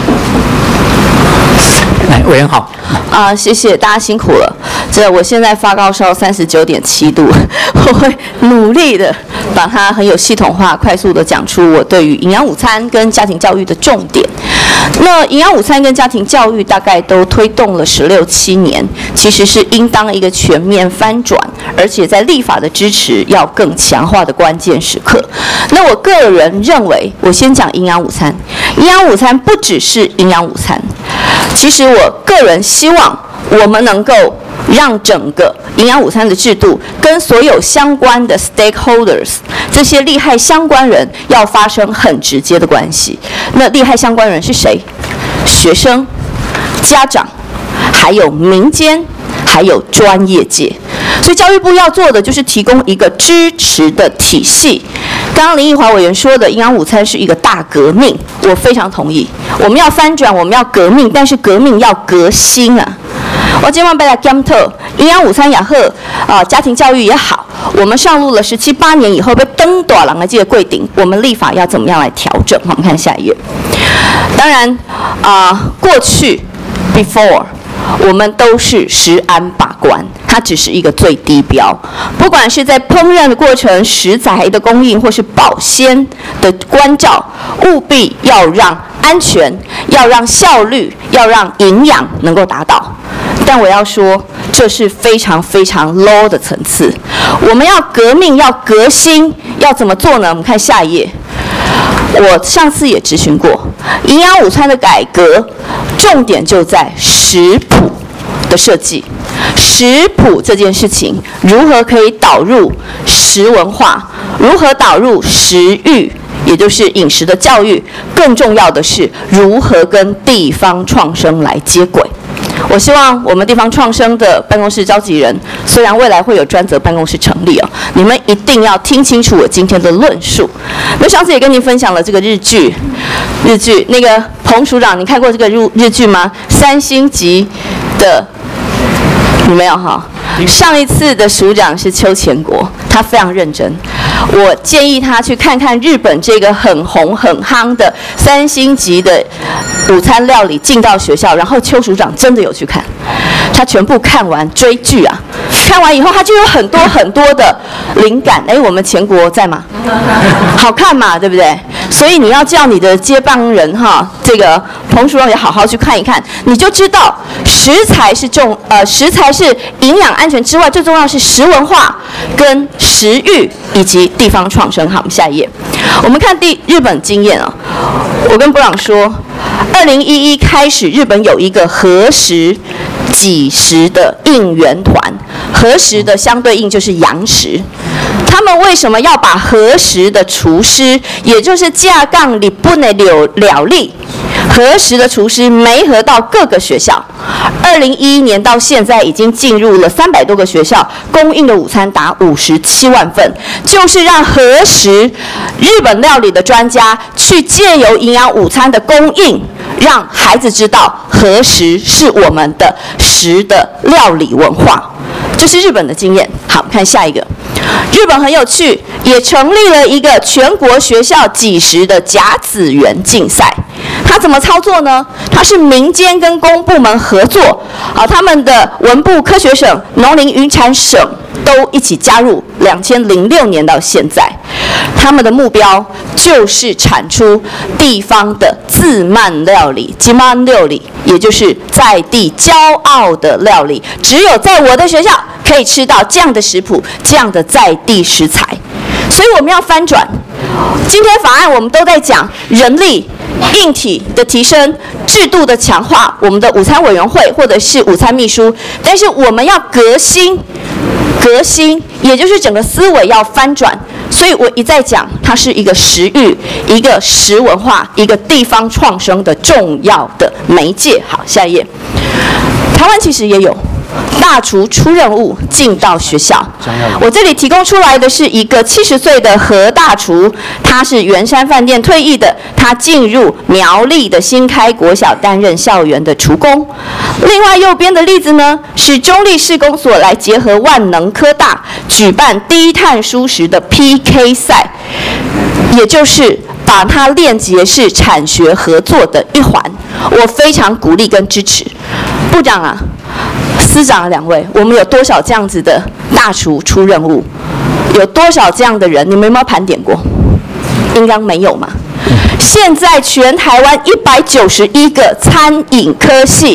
来，委员好。 谢谢大家辛苦了。我现在发高烧39.7度，我会努力的把它很有系统化、快速的讲出我对于营养午餐跟家庭教育的重点。那营养午餐跟家庭教育大概都推动了16、17年，其实是应当一个全面翻转，而且在立法的支持要更强化的关键时刻。那我个人认为，我先讲营养午餐。营养午餐不只是营养午餐，其实我个人希望我们能够让整个营养午餐的制度跟所有相关的 stakeholders 这些利害相关人要发生很直接的关系。那利害相关人是谁？学生、家长，还有民间，还有专业界。所以教育部要做的就是提供一个支持的体系。刚刚林奕华委员说的营养午餐是一个大革命，我非常同意。我们要翻转，我们要革命，但是革命要革新啊！我今晚被来检讨营养午餐也好，家庭教育也好，我们上路了17、18年以后被登大人的这个规定，我们立法要怎么样来调整？我们看下一页。当然过去 before 我们都是食安把关，它只是一个最低标。不管是在烹饪的过程、食材的供应，或是保鲜的关照，务必要让安全、要让效率、要让营养能够达到。但我要说，这是非常非常 low 的层次。我们要革命，要革新，要怎么做呢？我们看下一页。我上次也质询过，营养午餐的改革，重点就在食谱的设计。食谱这件事情，如何可以导入食文化，如何导入食育，也就是饮食的教育，更重要的是如何跟地方创生来接轨。我希望我们地方创生的办公室召集人，虽然未来会有专责办公室成立你们一定要听清楚我今天的论述。那上次也跟您分享了这个日剧，那个彭署长，你看过这个日剧吗？3星级的，你没有哈？上一次的署长是邱乾国，他非常认真。我建议他去看看日本这个很红很夯的3星级的午餐料理进到学校，然后邱署长真的有去看，他全部看完追剧啊，看完以后他就有很多很多的灵感。我们乾国在吗？好看嘛，对不对？所以你要叫你的接棒人这个彭署长也好好去看一看，你就知道食材是营养安全之外，最重要是食文化跟食育以及地方创生。好，我们下一页，我们看日本经验我跟部长说，2011开始，日本有一个和食、给食的应援团，和食的相对应就是洋食。他们为什么要把和食的厨师，也就是架杠日本的料理， 核食的厨师媒合到各个学校，2011年到现在已经进入了300多个学校，供应的午餐达57万份，就是让核食日本料理的专家去借由营养午餐的供应，让孩子知道核食是我们的食的料理文化。这是日本的经验。好，看下一个。日本很有趣，也成立了一个全国学校给食的甲子园竞赛。它怎么操作呢？它是民间跟公部门合作，他们的文部科学省、农林渔产省都一起加入。2006年到现在，他们的目标就是产出地方的自慢料理 （jiman 料理），也就是在地骄傲的料理。只有在我的学校可以吃到这样的食谱，这样的在地食材。所以我们要翻转。今天法案我们都在讲人力、硬体的提升、制度的强化，我们的午餐委员会或者是午餐秘书，但是我们要革新，也就是整个思维要翻转。所以我一再讲，它是一个食育、一个食文化、一个地方创生的重要的媒介。好，下一页。台湾其实也有大厨出任务进到学校，我这里提供出来的是一个70岁的何大厨，他是圆山饭店退役的，他进入苗栗的新开国小担任校园的厨工。另外右边的例子呢，是中立市公所来结合万能科大举办低碳蔬食的 PK 赛，也就是把它链接是产学合作的一环，我非常鼓励跟支持。部长啊，司长2位，我们有多少这样子的大厨出任务？有多少这样的人？你们有没有盘点过？应该没有嘛。现在全台湾191个餐饮科系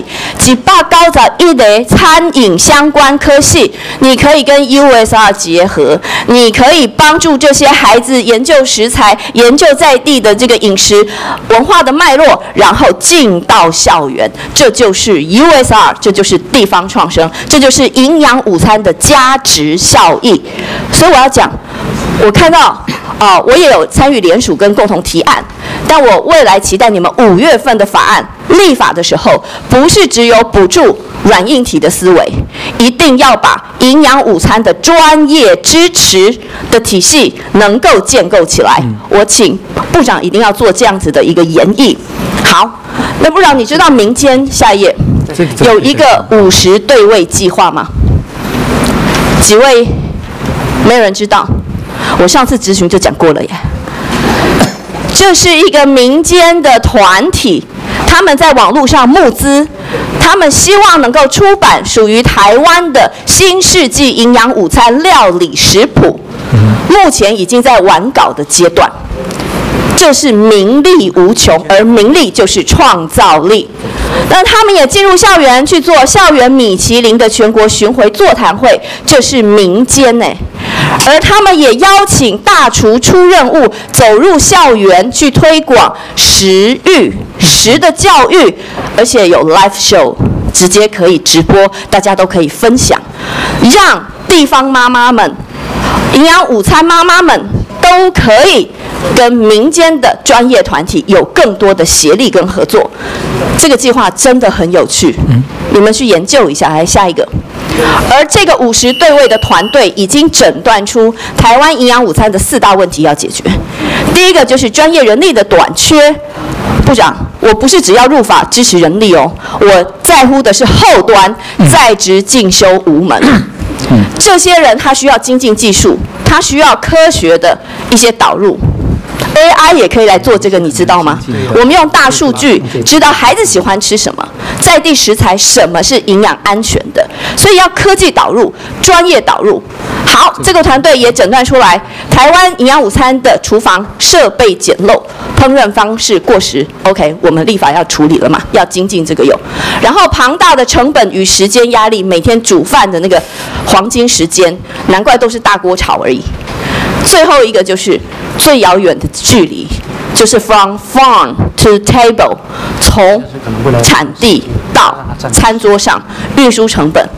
，191个餐饮相关科系，你可以跟 USR 结合，你可以帮助这些孩子研究食材，研究在地的这个饮食文化的脉络，然后进到校园，这就是 USR， 这就是地方创生，这就是营养午餐的加值效益。所以我要讲，我看到我也有参与联署跟共同提案，但我未来期待你们5月份的法案立法的时候，不是只有补助软硬体的思维，一定要把营养午餐的专业支持的体系能够建构起来。我请部长一定要做这样子的一个研议。好，那部长你知道民间下一页有一个50对位计划吗？几位？没有人知道。我上次质询就讲过了耶。这是一个民间的团体，他们在网络上募资，他们希望能够出版属于台湾的新世纪营养午餐料理食谱，目前已经在完稿的阶段。这是名利无穷，而名利就是创造力。那他们也进入校园去做校园米其林的全国巡回座谈会，这是民间呢。而他们也邀请大厨出任务，走入校园去推广食育、食的教育，而且有 live show， 直接可以直播，大家都可以分享，让地方妈妈们、营养午餐妈妈们都可以跟民间的专业团体有更多的协力跟合作。这个计划真的很有趣，你们去研究一下。来下一个。而这个50对位的团队已经诊断出台湾营养午餐的4大问题要解决。第一个就是专业人力的短缺。部长，我不是只要入法支持人力哦，我在乎的是后端在职进修无门。这些人他需要精进技术，他需要科学的一些导入。AI 也可以来做这个，你知道吗？我们用大数据知道孩子喜欢吃什么，在地食材什么是营养安全的，所以要科技导入、专业导入。好，这个团队也诊断出来，台湾营养午餐的厨房设备简陋，烹饪方式过时。OK， 我们立法要处理了嘛，要精进这个有。然后庞大的成本与时间压力，每天煮饭的那个黄金时间，难怪都是大锅炒而已。最后一个就是最遥远的距离，就是 from farm to table， 从产地到餐桌上，运输成本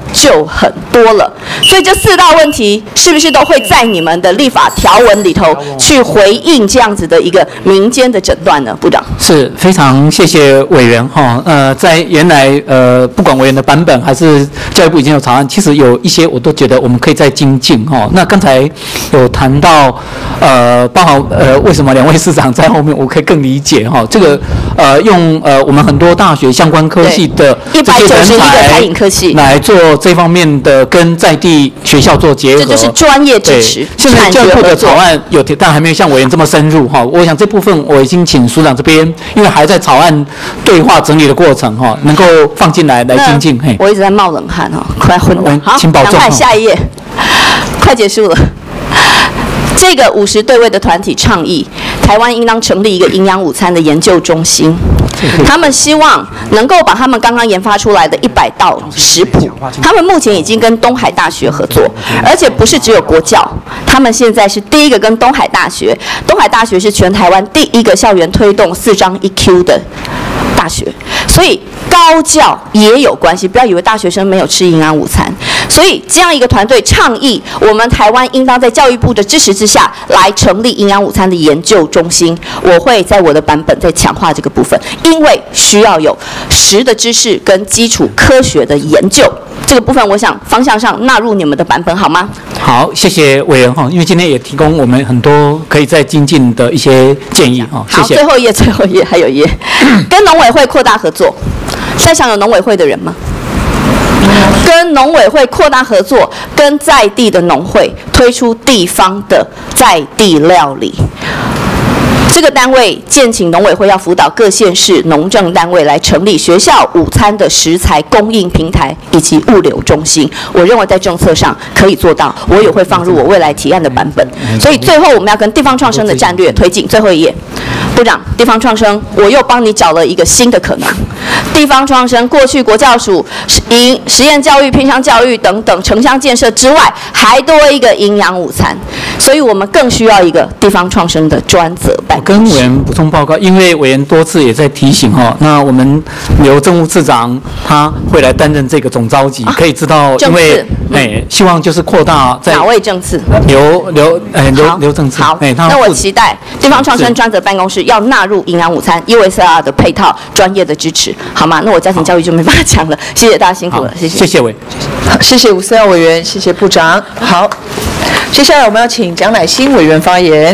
就很多了。所以这4大问题是不是都会在你们的立法条文里头去回应这样子的一个民间的诊断呢？部长是非常谢谢委员哈。在原来不管委员的版本还是教育部已经有草案，其实有一些我都觉得我们可以再精进哈。那刚才有谈到包含为什么2位市长在后面，我可以更理解哈。这个用我们很多大学相关科系的这些人才来做这方面的跟在地学校做结合， 这就是专业支持。 现在教育部的草案有，但还没有像委员这么深入哈。我想这部分我已经请署长这边，因为还在草案对话整理的过程哈，能够放进来精进。嘿， 我一直在冒冷汗哈，快昏了。好， 请保重。 赶快下一页，快结束了。这个50对位的团体倡议，台湾应当成立一个营养午餐的研究中心。他们希望能够把他们刚刚研发出来的100道食谱，他们目前已经跟东海大学合作，而且不是只有国教，他们现在是第一个跟东海大学是全台湾第一个校园推动4张1Q 的大学，所以高教也有关系，不要以为大学生没有吃营养午餐。所以这样一个团队倡议，我们台湾应当在教育部的支持之下来成立营养午餐的研究中心。我会在我的版本再强化这个部分，因为需要有实的知识跟基础科学的研究。这个部分我想方向上纳入你们的版本好吗？ 好，谢谢委员哈，因为今天也提供我们很多可以再精进的一些建议哈，谢谢。 好，最后一页还有一页，跟农委会扩大合作。在场有农委会的人吗？跟农委会扩大合作，跟在地的农会推出地方的在地料理。这个单位建请农委会要辅导各县市农政单位来成立学校午餐的食材供应平台以及物流中心。我认为在政策上可以做到，我也会放入我未来提案的版本。所以最后我们要跟地方创生的战略推进。最后一页，部长，地方创生，我又帮你找了一个新的可能。地方创生过去国教署实验教育、偏乡教育等等城乡建设之外，还多一个营养午餐，所以我们更需要一个地方创生的专责办公室。 跟委员补充报告，因为委员多次也在提醒哈，那我们由政务次长他会来担任这个总召集，可以知道，因为希望就是扩大在哪位政次？ 刘政次。 好，那我期待地方创生专责办公室要纳入营养午餐 USR 的配套专业的支持，好吗？那我家庭教育就没办法讲了，谢谢大家辛苦了，谢谢。 谢谢委， 好，谢谢54号委员，谢谢部长。好，接下来我们要请蒋乃馨委员发言。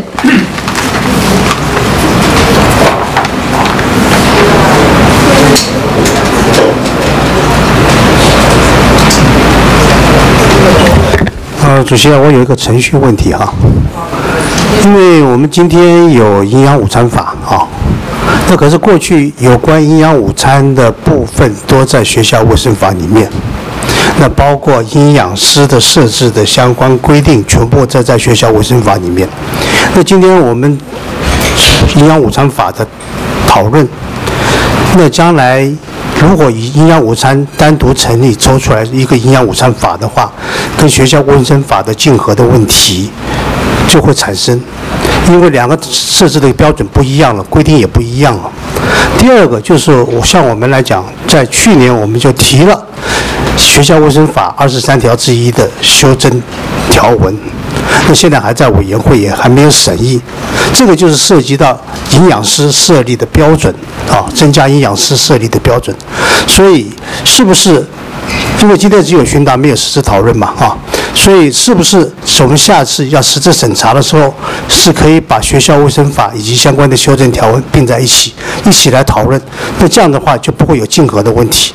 主席，我有一个程序问题哈，因为我们今天有营养午餐法啊，那可是过去有关营养午餐的部分都在学校卫生法里面，那包括营养师的设置的相关规定，全部在学校卫生法里面。那今天我们营养午餐法的讨论，那将来如果以营养午餐单独成立抽出来一个营养午餐法的话，跟学校卫生法的竞合的问题就会产生，因为两个设置的标准不一样了，规定也不一样了。第二个就是像我们来讲，在去年我们就提了学校卫生法23条之一的修正条文，那现在还在委员会，也还没有审议。这个就是涉及到营养师设立的标准啊，增加营养师设立的标准。所以是不是因为今天只有询答没有实质讨论嘛啊，所以是不是我们下次要实质审查的时候，是可以把学校卫生法以及相关的修正条文并在一起来讨论？那这样的话就不会有竞合的问题。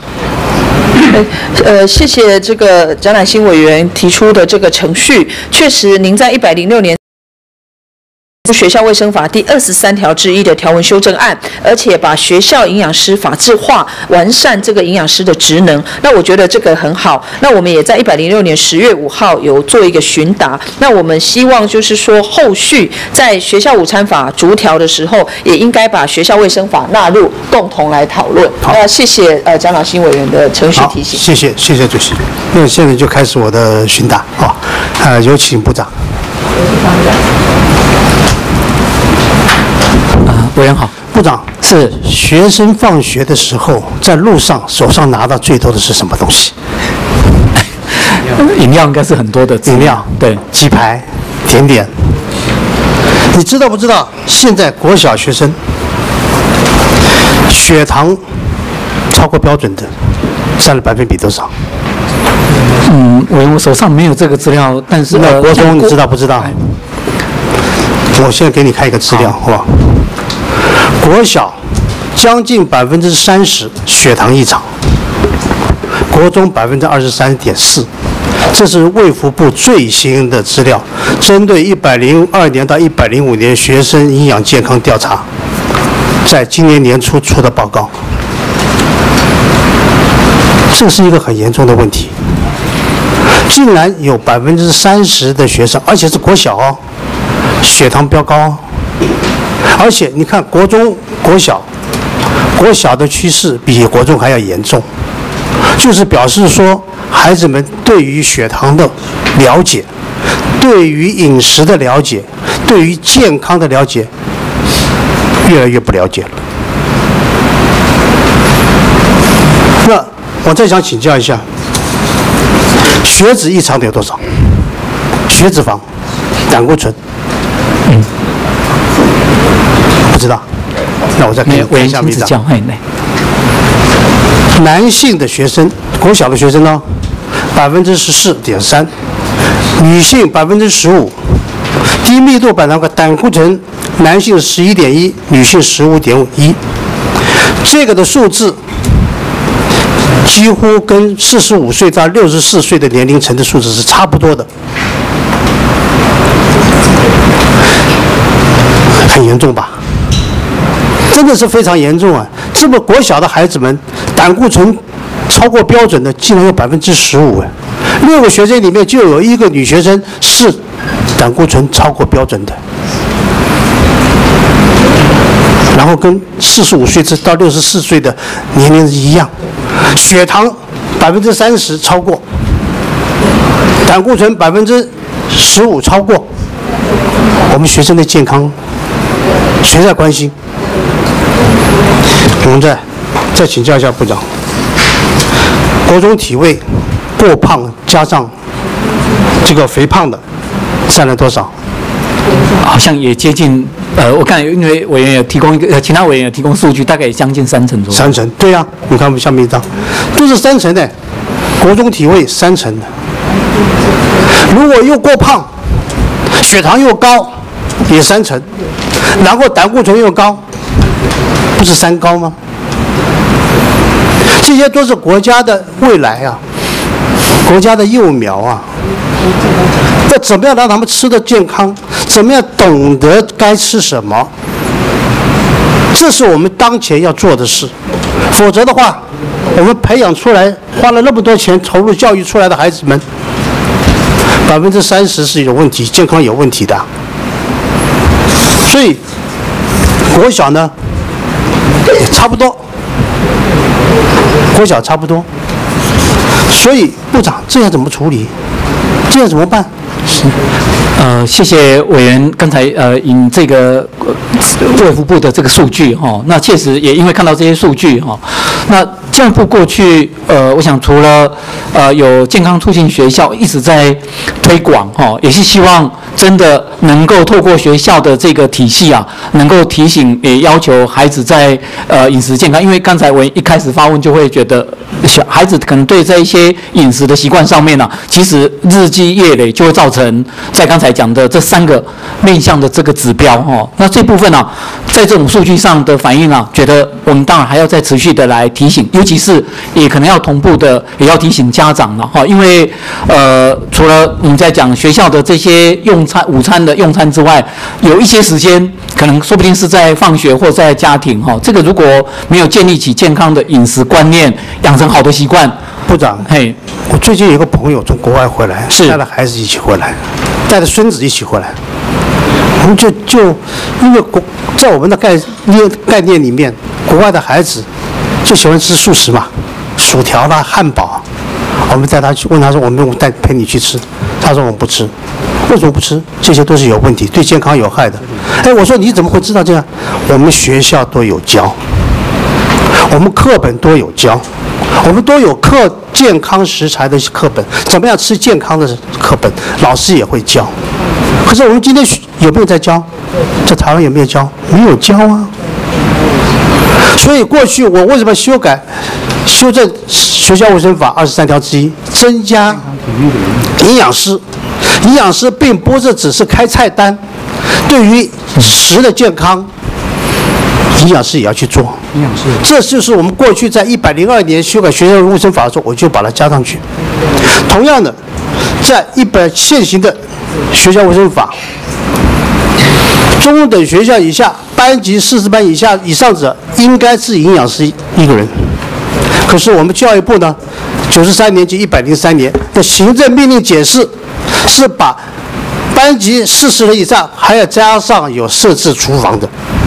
谢谢这个蒋乃馨委员提出的这个程序。确实，您在106年学校卫生法第23条之一的条文修正案，而且把学校营养师法制化，完善这个营养师的职能。那我觉得这个很好。那我们也在106年10月5号有做一个询答。那我们希望就是说，后续在学校午餐法逐条的时候，也应该把学校卫生法纳入，共同来讨论。谢谢蒋乃馨委员的程序提醒。 谢谢主席。那现在就开始我的询答啊，有请部长。 委员好， 部长，是学生放学的时候在路上手上拿到最多的是什么东西？ 饮料应该是很多的饮料， 对， 鸡排、甜点。你知道不知道？现在国小学生血糖超过标准的占了%比多少？ 我手上没有这个资料，但是那国中你知道不知道？我现在给你看一个资料，好不好？国小将近30%血糖异常，国中23.4%，这是卫福部最新的资料，针对102年到105年学生营养健康调查，在今年年初出的报告。这是一个很严重的问题，竟然有30%的学生，而且是国小哦，血糖飙高哦。而且你看国中、国小的趋势比国中还要严重，就是表示说孩子们对于血糖的了解，对于饮食的了解，对于健康的了解，越来越不了解了。那我再想请教一下，血脂异常的有多少？血脂肪、胆固醇，不知道。那我再给你看一下名单。男性的学生，国小的学生呢，14.3%，女性15%，低密度胆固醇，男性11.1%，女性15.1%，这个的数字几乎跟45岁到64岁的年龄层的数字是差不多的，很严重吧？真的是非常严重啊！这么国小的孩子们，胆固醇超过标准的竟然有15%哎，6个学生里面就有1个女学生是胆固醇超过标准的，然后跟45岁到64岁的年龄一样，血糖30%超过，胆固醇15%超过，我们学生的健康谁在关心？我们再请教一下部长，国中体位过胖加上这个肥胖的占了多少？ 好像也接近，我看因为委员有提供一个，其他委员有提供数据，大概也将近3成左右。 3成，对呀、啊，你看我们下面一张，都是3成的，国中体位3成的。如果又过胖，血糖又高，也3成，然后胆固醇又高，不是3高吗？这些都是国家的未来啊，国家的幼苗啊。那怎么样让他们吃得健康？怎么样懂得该吃什么？这是我们当前要做的事。否则的话，我们培养出来，花了那么多钱投入教育出来的孩子们，30%是有问题，健康有问题的。所以国小呢也差不多，国小差不多。所以部长这样怎么处理？这样怎么办？ 谢谢委员刚才引这个卫福部的这个数据哈，那确实也因为看到这些数据哈，那教育部过去我想除了有健康促进学校一直在推广哈，也是希望真的能够透过学校的这个体系啊，能够提醒也要求孩子在饮食健康，因为刚才我一开始发问就会觉得小孩子可能对这一些饮食的习惯上面呢、其实日积月累就会造成在刚才讲的这3个面向的这个指标哈。那这部分呢、在这种数据上的反应觉得我们当然还要再持续的来提醒，尤其是也可能要同步的也要提醒家长了哈，因为除了我们在讲学校的这些午餐的用餐之外，有一些时间可能说不定是在放学或在家庭哈，这个如果没有建立起健康的饮食观念，养成好的习惯。 部长， 嘿， 我最近有个朋友从国外回来，带着孩子一起回来，带着孙子一起回来，我们就因为在我们的概念里面，国外的孩子就喜欢吃素食嘛，薯条啦、汉堡，我们带他去问他说，我们陪你去吃，他说我们不吃，为什么不吃？这些都是有问题，对健康有害的。哎，我说你怎么会知道这样？我们学校都有教，我们课本都有教。 我们都有健康食材的课本，怎么样吃健康的课本，老师也会教。可是我们今天有没有在教？在台湾有没有教？没有教啊。所以过去我为什么修正学校卫生法23条之一，增加营养师？营养师并不是只是开菜单，对于食的健康，营养师也要去做。营养师，这就是我们过去在102年修改学校卫生法的时候，我就把它加上去。同样的，在现行的学校卫生法，中等学校以下班级40班以上者，应该是营养师1个人。可是我们教育部呢，93年及103年的行政命令解释，是把班级40人以上还要加上有设置厨房的。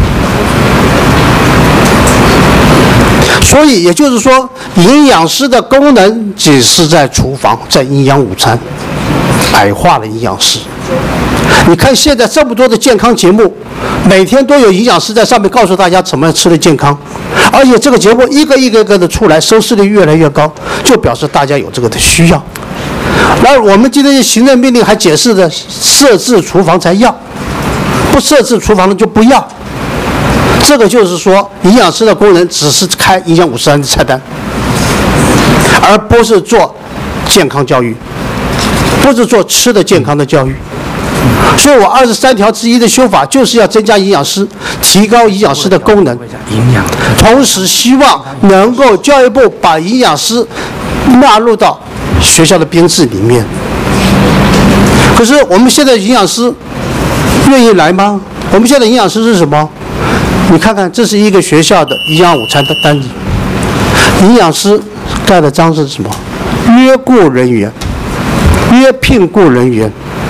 所以也就是说，营养师的功能只是在厨房，在营养午餐，矮化了营养师。你看现在这么多的健康节目，每天都有营养师在上面告诉大家怎么样吃的健康，而且这个节目一个的出来，收视率越来越高，就表示大家有这个的需要。而我们今天行政命令还解释的设置厨房才要，不设置厨房的就不要。这个就是说，营养师的功能只是开营养午餐的菜单，而不是做健康教育，不是做吃的健康的教育。所以我23条之一的修法就是要增加营养师，提高营养师的功能，同时希望能够教育部把营养师纳入到学校的编制里面。可是我们现在营养师愿意来吗？我们现在营养师是什么？你看看，这是一个学校的营养午餐的单子，营养师盖的章是什么？约雇人员，约聘雇人员。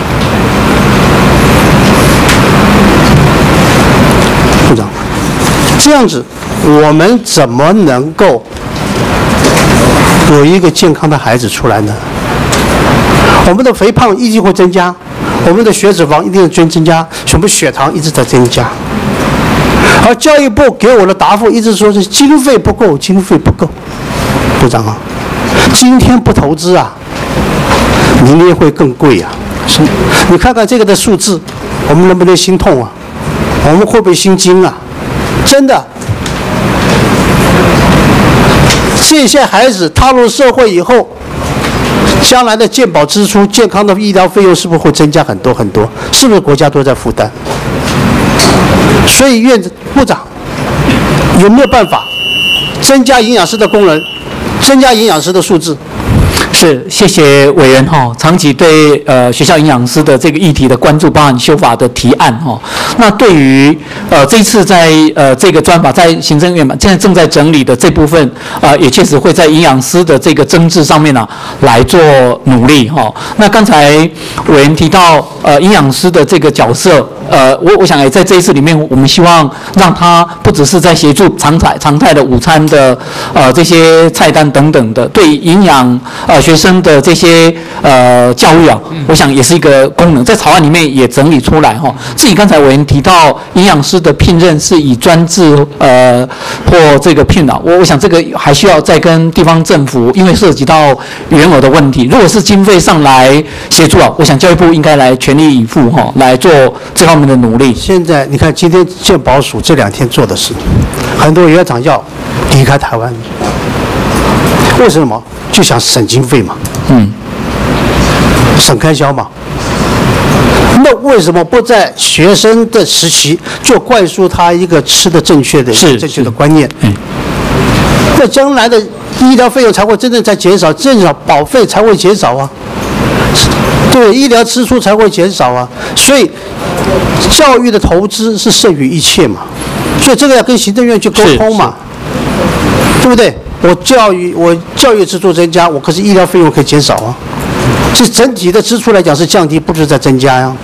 部长，这样子我们怎么能够有一个健康的孩子出来呢？我们的肥胖一定会增加，我们的血脂肪一定会增加，我们血糖一直在增加。而教育部给我的答复一直说是经费不够，经费不够。部长啊，今天不投资啊，明天会更贵啊。你看看这个的数字，我们能不能心痛啊？我们会不会心惊啊？真的，这些孩子踏入社会以后，将来的健保支出、健康的医疗费用是不是会增加很多很多？是不是国家都在负担？所以部长有没有办法增加营养师的功能，增加营养师的数字？ 是，谢谢委员哈，长期对学校营养师的这个议题的关注，包含修法的提案哈。那对于这一次在这个专法在行政院嘛，现在正在整理的这部分也确实会在营养师的这个增制上面呢来做努力哈。那刚才委员提到营养师的这个角色，我想也在这一次里面，我们希望让他不只是在协助常态的午餐的这些菜单等等的，对营养学生的这些教育啊，我想也是一个功能，在草案里面也整理出来哈。至于刚才委员提到营养师的聘任是以专制或这个聘劳，我想这个还需要再跟地方政府，因为涉及到原额的问题。如果是经费上来协助啊，我想教育部应该来全力以赴哈，来做这方面的努力。 现在你看，今天健保署这2天做的事，很多园长要离开台湾，为什么？就想省经费嘛，省开销嘛。那为什么不在学生的时期就灌输他一个吃的正确的正确的观念？那将来的医疗费用才会真正在减少，保费才会减少啊，对，医疗支出才会减少啊。所以教育的投资是胜于一切嘛，所以这个要跟行政院去沟通嘛，对不对？我教育支出增加，我可是医疗费用可以减少啊。这整体的支出来讲是降低，不是在增加呀。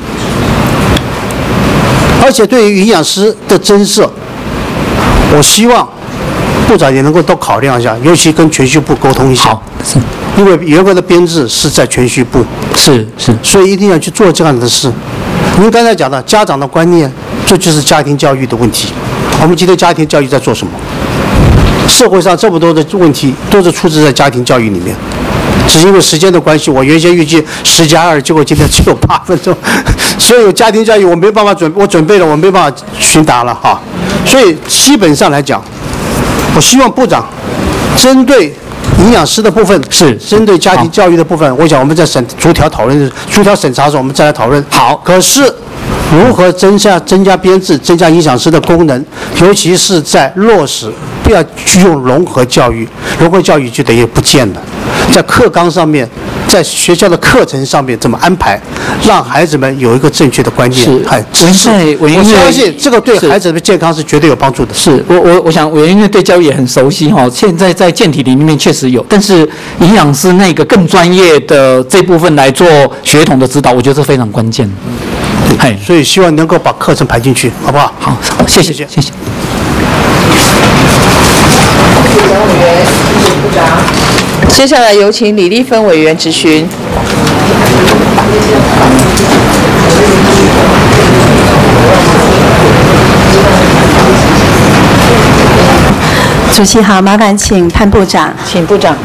而且对于营养师的增设，我希望部长也能够都考量一下，尤其跟铨叙部沟通一下。是，因为原本的编制是在铨叙部。是，所以一定要去做这样的事。您刚才讲的家长的观念，这就是家庭教育的问题。我们今天家庭教育在做什么？ 社会上这么多的问题都是出自在家庭教育里面。只是因为时间的关系，我原先预计10+2，结果今天只有8分钟，所以有家庭教育我没办法我准备了，我没办法询答了哈。所以基本上来讲，我希望部长针对营养师的部分，是针对家庭教育的部分，我想我们在逐条审查的时候，我们再来讨论。好，可是如何增加编制，增加营养师的功能，尤其是在落实，不要去用融合教育，融合教育就等于不见了。在课纲上面，在学校的课程上面怎么安排，让孩子们有一个正确的观念。我相信这个对孩子的健康是绝对有帮助的。 是我想委员因为对教育也很熟悉哈，现在在健体里面确实有，但是营养师那个更专业的这部分来做学童的指导，我觉得是非常关键。 所以希望能够把课程排进去，好不好？ 好，谢谢。 接下来有请李丽芬委员质询。 主席好，麻烦请潘部长。 请部长。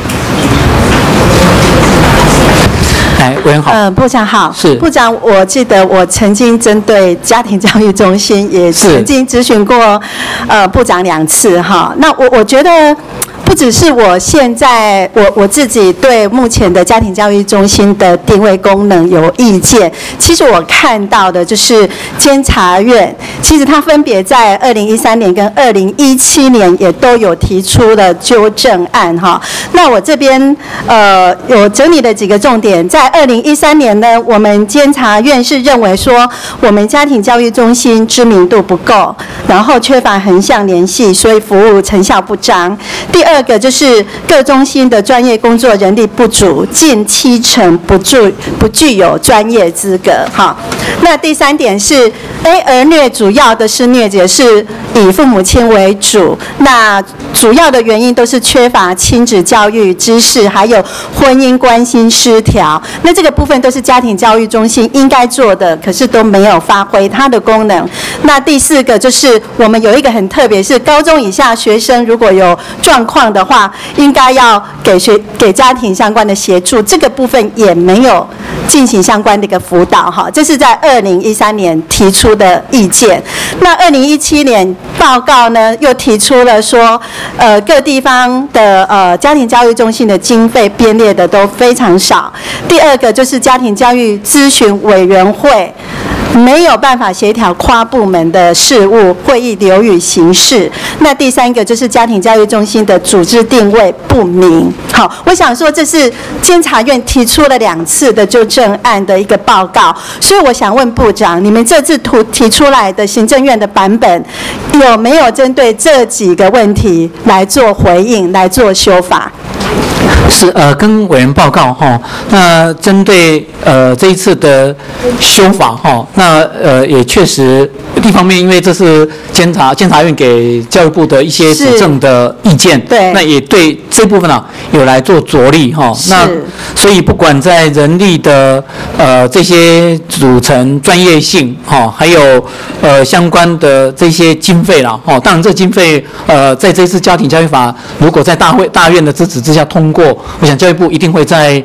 委员好。 部长好。 是。 部长，我记得我曾经针对家庭教育中心也曾经咨询过部长2次哈。那我觉得。不只是我现在我自己对目前的家庭教育中心的定位功能有意见，其实我看到的就是监察院，其实它分别在2013年跟2017年也都有提出了纠正案哈。那我这边有整理了几个重点，在2013年呢，我们监察院是认为说我们家庭教育中心知名度不够，然后缺乏横向联系，所以服务成效不彰。第二个就是各中心的专业工作人力不足，近70%不具有专业资格。哈，那第3点是，儿虐主要的施虐者是以父母亲为主，那主要的原因都是缺乏亲子教育知识，还有婚姻关系失调。那这个部分都是家庭教育中心应该做的，可是都没有发挥它的功能。那第4个就是我们有一个很特别，是高中以下学生如果有状况的话，应该要给家庭相关的协助，这个部分也没有进行相关的一个辅导哈。这是在2013年提出的意见。那2017年报告呢，又提出了说，各地方的家庭教育中心的经费编列的都非常少。第2个就是家庭教育咨询委员会。没有办法协调跨部门的事务，会议流于形式。那第3个就是家庭教育中心的组织定位不明。好，我想说这是监察院提出了2次的纠正案的一个报告，所以我想问部长，你们这次提出来的行政院的版本，有没有针对这几个问题来做回应，来做修法？ 是跟委员报告哈，那针对这一次的修法哈，那也确实一方面因为这是监察院给教育部的一些指正的意见，对，那也对这部分有来做着力哈，那所以不管在人力的这些组成专业性哈，还有相关的这些经费啦哈，当然这经费在这次家庭教育法如果在大院的支持之下通过，我想教育部一定会在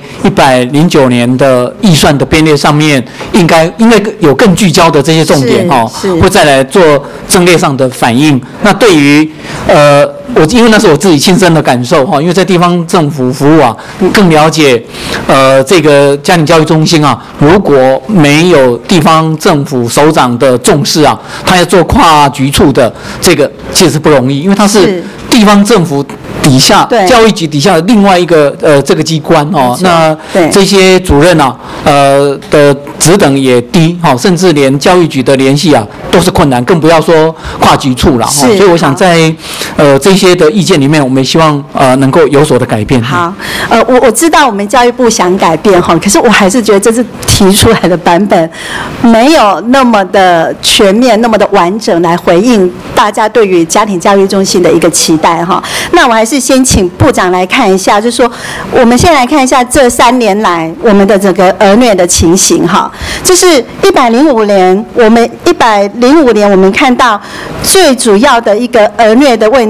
109年的预算的编列上面，应该有更聚焦的这些重点哈，会再来做政略上的反应。那对于因为那是我自己亲身的感受哈，因为在地方政府服务更了解这个家庭教育中心如果没有地方政府首长的重视他要做跨局处的这个其实是不容易，因为他是地方政府底下教育局底下的另外一个这个机关那这些主任的职等也低甚至连教育局的联系都是困难，更不要说跨局处了所以我想在这些的意见里面，我们希望能够有所的改变。 好，我知道我们教育部想改变可是我还是觉得这次提出来的版本没有那么的全面，那么的完整来回应大家对于家庭教育中心的一个期待那我还是先请部长来看一下，就是说我们先来看一下这3年来我们的整个儿虐的情形就是105年，我们看到最主要的一个儿虐的问题，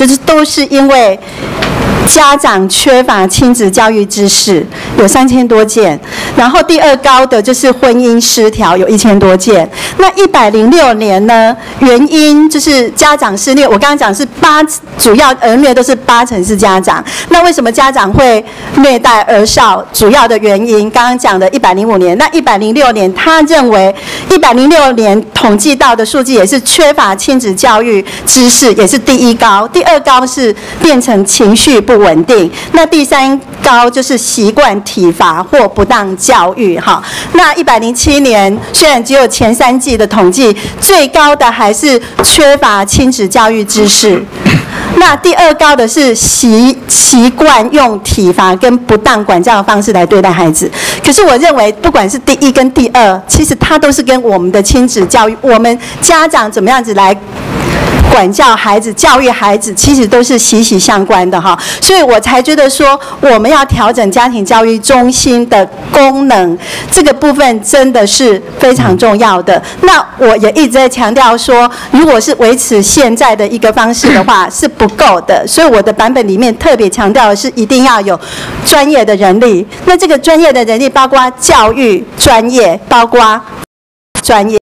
就是都是因为家长缺乏亲子教育知识，有3000多件。然后第二高的就是婚姻失调，有1000多件。那106年呢，原因就是家长施虐。我刚刚讲是主要儿虐都是80%是家长。那为什么家长会虐待儿少？主要的原因刚刚讲的105年，那106年他认为106年统计到的数据也是缺乏亲子教育知识，也是第一高。第二高是变成情绪不稳定，那第三高就是习惯体罚或不当教育。哈，那107年虽然只有前3季的统计，最高的还是缺乏亲子教育知识。那第二高的是习惯用体罚跟不当管教的方式来对待孩子。可是我认为，不管是第一跟第二，其实它都是跟我们的亲子教育，我们家长怎么样子来管教孩子、教育孩子，其实都是息息相关的哈。所以我才觉得说，我们要调整家庭教育中心的功能，这个部分真的是非常重要的。那我也一直在强调说，如果是维持现在的一个方式的话，是不够的。所以我的版本里面特别强调的是，一定要有专业的人力。那这个专业的人力包括教育专业，包括专业。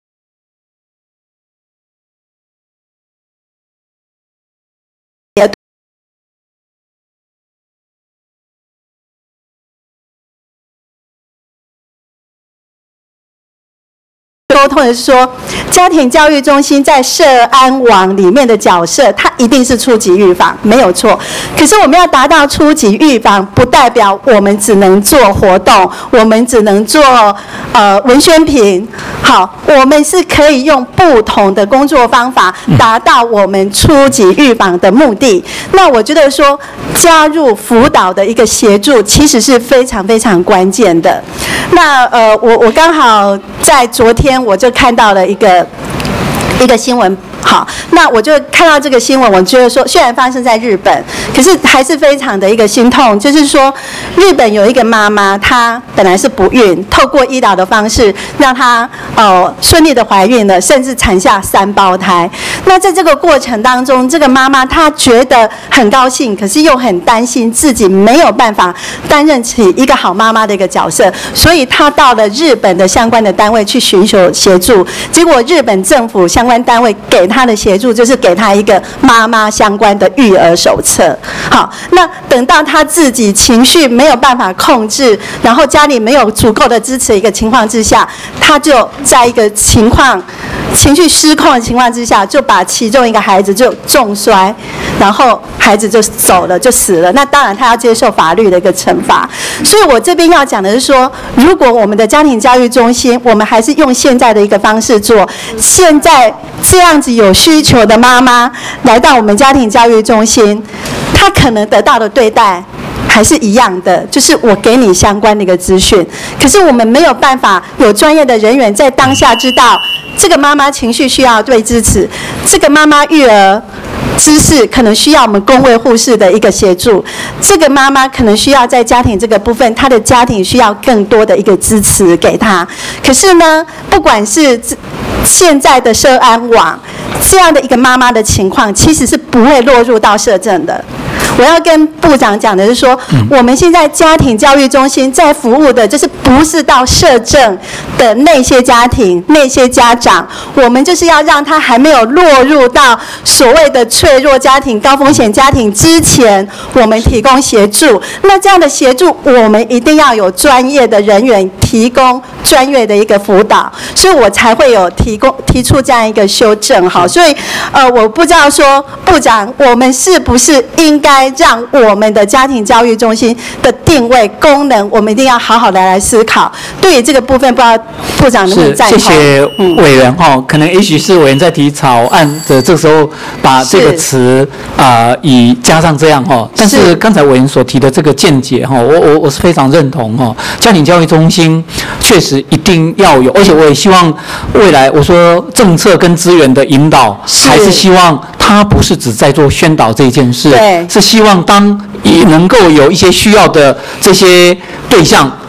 沟通的是说，家庭教育中心在社安网里面的角色，它一定是初级预防，没有错。可是我们要达到初级预防，不代表我们只能做活动，我们只能做文宣品。好，我们是可以用不同的工作方法，达到我们初级预防的目的。那我觉得说，加入辅导的一个协助，其实是非常非常关键的。那我刚好在昨天我就看到了一个新闻。好，那我就看到这个新闻，我觉得说，虽然发生在日本，可是还是非常的一个心痛。就是说，日本有一个妈妈，她本来是不孕，透过医疗的方式让她顺利的怀孕了，甚至产下3胞胎。那在这个过程当中，这个妈妈她觉得很高兴，可是又很担心自己没有办法担任起一个好妈妈的一个角色，所以她到了日本的相关的单位去寻求协助。结果日本政府相关单位给她的协助就是给她一个妈妈相关的育儿手册。好，那等到她自己情绪没有办法控制，然后家里没有足够的支持一个情况之下，她就在一个情绪失控的情况之下，就把其中一个孩子就重摔，然后孩子就走了，就死了。那当然她要接受法律的一个惩罚。所以我这边要讲的是说，如果我们的家庭教育中心，我们还是用现在的一个方式做，现在这样子有需求的妈妈来到我们家庭教育中心，她可能得到的对待还是一样的，就是我给你相关的一个资讯，可是我们没有办法有专业的人员在当下知道这个妈妈情绪需要被支持，这个妈妈育儿知识可能需要我们公卫护士的一个协助，这个妈妈可能需要在家庭这个部分，她的家庭需要更多的一个支持给她。可是呢，不管是现在的社安网这样的一个妈妈的情况，其实是不会落入到社政的。我要跟部长讲的是说，我们现在家庭教育中心在服务的就是不是到社政的那些家庭、那些家长，我们就是要让他还没有落入到所谓的脆弱家庭、高风险家庭之前，我们提供协助。那这样的协助，我们一定要有专业的人员提供专业的一个辅导，所以我才会有提出这样一个修正。好，所以我不知道说部长，我们是不是应该让我们的家庭教育中心的定位功能，我们一定要好好的来思考。对于这个部分，不知道部长能不能赞同？ 谢谢委员哈，可能也许是委员在提草案的这个时候把这个词以加上这样哈，但是刚才委员所提的这个见解哈，我是非常认同哈。家庭教育中心确实一定要有，而且我也希望未来我说政策跟资源的引导，还是希望他不是只在做宣导这件事，是希望当也能够有一些需要的这些对象，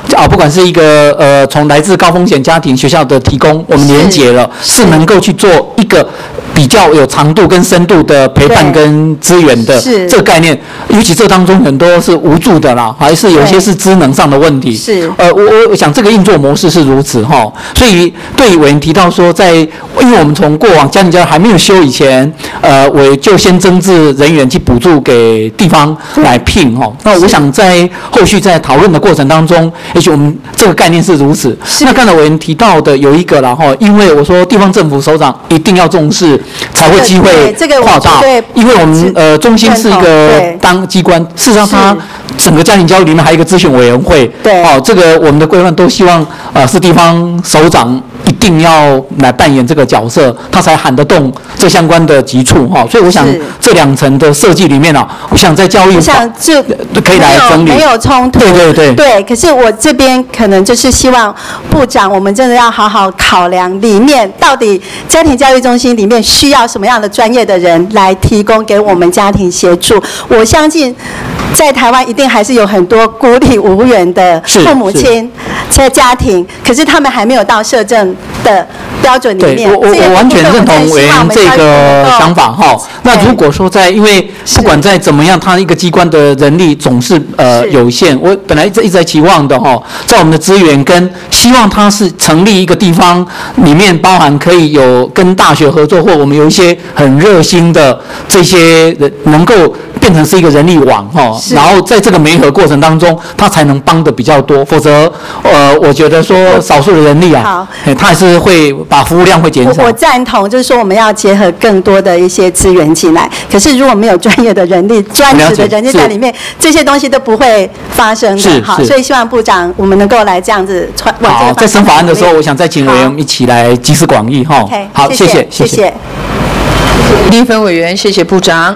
不管是一个从来自高风险家庭学校的提供，我们连结了，是能够去做一个比较有长度跟深度的陪伴跟资源的这个概念。尤其这当中很多是无助的啦，还是有些是职能上的问题。是，我想这个运作模式是如此哈。所以对委员提到说，因为我们从过往家庭教育还没有修以前，我就先增置人员去补助给地方来聘哈。那我想在后续在讨论的过程当中，也许我们这个概念是如此。那刚才委员提到的有一个啦哈，因为我说地方政府首长一定要重视，才会机会扩大。因为我们中心是一个当机关，事实上它整个家庭教育里面还有一个咨询委员会。对。这个我们的规范都希望是地方首长一定要来扮演这个角色，他才喊得动这相关的急处哈。所以我想这2层的设计里面啊，我想在教育上这可以来整理， 没有冲突。对。可是我这边可能就是希望部长，我们真的要好好考量里面到底家庭教育中心里面需要什么样的专业的人来提供给我们家庭协助。我相信在台湾一定还是有很多孤立无援的父母亲在家庭，可是他们还没有到社政的标准里面。 我完全认同委员这个想法哈。那如果说因为不管再怎么样，他一个机关的人力总是有限。我本来一直在期望的哈，在我们的资源跟希望它是成立一个地方里面包含可以有跟大学合作，或我们有一些很热心的这些人能够变成是一个人力网哈，然后在这个媒合过程当中，他才能帮的比较多。否则我觉得说少数的人力啊，他还是会把服务量会减少。 我赞同，就是说我们要结合更多的一些资源进来。可是如果没有专业的人力、专职的人力在里面，这些东西都不会发生的。好，所以希望部长我们能够来这样子往这个方向。 在审法案的时候，我想再请委员一起来集思广益哈。好，谢谢。 李立芬委员，谢谢部长。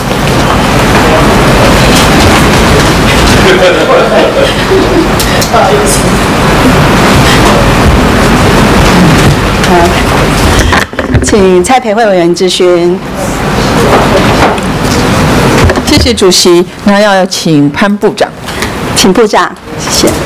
不好意思。请蔡培慧委员质询。 谢谢主席。那要请潘部长， 请部长，谢谢。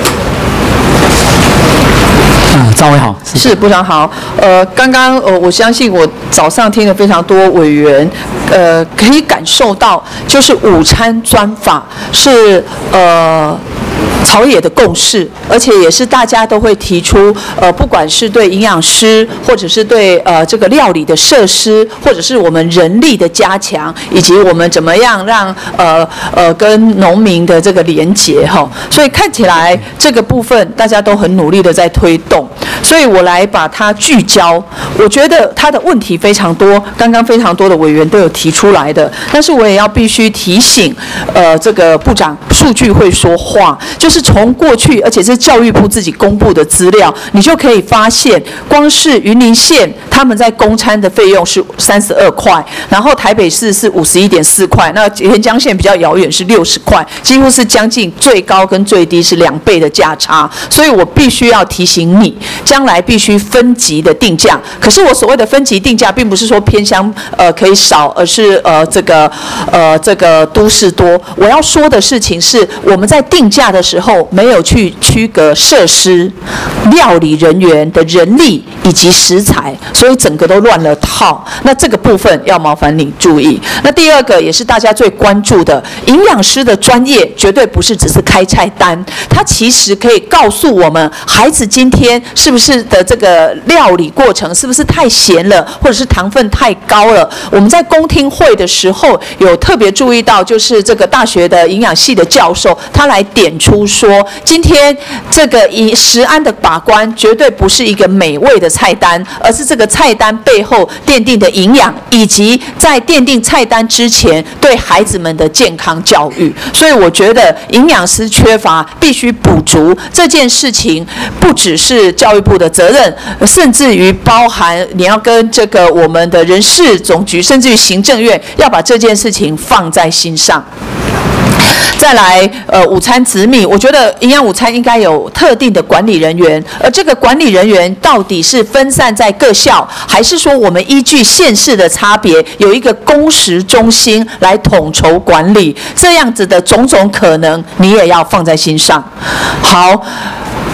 张委好， 是部长好。刚刚我相信我早上听了非常多委员，可以感受到，就是午餐专法是朝野的共识，而且也是大家都会提出，不管是对营养师，或者是对这个料理的设施，或者是我们人力的加强，以及我们怎么样让跟农民的这个连结哈，所以看起来这个部分大家都很努力的在推动，所以我来把它聚焦。我觉得它的问题非常多，刚刚非常多的委员都有提出来的，但是我也要必须提醒，这个部长，数据会说话，就是从过去，而且是教育部自己公布的资料，你就可以发现，光是云林县他们在供餐的费用是32块，然后台北市是51.4块，那连江县比较遥远是60块，几乎是将近最高跟最低是2倍的价差，所以我必须要提醒你，将来必须分级的定价。可是我所谓的分级定价，并不是说偏乡可以少，而是这个都市多。我要说的事情是，我们在定价的时候没有去区隔设施、料理人员的人力以及食材，所以整个都乱了套。那这个部分要麻烦你注意。那第二个也是大家最关注的，营养师的专业绝对不是只是开菜单，它其实可以告诉我们孩子今天是不是的这个料理过程是不是太咸了，或者是糖分太高了。我们在公听会的时候有特别注意到，就是这个大学的营养系的教授，他来点出说，今天这个以食安的把关绝对不是一个美味的菜单，而是这个菜单背后奠定的营养，以及在奠定菜单之前对孩子们的健康教育。所以我觉得营养师缺乏必须补足这件事情，不只是教育部的责任，甚至于包含你要跟这个我们的人事总局，甚至于行政院要把这件事情放在心上。再来，午餐直米，我觉得营养午餐应该有特定的管理人员，而这个管理人员到底是分散在各校，还是说我们依据县市的差别，有一个供食中心来统筹管理？这样子的种种可能，你也要放在心上。好。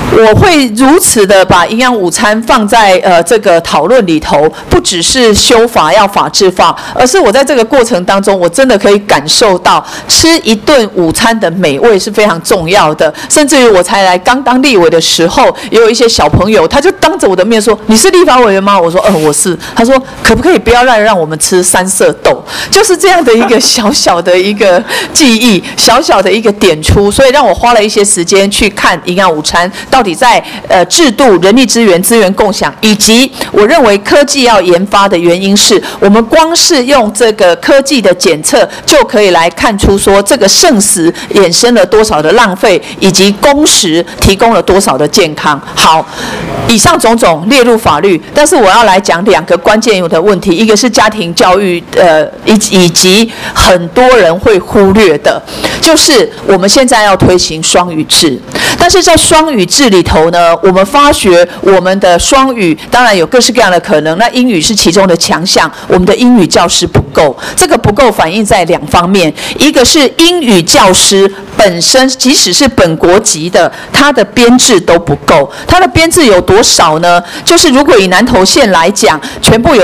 我会如此的把营养午餐放在这个讨论里头，不只是修法要法制化，而是我在这个过程当中，我真的可以感受到吃一顿午餐的美味是非常重要的。甚至于我才来刚当立委的时候，也有一些小朋友，他就当着我的面说：“你是立法委员吗？”我说：“我是。”他说：“可不可以不要让我们吃三色豆？”就是这样的一个小小的一个记忆，小小的一个点出，所以让我花了一些时间去看营养午餐到底在制度、人力资源共享，以及我认为科技要研发的原因是，我们光是用这个科技的检测就可以来看出说这个剩食衍生了多少的浪费，以及工时提供了多少的健康。好，以上种种列入法律，但是我要来讲2个关键的问题，一个是家庭教育，以及很多人会忽略的，就是我们现在要推行双语制，但是在双语制里头呢，我们发觉我们的双语当然有各式各样的可能，那英语是其中的强项，我们的英语教师不够，这个不够反映在2方面，一个是英语教师本身即使是本国籍的，他的编制都不够，他的编制有多少呢？就是如果以南投县来讲，全部有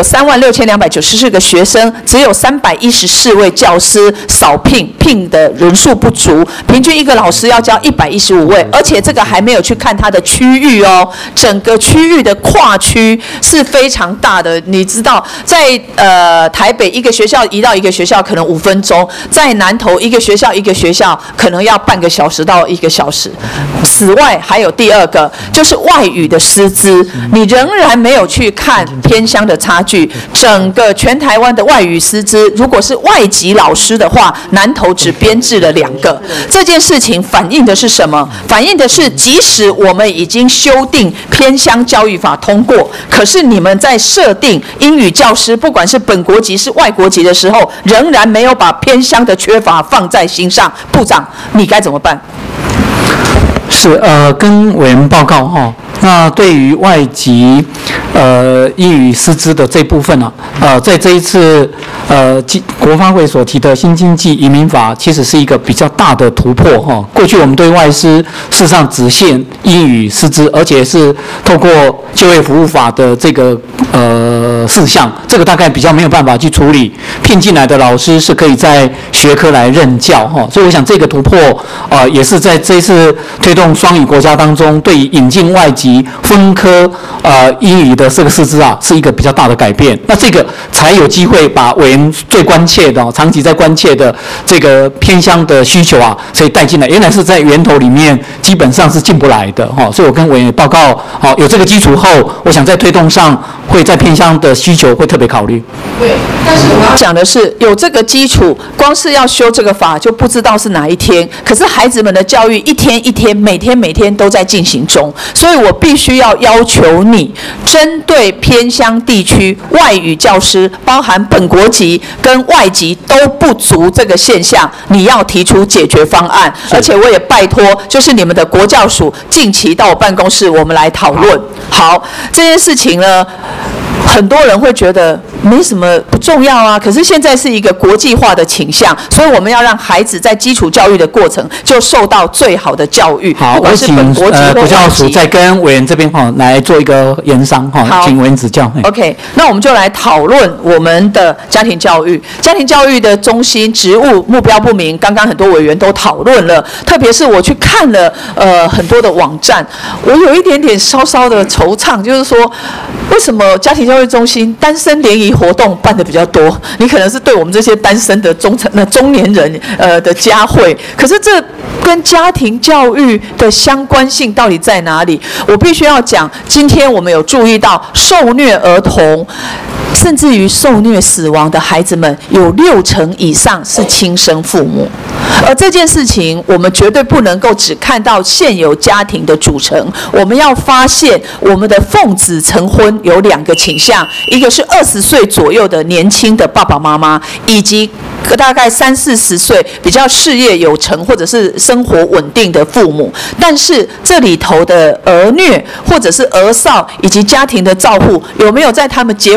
36294个学生，只有314位教师少聘的人数不足，平均一个老师要教115位，而且这个还没有去看它的区域哦，整个区域的跨区是非常大的。你知道，在台北一个学校移到一个学校可能5分钟，在南投一个学校可能要半个小时到1个小时。此外还有第2个，就是外语的师资，你仍然没有去看偏乡的差距。整个全台湾的外语师资，如果是外籍老师的话，南投只编制了2个。这件事情反映的是什么？反映的是，即使我们已经修订偏乡教育法通过，可是你们在设定英语教师，不管是本国籍是外国籍的时候，仍然没有把偏乡的缺乏放在心上。部长，你该怎么办？ 是跟委员报告哈。那对于外籍英语师资的这部分呢，在这一次国发会所提的新经济移民法，其实是一个比较大的突破哈。过去我们对外师事实上只限英语师资，而且是透过就业服务法的这个事项，这个大概比较没有办法去处理。聘进来的老师是可以在学科来任教哈，所以我想这个突破也是在这一次推动双语国家当中，对于引进外籍分科英语的这个师资是一个比较大的改变。那这个才有机会把委员最关切的长期在关切的这个偏乡的需求所以带进来。原来是在源头里面基本上是进不来的所以我跟委员报告有这个基础后，我想在推动上会在偏乡的需求会特别考虑。 对，但是我要讲的是，有这个基础，光是要修这个法就不知道是哪一天。可是孩子们的教育一天一天，每天都在进行中，所以我必须要求你，针对偏乡地区外语教师，包含本国籍跟外籍都不足这个现象，你要提出解决方案。而且我也拜托，就是你们的国教署近期到我办公室，我们来讨论。好，这件事情呢，很多人会觉得没什么不重要啊，可是现在是一个国际化的倾向，所以我们要让孩子在基础教育的过程就受到最好的教育。 好，我请国教署再跟委员这边来做一个研商请委员指教。 OK， 那我们就来讨论我们的家庭教育。家庭教育的中心职务目标不明，刚刚很多委员都讨论了，特别是我去看了很多的网站，我有一点稍稍的惆怅，就是说为什么家庭教育中心单身联谊活动办的比较多？你可能是对我们这些单身的中年人的佳慧，可是这跟家庭教育的相关性到底在哪里？我必须要讲，今天我们有注意到受虐儿童，甚至于受虐死亡的孩子们，有60%以上是亲生父母。而这件事情，我们绝对不能够只看到现有家庭的组成，我们要发现我们的奉子成婚有2个倾向，一个是20岁左右的年轻的爸爸妈妈，以及大概30-40岁比较事业有成或者是生活稳定的父母。但是这里头的儿虐或者是儿少以及家庭的照护，有没有在他们结婚的过程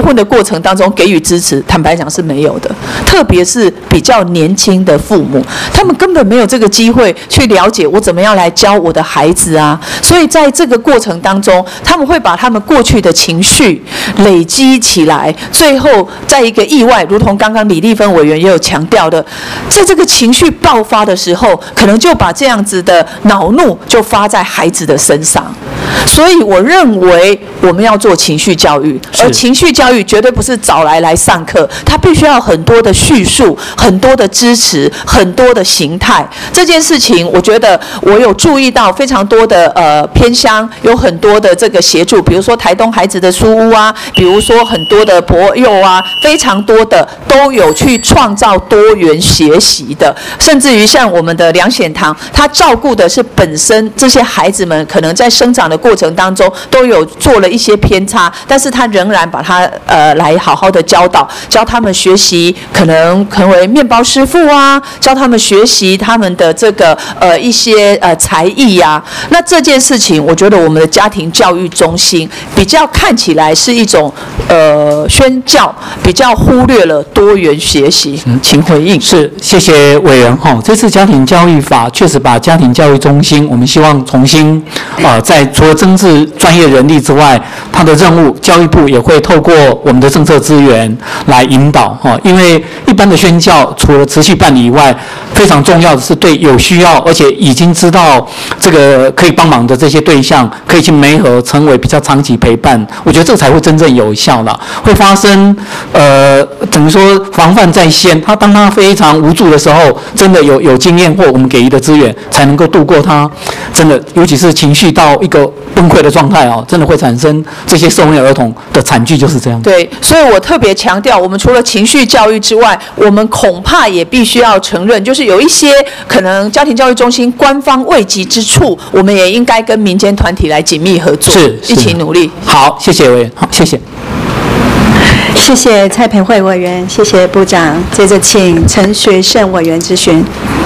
程当中给予支持，坦白讲是没有的，特别是比较年轻的父母，他们根本没有这个机会去了解我怎么样来教我的孩子啊，所以在这个过程当中，他们会把他们过去的情绪累积起来，最后在一个意外，如同刚刚李丽芬委员也有强调的，在这个情绪爆发的时候，可能就把这样子的恼怒就发在孩子的身上。所以我认为我们要做情绪教育，而情绪教育绝对不是找来上课，它必须要很多的叙述、很多的支持、很多的形态。这件事情，我觉得我有注意到非常多的偏乡有很多的这个协助，比如说台东孩子的书屋啊，比如说很多的博幼啊，非常多的都有去创造多元学习的，甚至于像我们的梁显堂，他照顾的是本身这些孩子们可能在生长的过程当中都有做了一些偏差，但是他仍然把他来好好的教他们学习，可能成为面包师傅啊，教他们学习他们的这个一些才艺啊。那这件事情，我觉得我们的家庭教育中心比较看起来是一种宣教，比较忽略了多元学习。请回应。 是，谢谢委员哈。这次家庭教育法确实把家庭教育中心，我们希望重新在除了增置专业人力之外，它的任务教育部也会透过我们的政策资源来引导哈。因为一般的宣教除了持续办理以外，非常重要的是对有需要而且已经知道这个可以帮忙的这些对象，可以去媒合成为比较长期陪伴。我觉得这才会真正有效了。会发生等于说防范在先，当他非常无助的时候，真的有经验或我们给予的资源，才能够度过他真的，尤其是情绪到一个崩溃的状态哦，真的会产生这些受虐儿童的惨剧，就是这样。 对，所以我特别强调，我们除了情绪教育之外，我们恐怕也必须要承认，就是有一些可能家庭教育中心官方未及之处，我们也应该跟民间团体来紧密合作，一起努力。 好，谢谢委员，好，谢谢。 谢谢蔡培慧委员，谢谢部长。接着请陈学圣委员质询。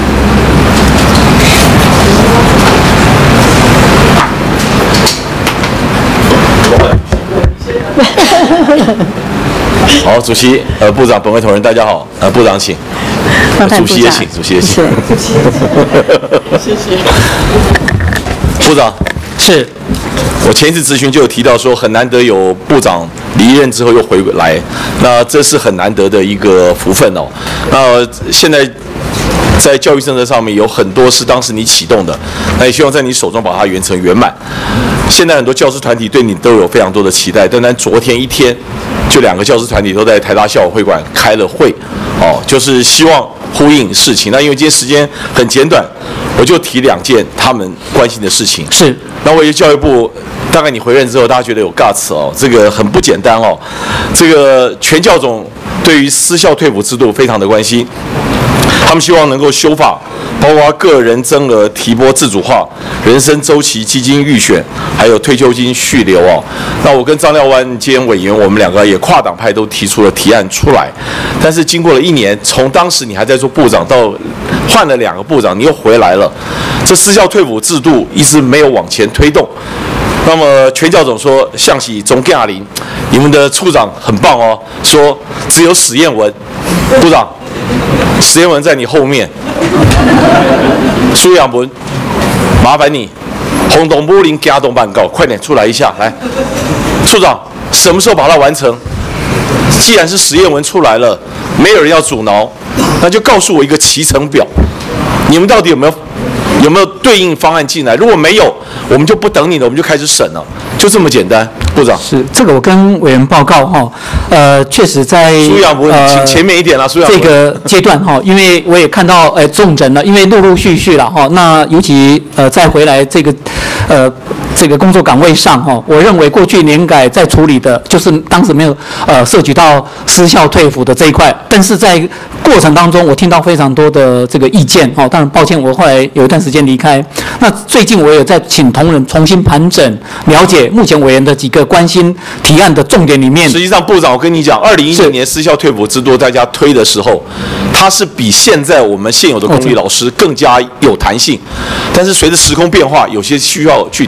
好，主席、部长、本会同仁，大家好。部长请。主席也请，主席也请。 谢谢。 部长。 是。 我前一次质询就有提到说，很难得有部长离任之后又回来，那这是很难得的一个福分哦。那现在在教育政策上面有很多是当时你启动的，那也希望在你手中把它圆成圆满。现在很多教师团体对你都有非常多的期待，单单昨天一天，就2个教师团体都在台大校友会馆开了会，就是希望呼应事情。那因为今天时间很简短，我就提2件他们关心的事情。 是。 那我也教育部，大概你回任之后，大家觉得有 guts 哦，这个很不简单哦。这个全教总对于私校退抚制度非常的关心，他们希望能够修法，包括个人增额提拨自主化、人生周期基金预选，还有退休金续留哦。那我跟张廖万兼委员，我们2个也跨党派都提出了提案出来，但是经过了1年，从当时你还在做部长到换了2个部长，你又回来了，这私校退抚制度一直没有往前推动。那么全教总说向喜总亚林，你们的处长很棒哦，说只有史彦文，部长，史彦文在你后面，苏养文，麻烦你，红东布林加东办告，快点出来一下，来，处长什么时候把它完成？既然是史彦文出来了，没有人要阻挠，那就告诉我一个期程表，你们到底有没有对应方案进来？如果没有，我们就不等你了，我们就开始审了，就这么简单。部长， 是这个我跟委员报告哈，确实在苏养文，请前面一点啦，苏养文。 这个阶段哈，因为我也看到重诊了，因为陆陆续续了哈，那尤其再回来这个工作岗位上哈，我认为过去年改在处理的就是当时没有涉及到私校退抚的这一块，但是在过程当中我听到非常多的这个意见哈，当然抱歉我后来有一段时间离开，那最近我也在请同仁重新盘整了解目前委员的几个关心提案的重点里面。 实际上部长我跟你讲，2016年私校退抚制度大家推的时候，它是比现在我们现有的公立老师更加有弹性，但是随着时空变化，有些需要去调整。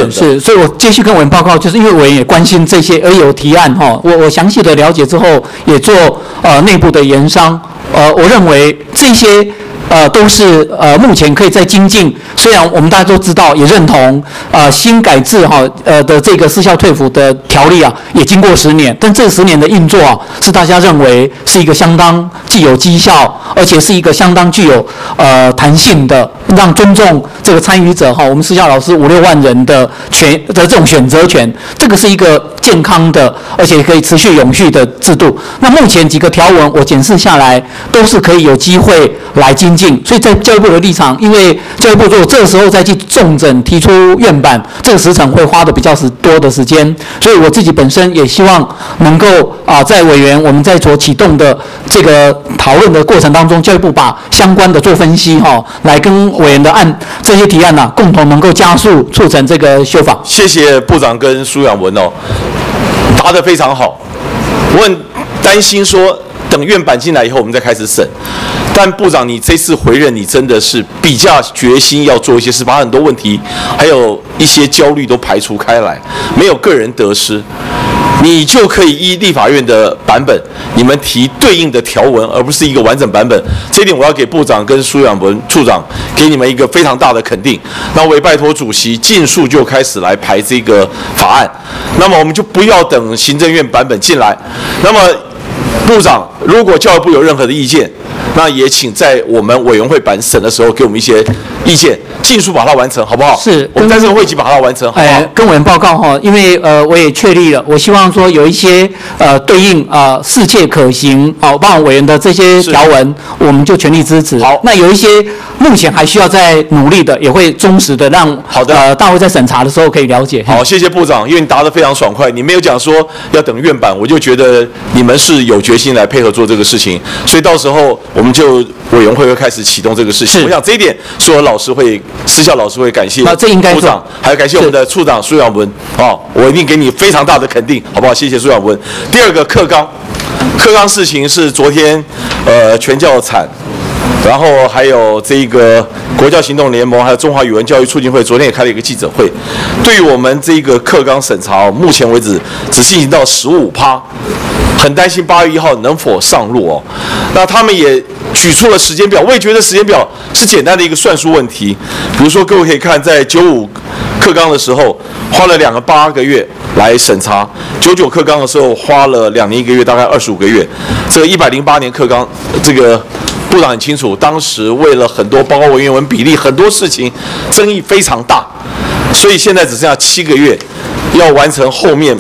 的。 是，所以我继续跟委员报告，就是因为委员也关心这些，而有提案哈，我详细的了解之后，也做内部的研商，我认为这些。都是目前可以再精进。虽然我们大家都知道，也认同新改制的这个私校退抚的条例啊，也经过10年，但这10年的运作啊，是大家认为是一个相当既有绩效，而且是一个相当具有弹性的，让尊重这个参与者我们私校老师5、6万人的这种选择权，这个是一个健康的，而且可以持续永续的制度。那目前几个条文我检视下来，都是可以有机会来精进。所以在教育部的立场，因为教育部如果这个时候再去重整提出院版，这个时程会花的比较多的时间。所以我自己本身也希望能够在委员我们在所启动的这个讨论的过程当中，教育部把相关的做分析来跟委员的这些提案共同能够加速促成这个修法。 谢谢部长跟苏养文答得非常好。我很担心说，等院版进来以后，我们再开始审。但部长，你这次回任，你真的是比较决心要做一些事，把很多问题，还有一些焦虑都排除开来，没有个人得失，你就可以依立法院的版本，你们提对应的条文，而不是一个完整版本。这一点我要给部长跟苏养文处长给你们一个非常大的肯定。那我也拜托主席尽速就开始来排这个法案，那么我们就不要等行政院版本进来。那么部长，如果教育部有任何的意见，那也请在我们委员会版审的时候给我们一些意见，尽速把它完成，好不好？是，我们在这个会期把它完成，好不好？ 跟委员报告因为我也确立了，我希望说有一些对应适切可行包含委员的这些条文，我们就全力支持。好，那有一些目前还需要再努力的，也会忠实的让大会在审查的时候可以了解。 好，谢谢部长，因为你答得非常爽快，你没有讲说要等院版，我就觉得你们是有决心来配合做这个事情，所以到时候我们就委员会开始启动这个事情。我想这一点，所有老师会、私校老师会感谢部长，还有感谢我们的处长苏养文我一定给你非常大的肯定，好不好？谢谢苏养文。第二个课纲事情是昨天全教产，然后还有这个国教行动联盟，还有中华语文教育促进会，昨天也开了一个记者会。对于我们这个课纲审查，目前为止只进行到15%，很担心8月1号能否上路那他们也举出了时间表，我也觉得时间表是简单的一个算术问题。比如说，各位可以看，在95课纲的时候花了8个月来审查，99课纲的时候花了2年1个月，大概25个月。这个108年课纲，这个部长很清楚，当时为了很多，包括文言文比例很多事情，争议非常大，所以现在只剩下7个月，要完成后面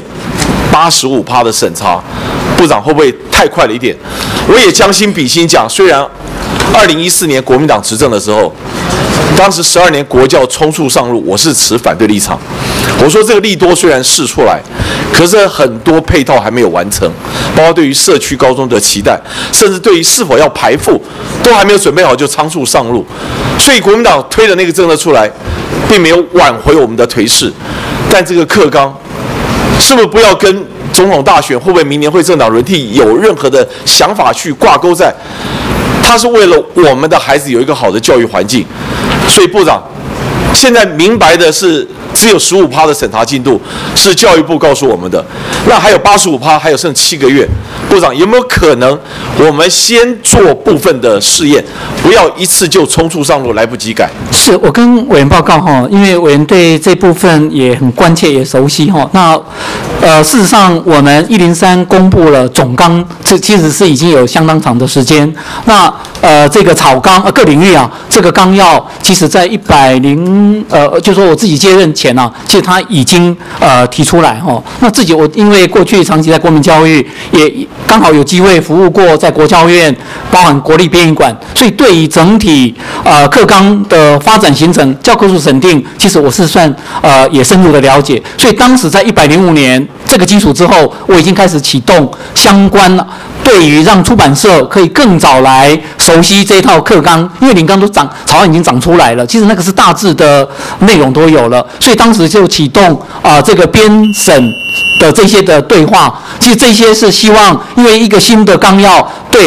85%的审查。部长会不会太快了一点？我也将心比心讲，虽然2014年国民党执政的时候，当时12年国教冲促上路，我是持反对立场。我说这个利多虽然释出来，可是很多配套还没有完成，包括对于社区高中的期待，甚至对于是否要排富，都还没有准备好就仓促上路。所以国民党推的那个政策出来，并没有挽回我们的颓势。但这个课纲是不是不要跟总统大选，会不会明年会政党轮替有任何的想法去挂钩在？他是为了我们的孩子有一个好的教育环境。所以部长现在明白的是，只有15%的审查进度是教育部告诉我们的，那还有85%，还有剩7个月。部长有没有可能我们先做部分的试验，不要一次就冲促上路，来不及改？ 是我跟委员报告因为委员对这部分也很关切也熟悉那事实上我们103公布了总纲，这其实是已经有相当长的时间。那这个草纲各领域这个纲要其实在就说我自己接任前其实他已经提出来那自己我因为过去长期在国民教育，也刚好有机会服务过在国教院，包含国立编译馆，所以对于整体课纲的发展形成、教科书审定，其实我是算也深入的了解。所以当时在105年这个基础之后，我已经开始启动相关对于让出版社可以更早来熟悉这一套课纲，因为林纲都草案已经长出来了，其实那个是大致的内容都有了，所以当时就启动这个编审的这些的对话。其实这些是希望，因为一个新的纲要对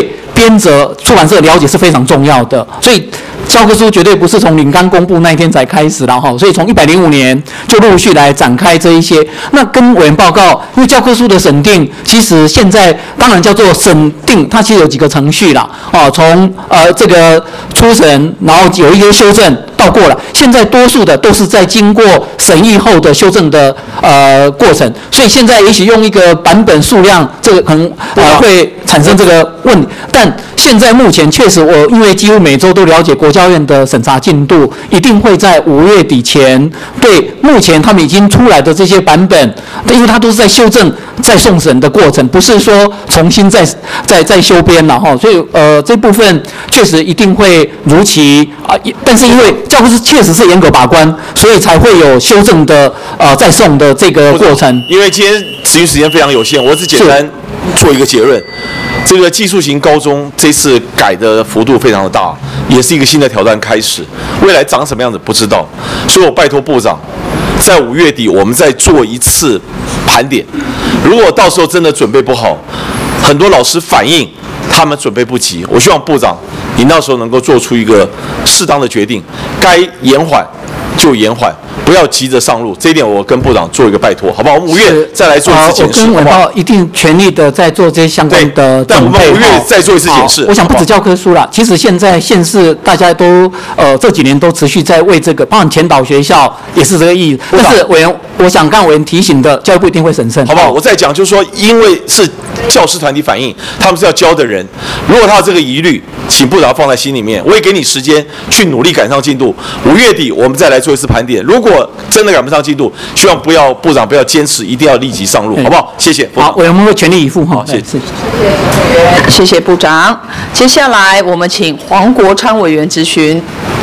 编者、出版社了解是非常重要的，所以教科书绝对不是从领纲公布那一天才开始了哈，所以从105年就陆续来展开这一些。那跟委员报告，因为教科书的审定，其实现在当然叫做审定，它其实有几个程序啦，从这个初审，然后有一些修正到过了，现在多数的都是在经过审议后的修正的过程，所以现在也许用一个版本数量，这个可能会产生这个问题，但现在目前确实我因为几乎每周都了解国教院的审查进度，一定会在5月底前对目前他们已经出来的这些版本，因为它都是在修正、在送审的过程，不是说重新再修编了哈，所以这部分确实一定会如期但是因为教科书确实是严格把关，所以才会有修正的再送的这个过程。 因为今天持续时间非常有限，我只简单做一个结论。这个技术型高中这次改的幅度非常的大，也是一个新的挑战开始。未来长什么样子不知道，所以我拜托部长，在5月底我们再做一次盘点。如果到时候真的准备不好，很多老师反映他们准备不及，我希望部长你那时候能够做出一个适当的决定，该延缓就延缓，不要急着上路。这一点我跟部长做一个拜托，好不好？我们5月再来做一次检视， 我跟委报一定全力的在做这些相关的准备。 但我们5月再做一次检视。 我想不止教科书啦，其实现在县市大家都这几年都持续在为这个，包括前导学校也是这个意义。但是委员，我想刚委员提醒的，教育部一定会审慎， 好不好？我再讲就是说，因为是教师团体反映，他们是要教的人，如果他有这个疑虑，请部长放在心里面。我也给你时间去努力赶上进度。5月底我们再来做一次盘点。如果真的赶不上进度，希望部长不要坚持，一定要立即上路，好不好？谢谢。 好，我们会全力以赴哈。 谢谢。 谢谢部长。接下来我们请黄国昌委员质询。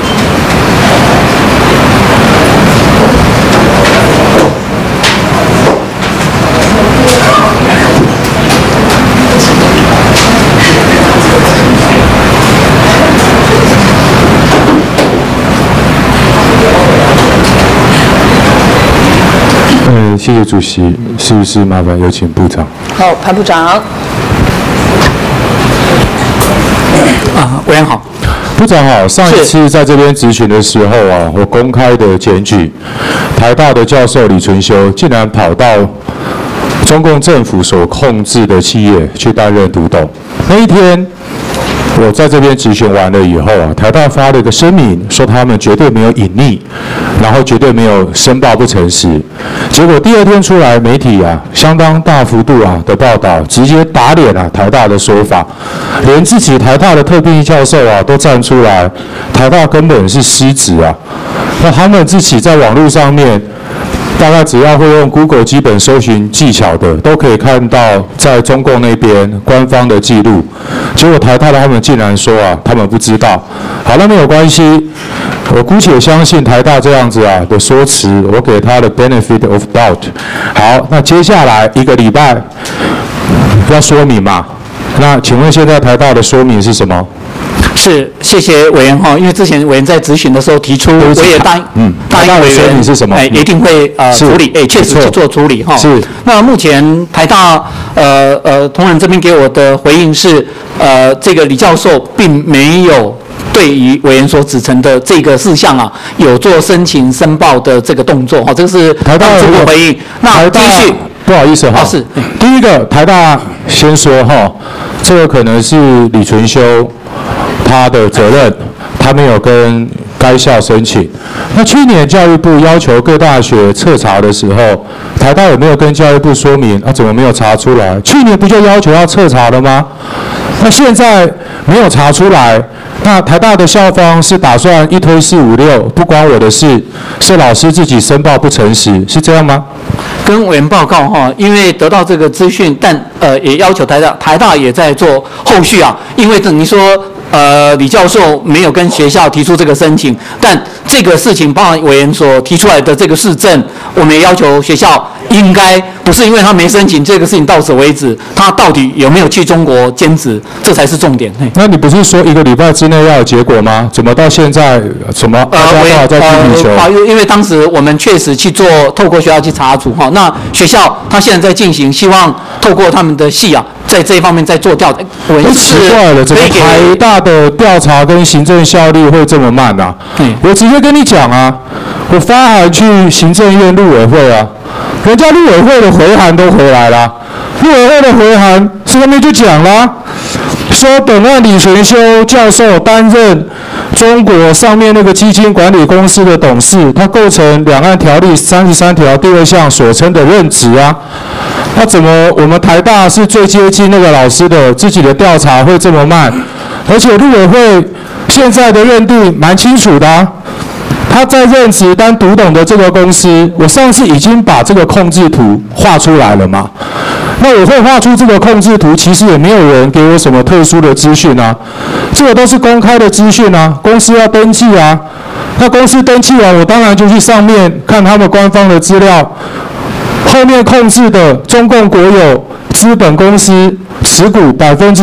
谢谢主席，是不是麻烦有请部长？ 好，潘部长。 委员好， 部长好。上一次在这边质询的时候啊，我公开的检举台大的教授李纯修，竟然跑到中共政府所控制的企业去担任督董。那一天，我在这边质询完了以后啊，台大发了一个声明，说他们绝对没有隐匿，然后绝对没有申报不诚实。结果第二天出来，媒体啊相当大幅度的报道，直接打脸台大的说法，连自己台大的特聘教授都站出来，台大根本是失职啊。那他们自己在网络上面，大概只要会用 Google 基本搜寻技巧的，都可以看到在中共那边官方的记录。结果台大的他们竟然说他们不知道。好，那没有关系，我姑且相信台大这样子的说辞，我给他的 benefit of doubt。好，那接下来1个礼拜要说明嘛？那请问现在台大的说明是什么？ 是，谢谢委员哈，因为之前委员在质询的时候提出，我也答应委员是什么？ 一定会处理，确实去做处理哈。 是。 那目前台大同仁这边给我的回应是，这个李教授并没有对于委员所指陈的这个事项有做申请申报的这个动作哈，这个是台大初步回应。那继续。 不好意思哈， 是第一个台大先说这个可能是李纯修他的责任，他没有跟该校申请。那去年教育部要求各大学彻查的时候，台大有没有跟教育部说明怎么没有查出来？去年不就要求要彻查了吗？那现在没有查出来，那台大的校方是打算一推4、5、6，不关我的事，是老师自己申报不诚实，是这样吗？ 跟委员报告因为得到这个资讯，但也要求台大也在做后续因为等于说李教授没有跟学校提出这个申请，但这个事情包含委员所提出来的这个事证，我们也要求学校应该不是因为他没申请这个事情到此为止，他到底有没有去中国兼职，这才是重点。 那你不是说1个礼拜之内要有结果吗？怎么到现在大家都在踢皮球？ 因为当时我们确实去透过学校去查处哈，那学校他现在在进行，希望透过他们的系啊，在这一方面在做调查。 都奇怪了，怎么台大的调查跟行政效率会这么慢啊？我直接跟你讲啊，我发函去行政院陆委会啊，人家陆委会的回函都回来了，陆委会的回函上面就讲了，说本案李全修教授担任中国上面那个基金管理公司的董事，他构成两岸条例33条第2项所称的任职啊。那怎么我们台大是最接近那个老师的，自己的调查会这么慢？而且陆委会现在的认定蛮清楚的啊，他在任职当独董的这个公司，我上次已经把这个控制图画出来了嘛。那我会画出这个控制图，其实也没有人给我什么特殊的资讯啊，这个都是公开的资讯啊，公司要登记啊。那公司登记完，我当然就去上面看他们官方的资料，后面控制的中共国有资本公司持股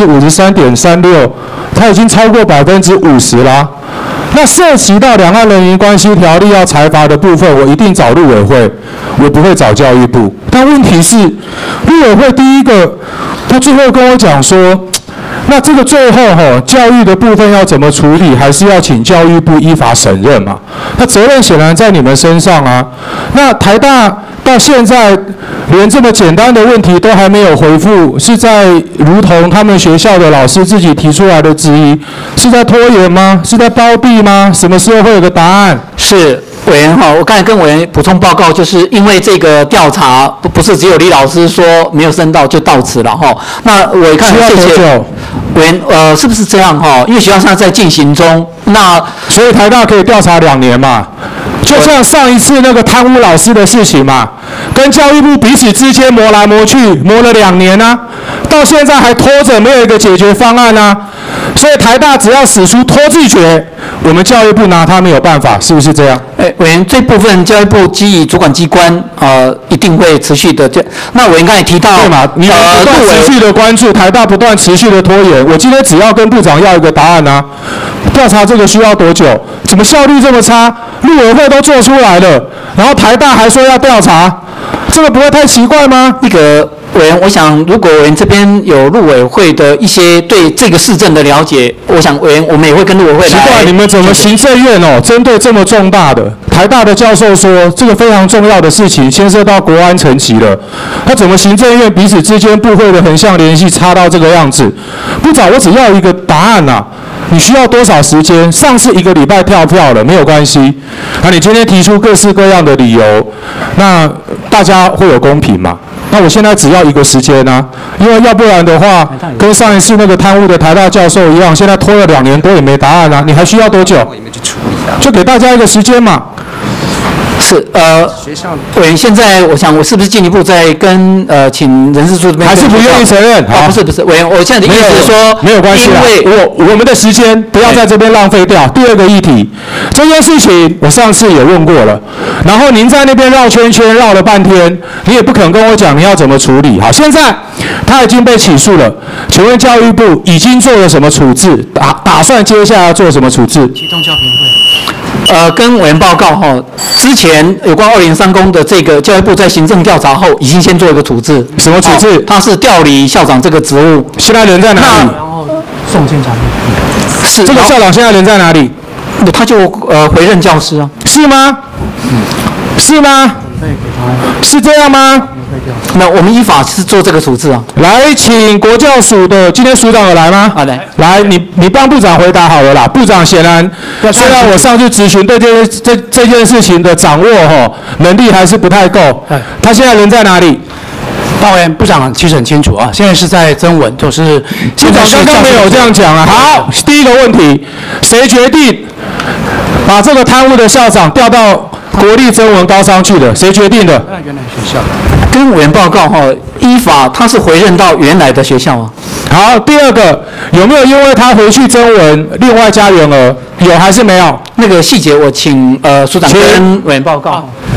53.36%，它已经超过50%啦。那涉及到两岸人民关系条例要裁罚的部分，我一定找陆委会，我不会找教育部。但问题是，陆委会第一个，他最后跟我讲说，那这个最后教育的部分要怎么处理，还是要请教育部依法审认嘛？那责任显然在你们身上啊。那台大到现在连这么简单的问题都还没有回复，是在如同他们学校的老师自己提出来的质疑，是在拖延吗？是在包庇吗？什么时候会有个答案？ 是。委员哈，我刚才跟委员补充报告，就是因为这个调查不是只有李老师说没有申到就到此了哈。那我看谢谢委员，是不是这样哈？因为学校现在在进行中，那所以台大可以调查2年嘛，就像上一次那个贪污老师的事情嘛，跟教育部彼此之间磨来磨去，磨了2年啊，到现在还拖着，没有一个解决方案啊。所以台大只要使出拖字诀，我们教育部拿他没有办法，是不是这样？ 委员这部分教育部基于主管机关一定会持续的。那委员刚才提到， 对嘛？你不断持续的关注，台大不断持续的拖延。我今天只要跟部长要一个答案啊，调查这个需要多久？怎么效率这么差？陆委会都做出来了，然后台大还说要调查，这个不会太奇怪吗？ 委员，我想如果委员这边有陆委会的一些对这个市政的了解，我想委员我们也会跟陆委会来。 奇怪，你们怎么行政院针对这么重大的台大的教授说这个非常重要的事情牵涉到国安层级了，那怎么行政院彼此之间部会的横向联系差到这个样子？部长，我只要一个答案啊，你需要多少时间？上次1个礼拜跳票了，没有关系。那你今天提出各式各样的理由，那大家会有公平嘛？那我现在只要一个时间啊，因为要不然的话，跟上一次那个贪污的台大教授一样，现在拖了2年多也没答案啊，你还需要多久？就给大家一个时间嘛。 是委员，现在我想我是不是进一步再跟请人事处这边还是不愿意承认？ 不是委员，我现在的意思是说没有关系啦，我们的时间不要在这边浪费掉。第二个议题，这件事情我上次也问过了，然后您在那边绕圈圈绕了半天，你也不肯跟我讲你要怎么处理。好，现在他已经被起诉了，请问教育部已经做了什么处置？打算接下来要做什么处置？ 启动教评会。跟委员报告哈，之前有关2030公的这个教育部在行政调查后，已经先做一个处置。 什么处置？ 他是调离校长这个职务。 现在人在哪里？ 然后送监察院。 是这个校长现在人在哪里？ 他就回任教师啊。 是吗？是吗？是这样吗？ 那我们依法是做这个处置啊。 来，请国教署的，今天署长有来吗？来，你帮部长回答好了啦。部长显然，虽然我上去咨询对这件事情的掌握能力还是不太够。他现在人在哪里？ 委员，部长其实很清楚啊，现在是在增文，就是部长刚刚没有这样讲啊。好，第一个问题，谁决定把这个贪污的校长调到国立增文高商去的？谁决定的？ 原来学校。 跟委员报告依法他是回任到原来的学校啊。 好，第二个，有没有因为他回去增文另外加员额？有还是没有？ 那个细节我请署长跟委员报告。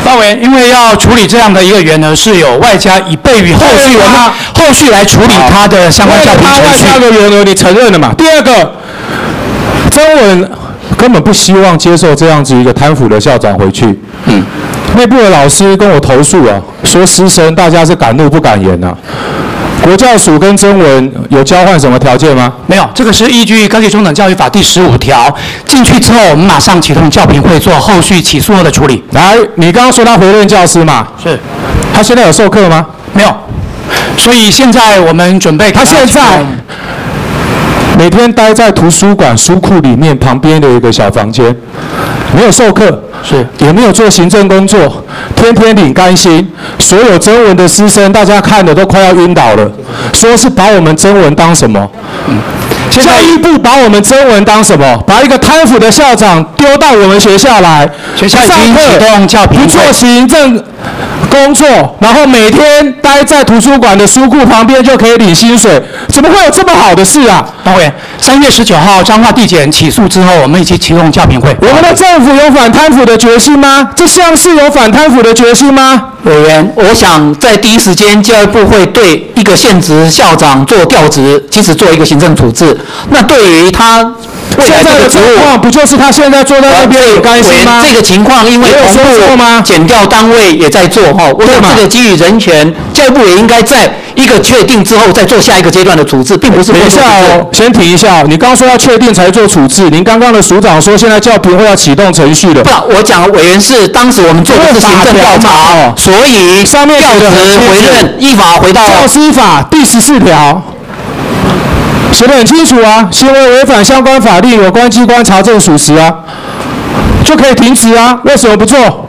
高委员，因为要处理这样的一个员呢，是有外加以备于后续我们后续来处理他的相关教评程序。 外加的员额你承认了嘛？第二个，曾文根本不希望接受这样子一个贪腐的校长回去。内部的老师跟我投诉啊，说师生大家是敢怒不敢言啊。国教署跟曾文有交换什么条件吗？ 没有，这个是依据《高级中等教育法》第15条进去之后，我们马上启动教评会做后续起诉后的处理。 来，你刚刚说他回任教师嘛？ 是。 他现在有授课吗？ 没有。所以现在我们准备， 他现在每天待在图书馆书库里面旁边的一个小房间，没有授课， 是也没有做行政工作，天天领干薪。所有曾文的师生，大家看的都快要晕倒了，说是把我们曾文当什么？教育部把我们曾文当什么？把一个贪腐的校长丢到我们学校来， 学校已经启动教评会， 不做行政工作，然后每天待在图书馆的书库旁边就可以领薪水，怎么会有这么好的事啊？ 高委员，3月19号彰化地检起诉之后，我们已经启动教评会。 我们的政府有反贪腐的决心吗？这像是有反贪腐的决心吗？ 委员，我想在第一时间，教育部会对一个现职校长做调职，其实做一个行政处置。那对于他未来这个职务， 不就是他现在坐在那边有干系吗？ 这个情况，因为同步检调单位也在做哈，我想这个基于人权，教育部也应该在一个确定之后再做下一个阶段的处置，并不是。 等一下哦，先停一下，你刚刚说要确定才做处置，您刚刚的署长说现在教评会要启动程序了。 不，我讲委员是当时我们做的是行政调查，所以上面调职回任，依法回到教师法第14条。写得很清楚啊，行为违反相关法令，有关机关查证属实啊，就可以停职啊。为什么不做？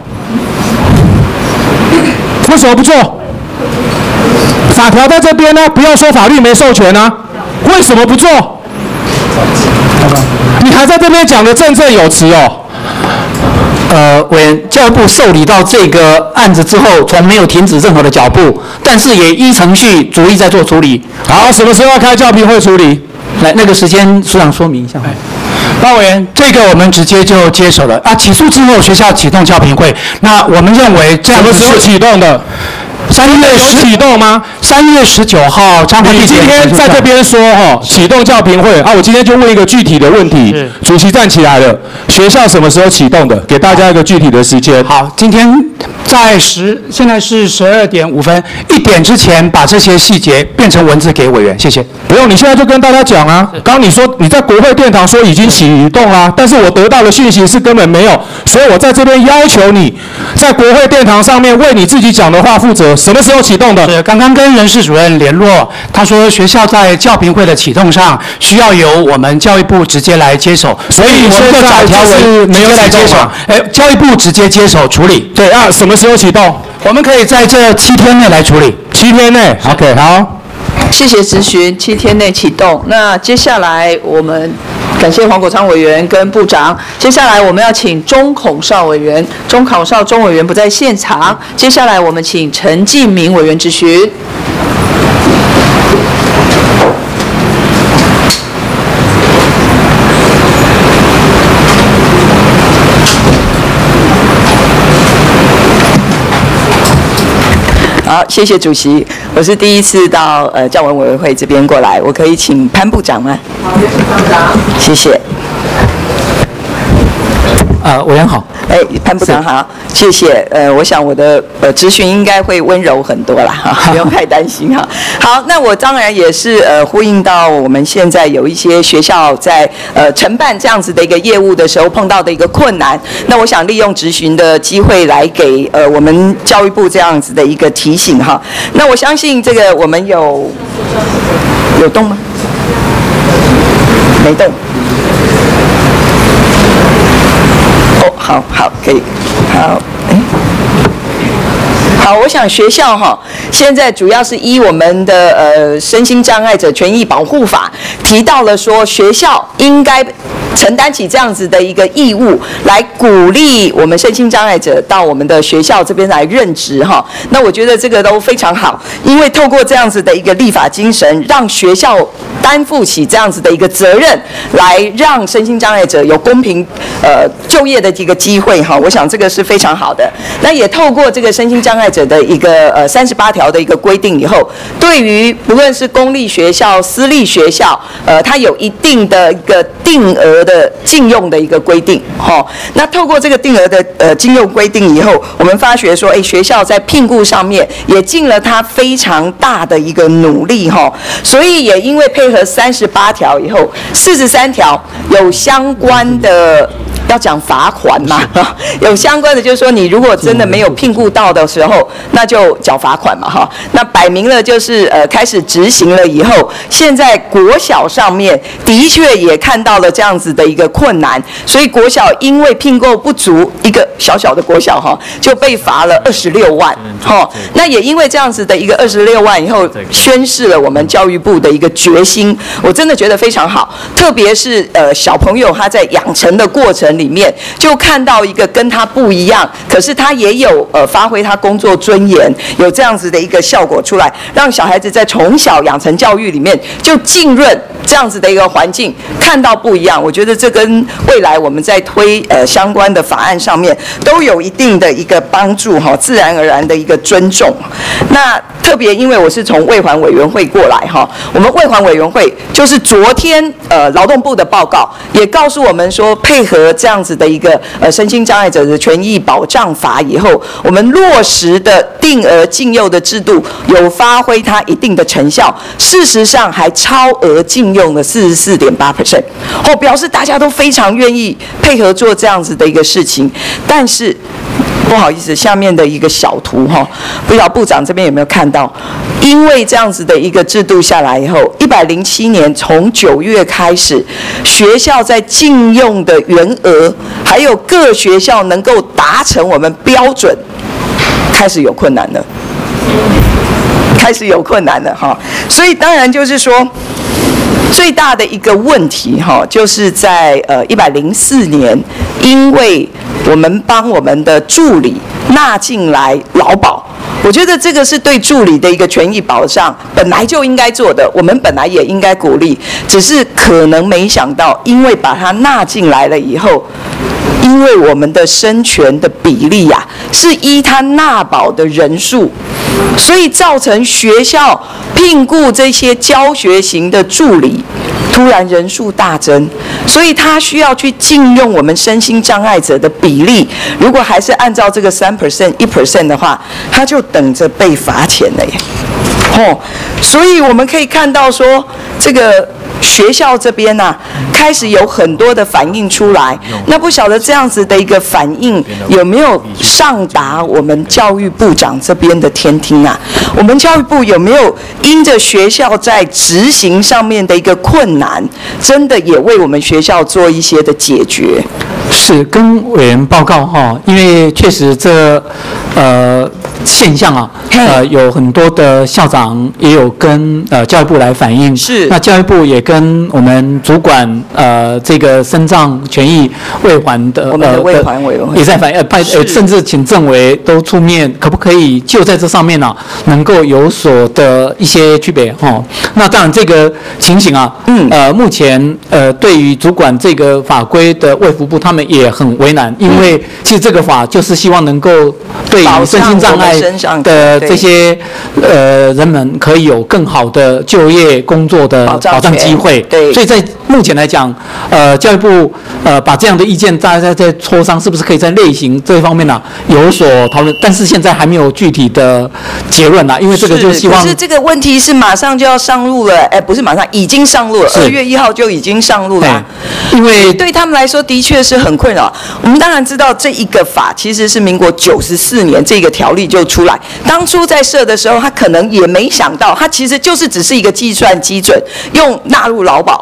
为什么不做？法条在这边呢，不要说法律没授权啊，为什么不做？你还在这边讲的振振有词哦。 委员，教育部受理到这个案子之后，从没有停止任何的脚步，但是也依程序逐一在做处理。 好，什么时候要开教评会处理？ 来，那个时间署长说明一下。 高委员，这个我们直接就接手了啊。起诉之后，学校启动教评会，那我们认为这样什么时候启动的？3月10启动吗 ？3月19号，彰化地检。 你今天在这边说哈，启动教评会啊，我今天就问一个具体的问题。主席站起来了，学校什么时候启动的？给大家一个具体的时间。 好，今天现在是12点5分，1点之前把这些细节变成文字给委员，谢谢。 不用，你现在就跟大家讲啊。刚刚你说你在国会殿堂说已经启动啊，但是我得到的讯息是根本没有，所以我在这边要求你在国会殿堂上面为你自己讲的话负责。什么时候启动的？ 是刚刚跟人事主任联络，他说学校在教评会的启动上需要由我们教育部直接来接手，所以我们就找条文没有来接手。教育部直接接手处理。 对啊，什么时候启动？ 我们可以在这7天内来处理。 7天内 ，OK， 好。 谢谢质询，7天内启动。那接下来我们感谢黄国昌委员跟部长。接下来我们要请钟孔绍委员，钟委员不在现场。接下来我们请陈进明委员质询。 好，谢谢主席。我是第一次到教文委员会这边过来，我可以请潘部长吗？ 好，有请部长。 谢谢。 委员好。 潘部长好，谢谢。我想我的质询应该会温柔很多啦，哈，不用太担心哈。好，那我当然也是呼应到我们现在有一些学校在承办这样子的一个业务的时候碰到的一个困难。那我想利用质询的机会来给我们教育部这样子的一个提醒哈。那我相信这个我们有动吗？没动。好，可以，好，好，我想学校哈，现在主要是依我们的身心障碍者权益保护法提到了说，学校应该承担起这样子的一个义务，来鼓励我们身心障碍者到我们的学校这边来任职哈。那我觉得这个都非常好，因为透过这样子的一个立法精神，让学校担负起这样子的一个责任，来让身心障碍者有公平就业的这个机会哈。我想这个是非常好的。那也透过这个身心障碍者的一个38条的一个规定以后，对于不论是公立学校、私立学校，它有一定的一个定额的禁用的一个规定哈。那透过这个定额的禁用规定以后，我们发觉说，学校在聘雇上面也尽了它非常大的一个努力哈。所以也因为配合38条以后，43条有相关的。要讲罚款嘛，有相关的就是说，你如果真的没有聘雇到的时候，那就缴罚款嘛，哈。那摆明了就是开始执行了以后，现在国小上面的确也看到了这样子的一个困难，所以国小因为聘购不足，一个小小的国小哈就被罚了26万，哈。那也因为这样子的一个26万以后，宣示了我们教育部的一个决心，我真的觉得非常好，特别是小朋友他在养成的过程里面就看到一个跟他不一样，可是他也有发挥他工作尊严，有这样子的一个效果出来，让小孩子在从小养成教育里面就浸润这样子的一个环境，看到不一样。我觉得这跟未来我们在推相关的法案上面都有一定的一个帮助哈，自然而然的一个尊重。那特别因为我是从卫环委员会过来哈，我们卫环委员会就是昨天劳动部的报告也告诉我们说，配合这样子的一个身心障碍者的权益保障法以后，我们落实的定额禁用的制度有发挥它一定的成效，事实上还超额禁用了44.8%，表示大家都非常愿意配合做这样子的一个事情。但是不好意思，下面的一个小图哈，不知道部长这边有没有看到？因为这样子的一个制度下来以后，107年从9月开始，学校在禁用的员额，还有各学校能够达成我们标准，开始有困难了，哈。所以当然就是说，最大的一个问题哈，就是在104年，因为我们帮我们的助理纳进来劳保，我觉得这个是对助理的一个权益保障，本来就应该做的，我们本来也应该鼓励，只是可能没想到，因为把它纳进来了以后，因为我们的生权的比例啊，是依他纳保的人数，所以造成学校聘雇这些教学型的助理，突然人数大增，所以他需要去禁用我们身心障碍者的比例。如果还是按照这个3%、1% 的话，他就等着被罚钱了耶。所以我们可以看到说，这个学校这边呐，开始有很多的反应出来。那不晓得这样子的一个反应有没有上达我们教育部长这边的天听啊？我们教育部有没有因着学校在执行上面的一个困难，真的也为我们学校做一些的解决？ 是跟委员报告哈，因为确实这现象啊，有很多的校长也有跟教育部来反映，是那教育部也跟我们主管这个身障权益卫环的我们的卫环委员会也在反映，甚至请政委都出面，可不可以就在这上面呢，能够有所的一些区别哈？那当然这个情形啊，目前对于主管这个法规的卫福部他们也很为难，因为其实这个法就是希望能够对于身心障碍的这些人们可以有更好的就业工作的保障机会。对，所以在目前来讲，教育部把这样的意见大家在磋商，是不是可以在类型这一方面呢有所讨论？但是现在还没有具体的结论啦，因为这个就希望。 可是这个问题是马上就要上路了，不是马上，已经上路了，2月1号就已经上路了。因为对他们来说的确是很困扰。我们当然知道这一个法其实是民国94年这个条例就出来，当初在设的时候，他可能也没想到，他其实就是只是一个计算基准，用纳入劳保。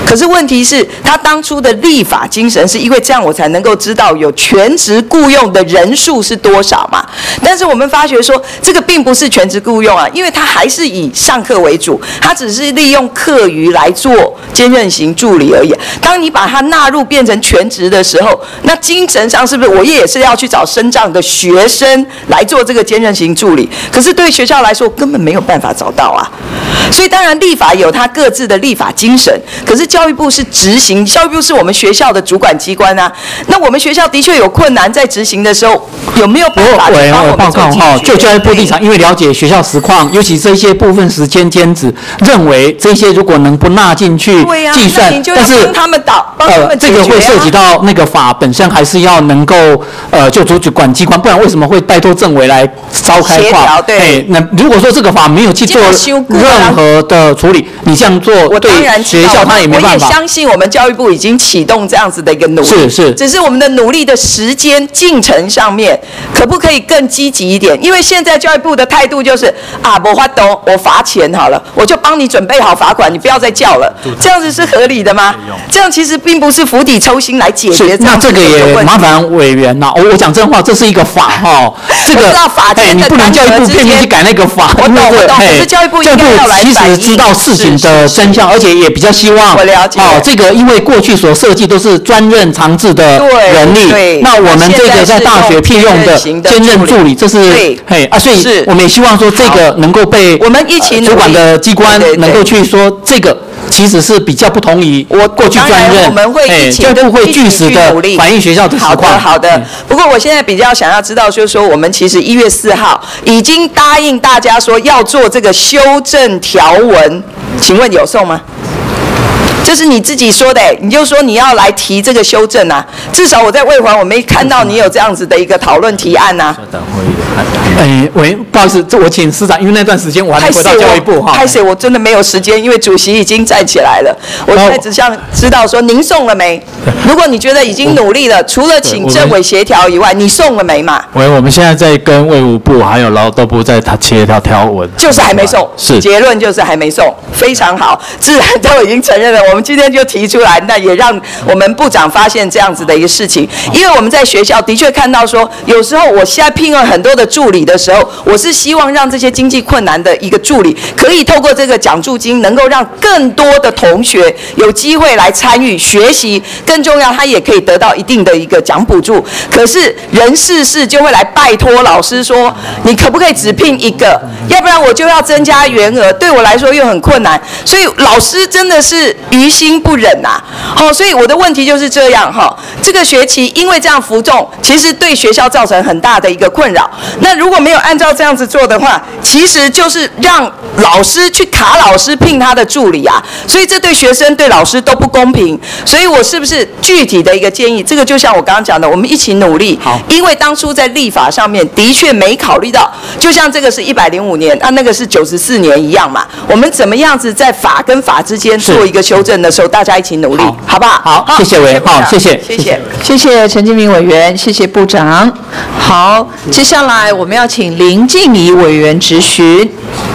可是问题是，他当初的立法精神是因为这样，我才能够知道有全职雇用的人数是多少嘛。但是我们发觉说，这个并不是全职雇用啊，因为他还是以上课为主，他只是利用课余来做兼任型助理而已。当你把它纳入变成全职的时候，那精神上是不是我也是要去找身障的学生来做这个兼任型助理？可是对学校来说根本没有办法找到啊。所以当然立法有它各自的立法精神，可是教育部是执行，教育部是我们学校的主管机关啊。那我们学校的确有困难，在执行的时候有没有办法去帮我们做继续？ 就教育部立场，因为了解学校实况，尤其这些部分时间兼职，认为这些如果能不纳进去计算，但是他们这个会涉及到那个法本身还是要能够就主管机关，不然为什么会拜托政委来召开话？对，那如果说这个法没有去做任何的处理，你这样做对学校他也没办法。 我也相信我们教育部已经启动这样子的一个努力，是，只是我们的努力的时间进程上面可不可以更积极一点？因为现在教育部的态度就是没法懂，我罚钱好了，我就帮你准备好罚款，你不要再叫了，这样子是合理的吗？这样其实并不是釜底抽薪来解决这样子的问题。 那这个也麻烦委员呐，我讲真话，这是一个法哈，这个你不能教育部偏偏去改那个法， 我懂，可是教育部应该要来反映， 其实知道事情的真相，而且也比较希望我了解这个因为过去所设计都是专任长制的人力，那我们这个在大学聘用的兼任助理，这是所以我们也希望说这个能够被我们一起主管的机关能够去说这个。其实是比较不同于过去专任， 我们会一起就不会据实的反映学校的实况。 好的。不过我现在比较想要知道，就是说我们其实1月4号已经答应大家说要做这个修正条文，请问有送吗？这是你自己说的，你就说你要来提这个修正啊。至少我在卫环我没看到你有这样子的一个讨论提案啊。 不好意思，这我请司长，因为那段时间我还没回到教育部哈。 拍谁？我真的没有时间，因为主席已经站起来了。我现在只想知道说您送了没？如果你觉得已经努力了，除了请政委协调以外，你送了没嘛？ 我们现在在跟卫务部还有劳动部在协调条文， 就是还没送。 是结论就是还没送，非常好，自然都已经承认了。我们今天就提出来，那也让我们部长发现这样子的一个事情，因为我们在学校的确看到说，有时候我现在聘用很多的助理的时候，我是希望让这些经济困难的一个助理，可以透过这个奖助金，能够让更多的同学有机会来参与学习，更重要，他也可以得到一定的一个奖补助。可是人事室就会来拜托老师说，你可不可以只聘一个，要不然我就要增加员额，对我来说又很困难，所以老师真的是于心不忍呐。所以我的问题就是这样哈，这个学期因为这样浮动，其实对学校造成很大的一个困扰。那如果没有按照这样子做的话，其实就是让老师去卡老师聘他的助理啊，所以这对学生对老师都不公平。所以我是不是具体的一个建议，这个就像我刚刚讲的，我们一起努力。因为当初在立法上面的确没考虑到，就像这个是105年，那个是94年一样嘛，我们怎么样子在法跟法之间做一个修正的时候，大家一起努力，好不好？ 好，谢谢委员，好，谢谢， 谢谢陈金明委员，谢谢部长。好，接下来我们要请林静怡委员质询。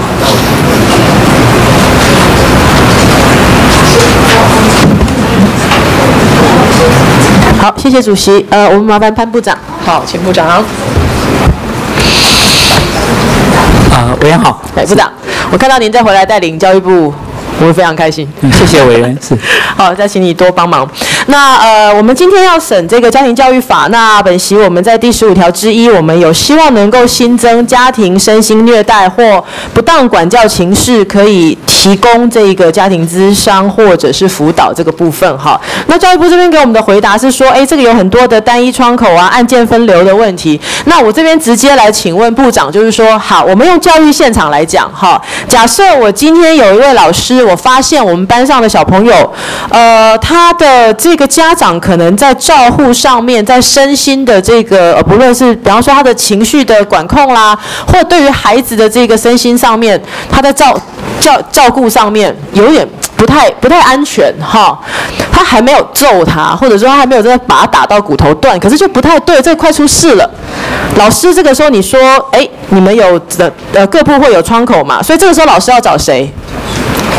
好，谢谢主席。我们麻烦潘部长。 好，请部长。 委员好， 部长，我看到您再回来带领教育部，我会非常开心。 谢谢委员，是。 好，再请你多帮忙。那我们今天要审这个家庭教育法，那本席我们在第15条之一，我们有希望能够新增家庭身心虐待或不当管教情事可以提供这个家庭咨商或者是辅导这个部分哈。那教育部这边给我们的回答是说，这个有很多的单一窗口啊、案件分流的问题。那我这边直接来请问部长，就是说，好，我们用教育现场来讲哈，假设我今天有一位老师，我发现我们班上的小朋友，他的这个家长可能在照护上面，在身心的这个不论是比方说他的情绪的管控啦，或对于孩子的这个身心上面，他在照顾上面有点不太安全哈。他还没有揍他，或者说他还没有真的把他打到骨头断，可是就不太对，这快出事了。老师这个时候你说，你们有各部会有窗口嘛？所以这个时候老师要找谁？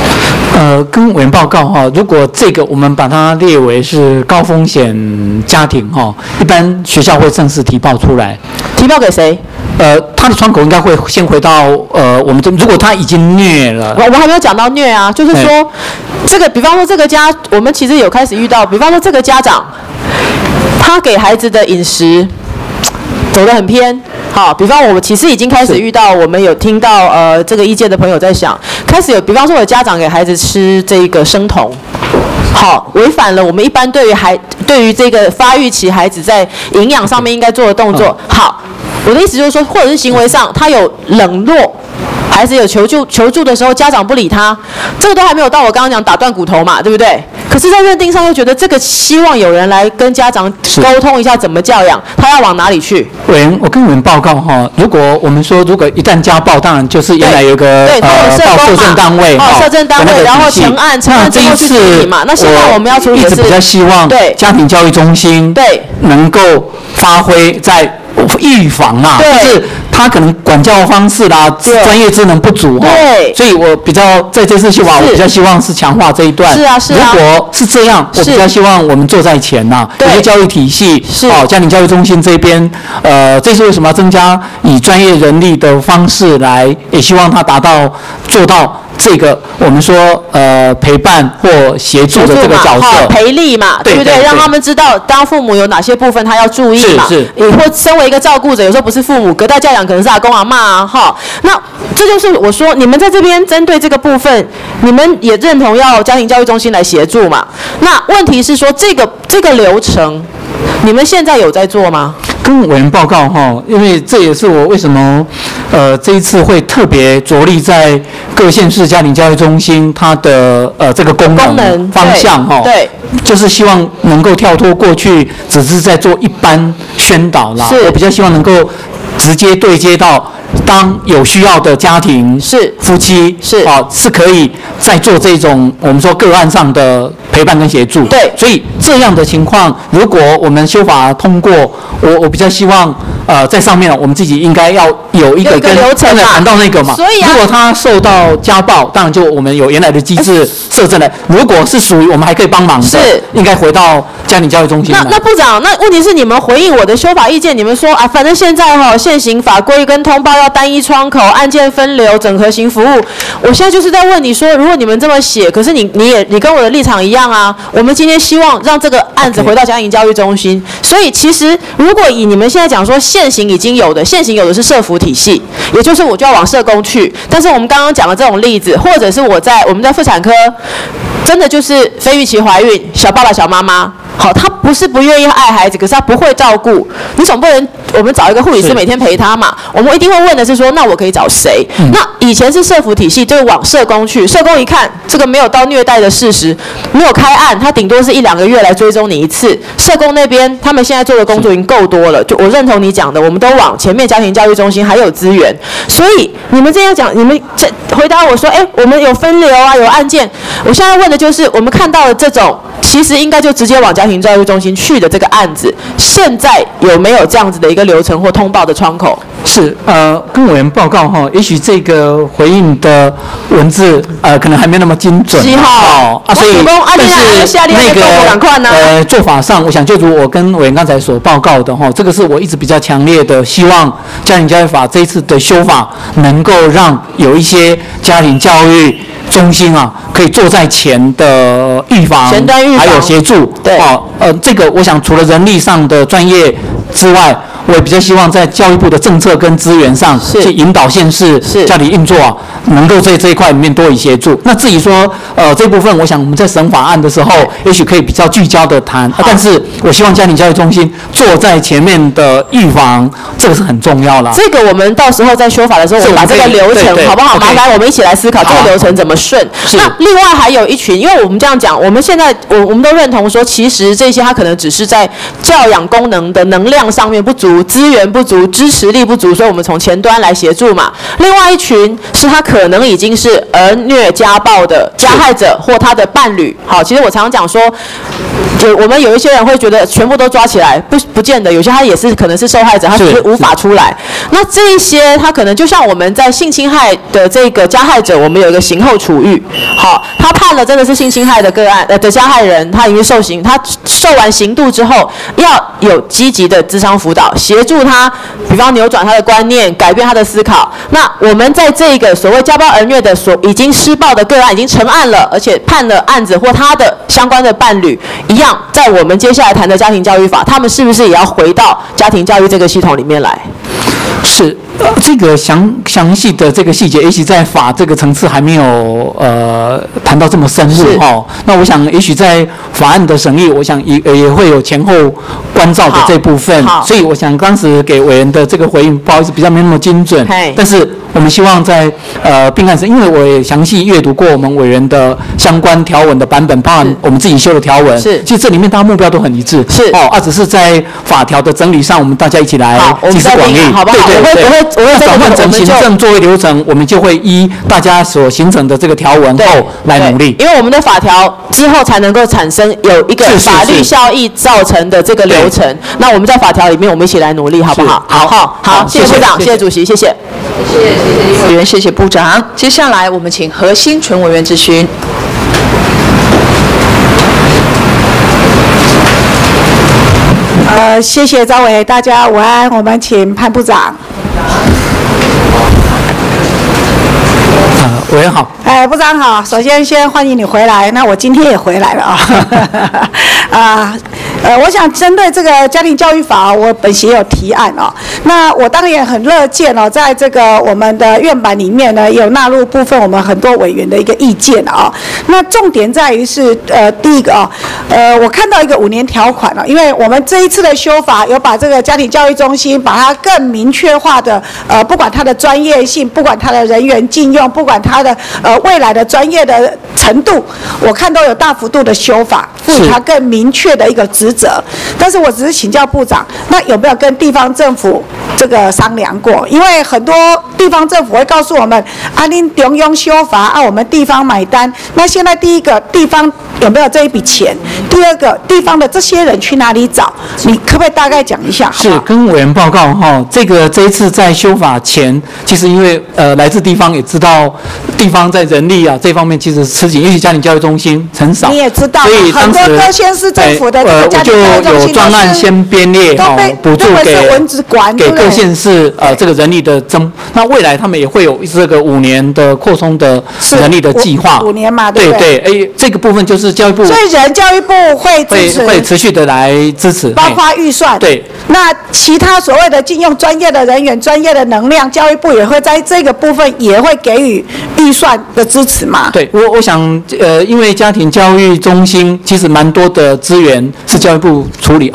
跟委员报告哈，如果这个我们把它列为是高风险家庭哈，一般学校会正式提报出来。 提报给谁？ 他的窗口应该会先回到我们这，如果他已经虐了， 我还没有讲到虐啊，就是说这个，比方说这个家，我们其实有开始遇到，比方说这个家长，他给孩子的饮食走得很偏。好，比方我其实已经开始遇到，我们有听到这个意见的朋友在想，开始有，比方说有家长给孩子吃这个生酮，好，违反了我们一般对于这个发育期孩子在营养上面应该做的动作。好，我的意思就是说，或者是行为上他有冷落。孩子有求助的时候，家长不理他，这个都还没有到我刚刚讲打断骨头嘛，对不对？可是，在认定上又觉得这个希望有人来跟家长沟通一下怎么教养，他要往哪里去？ 委员，我跟你们报告哈，如果我们说如果一旦家暴，当然就是原来有个报社政单位社政单位，然后成案之后去处理嘛。那现在我们要处理的是， 一直比较希望家庭教育中心能够发挥在预防啦，就是他可能管教方式啦、专业职能不足哈，所以我比较在这次修法，我比较希望是强化这一段。是啊。如果是这样，我比较希望我们坐在前呐，有些教育体系，家庭教育中心这边，这是为什么要增加以专业人力的方式来，也希望他做到。这个我们说陪伴或协助的这个角色， 培力嘛，对不对？让他们知道当父母有哪些部分他要注意嘛。也或身为一个照顾者，有时候不是父母，隔代教养可能是阿公阿嬷啊，哈。那这就是我说，你们在这边针对这个部分，你们也认同要家庭教育中心来协助嘛？那问题是说这个流程，你们现在有在做吗？ 跟委员报告哈，因为这也是我为什么这一次会特别着力在各县市家庭教育中心它的这个功能方向哈，对，就是希望能够跳脱过去只是在做一般宣导啦，我比较希望能够直接对接到。当有需要的家庭是夫妻是可以再做这种我们说个案上的陪伴跟协助。对，所以这样的情况，如果我们修法通过，我比较希望在上面我们自己应该要有一个跟刚才谈到那个嘛。所以如果他受到家暴，当然就我们有原来的机制设置来。如果是属于我们还可以帮忙的，是应该回到家庭教育中心。 那部长，那问题是你们回应我的修法意见，你们说反正现在现行法规跟通报要单一窗口、案件分流、整合型服务。我现在就是在问你说，如果你们这么写，可是你跟我的立场一样啊。我们今天希望让这个案子回到家庭教育中心，所以其实如果以你们现在讲说现行有的是社福体系，也就是我就要往社工去。但是我们刚刚讲的这种例子，或者是我们在妇产科，真的就是非预期怀孕、小爸爸、小妈妈。好，他不是不愿意爱孩子，可是他不会照顾。你总不能我们找一个护理师每天陪他嘛？我们一定会问的是说，那我可以找谁？那以前是社福体系，就是往社工去。社工一看这个没有到虐待的事实，没有开案，他顶多是1-2个月来追踪你一次。社工那边他们现在做的工作已经够多了，就我认同你讲的，我们都往前面家庭教育中心还有资源。所以你们这样讲，你们回答我说，我们有分流啊，有案件。我现在问的就是我们看到的这种。其实应该就直接往家庭教育中心去的这个案子，现在有没有这样子的一个流程或通报的窗口？ 是跟委员报告哈，也许这个回应的文字可能还没那么精准。所以但是那个做法上，我想就如我跟委员刚才所报告的哈，这个是我一直比较强烈的希望家庭教育法这一次的修法能够让有一些家庭教育中心可以坐在前的预防，还有协助。对，这个我想除了人力上的专业之外，我也比较希望在教育部的政策跟资源上去引导县市家庭运作能够在这一块里面多以协助。那至于说这部分，我想我们在审法案的时候，也许可以比较聚焦的谈。但是我希望家庭教育中心坐在前面的预防，这个是很重要啦。 这个我们到时候在修法的时候，我们把这个流程好不好？麻烦我们一起来思考这个流程怎么顺。那另外还有一群，因为我们这样讲，我们现在我们都认同说，其实这些它可能只是在教养功能的能量上面不足。 足、资源不足、支持力不足，所以我们从前端来协助嘛。另外一群是他可能已经是儿虐家暴的加害者或他的伴侣。好，其实我常常讲说，我们有一些人会觉得全部都抓起来，不见得，有些他也是可能是受害者，他只是无法出来。那这一些他可能就像我们在性侵害的这个加害者，我们有一个刑后处遇。好，他判了真的是性侵害的个案的加害人，他已经受刑，他受完刑度之后，要有积极的諮商辅导，协助他，比方扭转他的观念，改变他的思考。那我们在这个所谓家暴儿虐的已经施暴的个案已经成案了，而且判了案子或他的相关的伴侣一样，在我们接下来谈的家庭教育法，他们是不是也要回到家庭教育这个系统里面来？ 是，这个详细的这个细节，也许在法这个层次还没有谈到这么深入哦。那我想，也许在法案的审议，我想也会有前后关照的这部分。所以我想当时给委员的这个回应，不好意思，比较没那么精准。但是我们希望在并案审，因为我也详细阅读过我们委员的相关条文的版本，包含我们自己修的条文。其实这里面大家目标都很一致。只是在法条的整理上，我们大家一起来集思广益，好不好？我会转换成行政作为流程，我们就会依大家所形成的这个条文后来努力。 因为我们的法条之后才能够产生有一个法律效益造成的这个流程。那我们在法条里面，我们一起来努力，好不好？好，谢谢部长，谢谢主席，谢谢。 谢谢委员，谢谢部长。接下来我们请何新纯委员质询。 谢谢赵委，大家午安。我们请潘部长。 委员好。 部长好。首先欢迎你回来。那我今天也回来了啊。我想针对这个家庭教育法，我本席也有提案哦。那我当然也很乐见哦，在这个我们的院版里面呢，也有纳入部分我们很多委员的一个意见哦。那重点在于是第一个哦，我看到一个5年条款哦，因为我们这一次的修法有把这个家庭教育中心把它更明确化的不管它的专业性，不管它的人员禁用，不管它的未来的专业的程度，我看都有大幅度的修法，赋予它更明确的一个职责。但是我只是请教部长，那有没有跟地方政府这个商量过？因为很多地方政府会告诉我们，您中央修法，我们地方买单。那现在第一个，地方有没有这一笔钱？第二个，地方的这些人去哪里找？你可不可以大概讲一下？ 是跟委员报告哈，这一次在修法前，其实因为来自地方也知道，地方在人力这方面其实吃紧，尤其家庭教育中心很少。 你也知道， 所以很多各县市政府的这个家庭教育中心我就有专案先编列补助给各县市这个人力的增。那未来他们也会有这个5年的扩充的人力的计划。 5年嘛，对不对？这个部分就是教育部。 所以教育部会支持， 会持续的来支持， 包括预算。 对。 那其他所谓的禁用专业的人员、专业的能量，教育部也会在这个部分也会给予预算的支持嘛？ 对，我想因为家庭教育中心其实蛮多的资源是教育部处理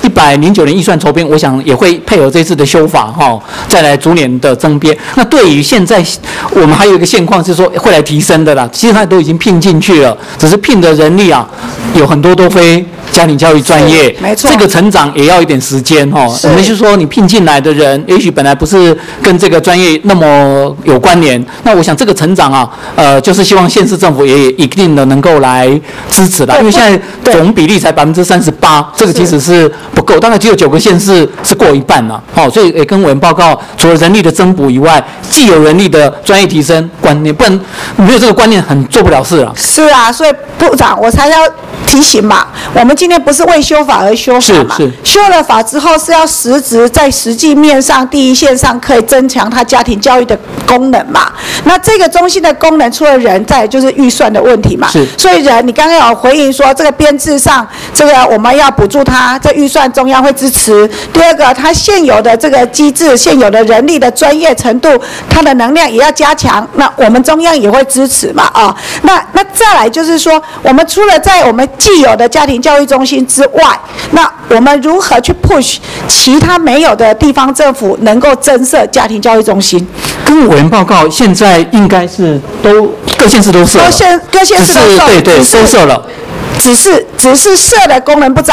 109年预算筹编，我想也会配合这次的修法再来逐年的增编。那对于现在我们还有一个现况是说会来提升的啦，其实它都已经聘进去了，只是聘的人力有很多都非家庭教育专业， 没错， 这个成长也要一点时间我们是说你聘进来的人，也许本来不是跟这个专业那么有关联，那我想这个成长就是希望县市政府也一定的能够来支持啦，因为现在总比例才38%，这个其实是不够，大概只有9个县市是过一半啦。所以也跟委员报告，除了人力的增补以外，既有人力的专业提升观念，不然没有这个观念很做不了事了。 是啊，所以部长我才要提醒嘛，我们今天不是为修法而修法嘛，修了法之后是要实质在实际面上第一线上可以增强他家庭教育的功能嘛。那这个中心的功能除了人，再就是预算的问题嘛。所以人，你刚刚有回应说这个编制上，这个我们要补助他，这预算中央会支持。第二个，他现有的这个机制、现有的人力的专业程度，他的能量也要加强，那我们中央也会支持嘛那再来就是说，我们除了在我们既有的家庭教育中心之外，那我们如何去 push 其他没有的地方政府能够增设家庭教育中心？ 跟委员报告，现在应该是各县市都设了， 各县市都设， 对都设了， 只是设的功能不彰。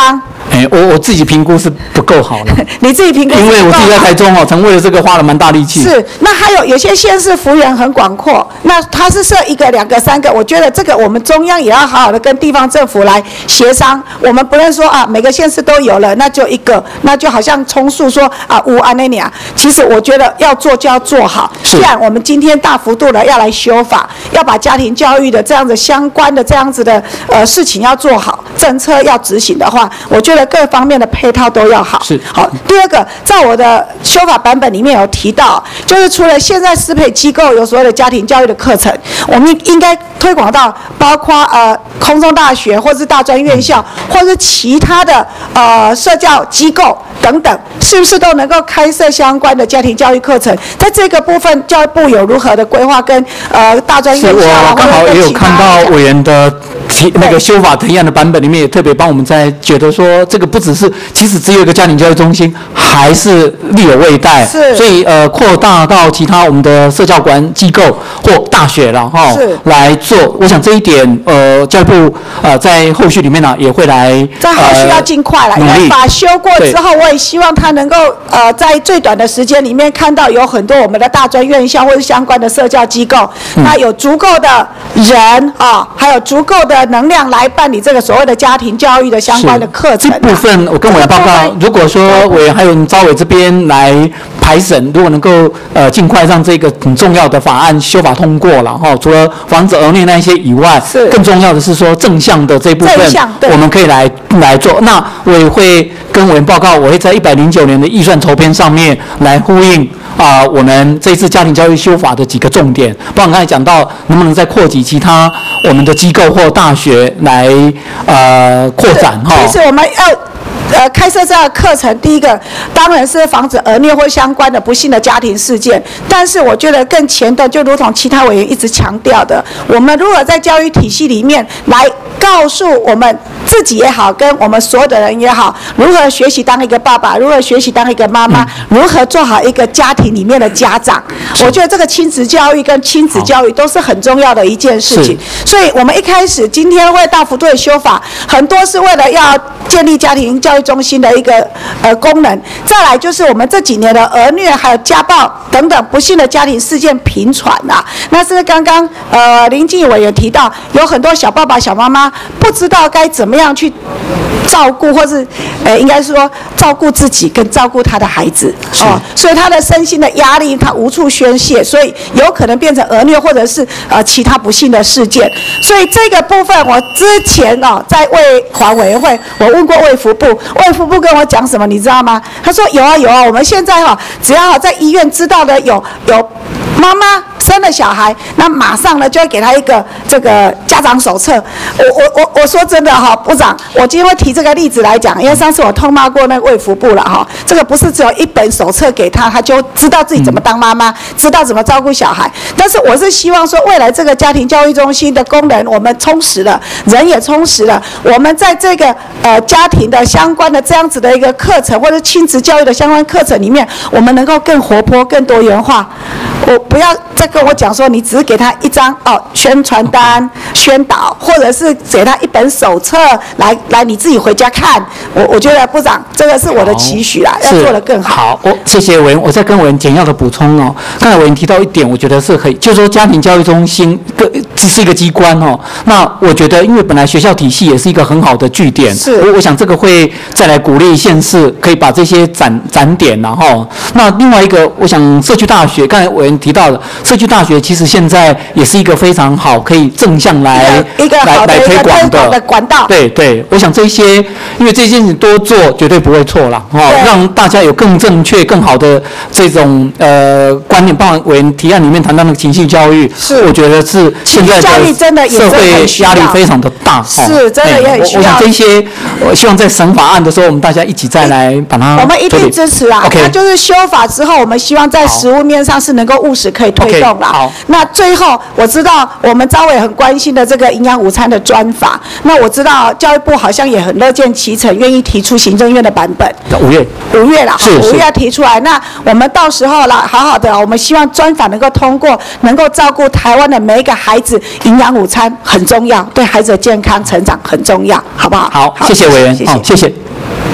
我自己评估是不够好了。 你自己评估是不够好？ 因为我自己在台中哦，曾为了这个花了蛮大力气。 是，那还有些县市幅员很广阔，那它是设1个、2个、3个，我觉得这个我们中央也要好好的跟地方政府来协商。我们不能说啊，每个县市都有了，那就1个，那就好像充数说啊无安那样。其实我觉得要做就要做好。既然我们今天大幅度的要来修法，要把家庭教育的这样子相关的这样子的事情要做好，政策要执行的话，我觉得各方面的配套都要好。 是。 好，第二个，在我的修法版本里面有提到，就是除了现在适配机构有所谓的家庭教育的课程，我们应该推广到包括空中大学或是大专院校，或是其他的社教机构等等，是不是都能够开设相关的家庭教育课程？在这个部分，教育部有如何的规划跟大专院校我刚好也有看到委员的那个修法提案的版本里面，也特别帮我们在觉得说，这个不只是其实只有一个家庭教育中心，还是力有未逮。 是。 所以扩大到其他我们的社教管机构或大学了哈，来做。我想这一点教育部在后续里面呢也会来在后续要尽快了，因为法修过之后，我也希望他能够在最短的时间里面看到有很多我们的大专院校或是相关的社教机构，那有足够的人还有足够的能量来办理这个所谓的家庭教育的相关的课程。 这部分我跟委员报告，如果说委员还有招委这边来排审，如果能够尽快让这个很重要的法案修法通过了哈，除了防止儿虐那一些以外，更重要的是说正向的这部分，我们可以来做。那我也会跟委员报告，我会在109年的预算筹编上面来呼应我们这次家庭教育修法的几个重点，包括刚才讲到能不能再扩及其他我们的机构或大学来扩展哈。 其实我们要开设这样的课程，第一个当然是防止儿虐或相关的不幸的家庭事件，但是我觉得更前端，就如同其他委员一直强调的，我们如何在教育体系里面来告诉我们自己也好，跟我们所有的人也好，如何学习当一个爸爸，如何学习当一个妈妈，如何做好一个家庭里面的家长。我觉得这个亲子教育跟亲子教育都是很重要的一件事情。所以我们一开始今天为大幅度的修法，很多是为了要建立家庭教育中心的一个功能。再来就是我们这几年的儿虐还有家暴等等不幸的家庭事件频传啊，那是刚刚林静怡委员提到，有很多小爸爸小妈妈不知道该怎么样去照顾，或是应该说照顾自己跟照顾他的孩子所以他的身心的压力他无处宣泄，所以有可能变成儿虐或者是其他不幸的事件。所以这个部分我之前在卫环委员会我问过卫福部，卫福部跟我讲什么你知道吗？他说有啊，我们现在只要在医院知道的有妈妈生了小孩，那马上呢就会给他一个这个家长手册。我说真的部长，我今天会提这个例子来讲，因为上次我痛骂过那个卫福部了这个不是只有一本手册给他，他就知道自己怎么当妈妈，知道怎么照顾小孩。但是我是希望说，未来这个家庭教育中心的功能我们充实了，人也充实了，我们在这个家庭的相关的这样子的一个课程，或者亲子教育的相关课程里面，我们能够更活泼、更多元化。我不要再跟我讲说，你只是给他一张宣传单、宣导，或者是给他一本手册来你自己回家看。我觉得部长这个是我的期许啦，要做得更好。 好，谢谢委员，我再跟委员简要的补充刚才委员提到一点，我觉得是可以，就是说家庭教育中心只是一个机关那我觉得因为本来学校体系也是一个很好的据点，我想这个会再来鼓励县市可以把这些展点那另外一个，我想社区大学，刚才委员提到的社区大学，其实现在也是一个非常好可以正向来推广的管道。 对，我想这些，因为这件事多做绝对不会错了让大家有更正确、更好的这种观念。包含委员提案里面谈到那个情绪教育，我觉得是现在的社会压力非常的大， 是真的也很需要。 我想这些，我希望在审法案的时候，我们大家一起再来把它。 我们一定支持啦。那就是修法之后，我们希望在实务面上是能够务实可以推动啦。好，那最后我知道我们招委很关心的这个营养午餐的专法，那我知道教育部好像也很乐见其成，愿意提出行政院的版本。 5月啦，5月要提出来。那我们到时候啦，好好的，我们希望专法能够通过，能够照顾台湾的每一个孩子，营养午餐很重要，对孩子的健康成长很重要，好不好？ 好，谢谢委员，谢谢。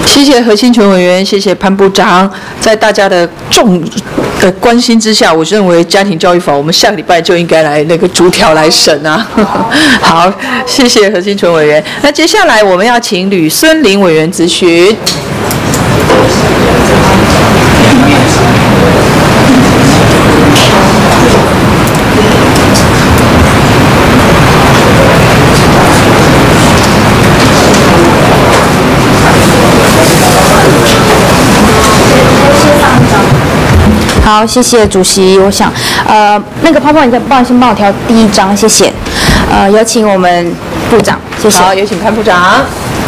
谢谢何清泉委员，谢谢潘部长，在大家的关心之下，我认为家庭教育法我们下个礼拜就应该来那个逐条来审啊。好，谢谢何清泉委员。那接下来我们要请吕孙林委员质询。 好，谢谢主席。我想，那个泡泡，你再先帮我调第1章，谢谢。有请我们部长，谢谢。 好，有请潘部长。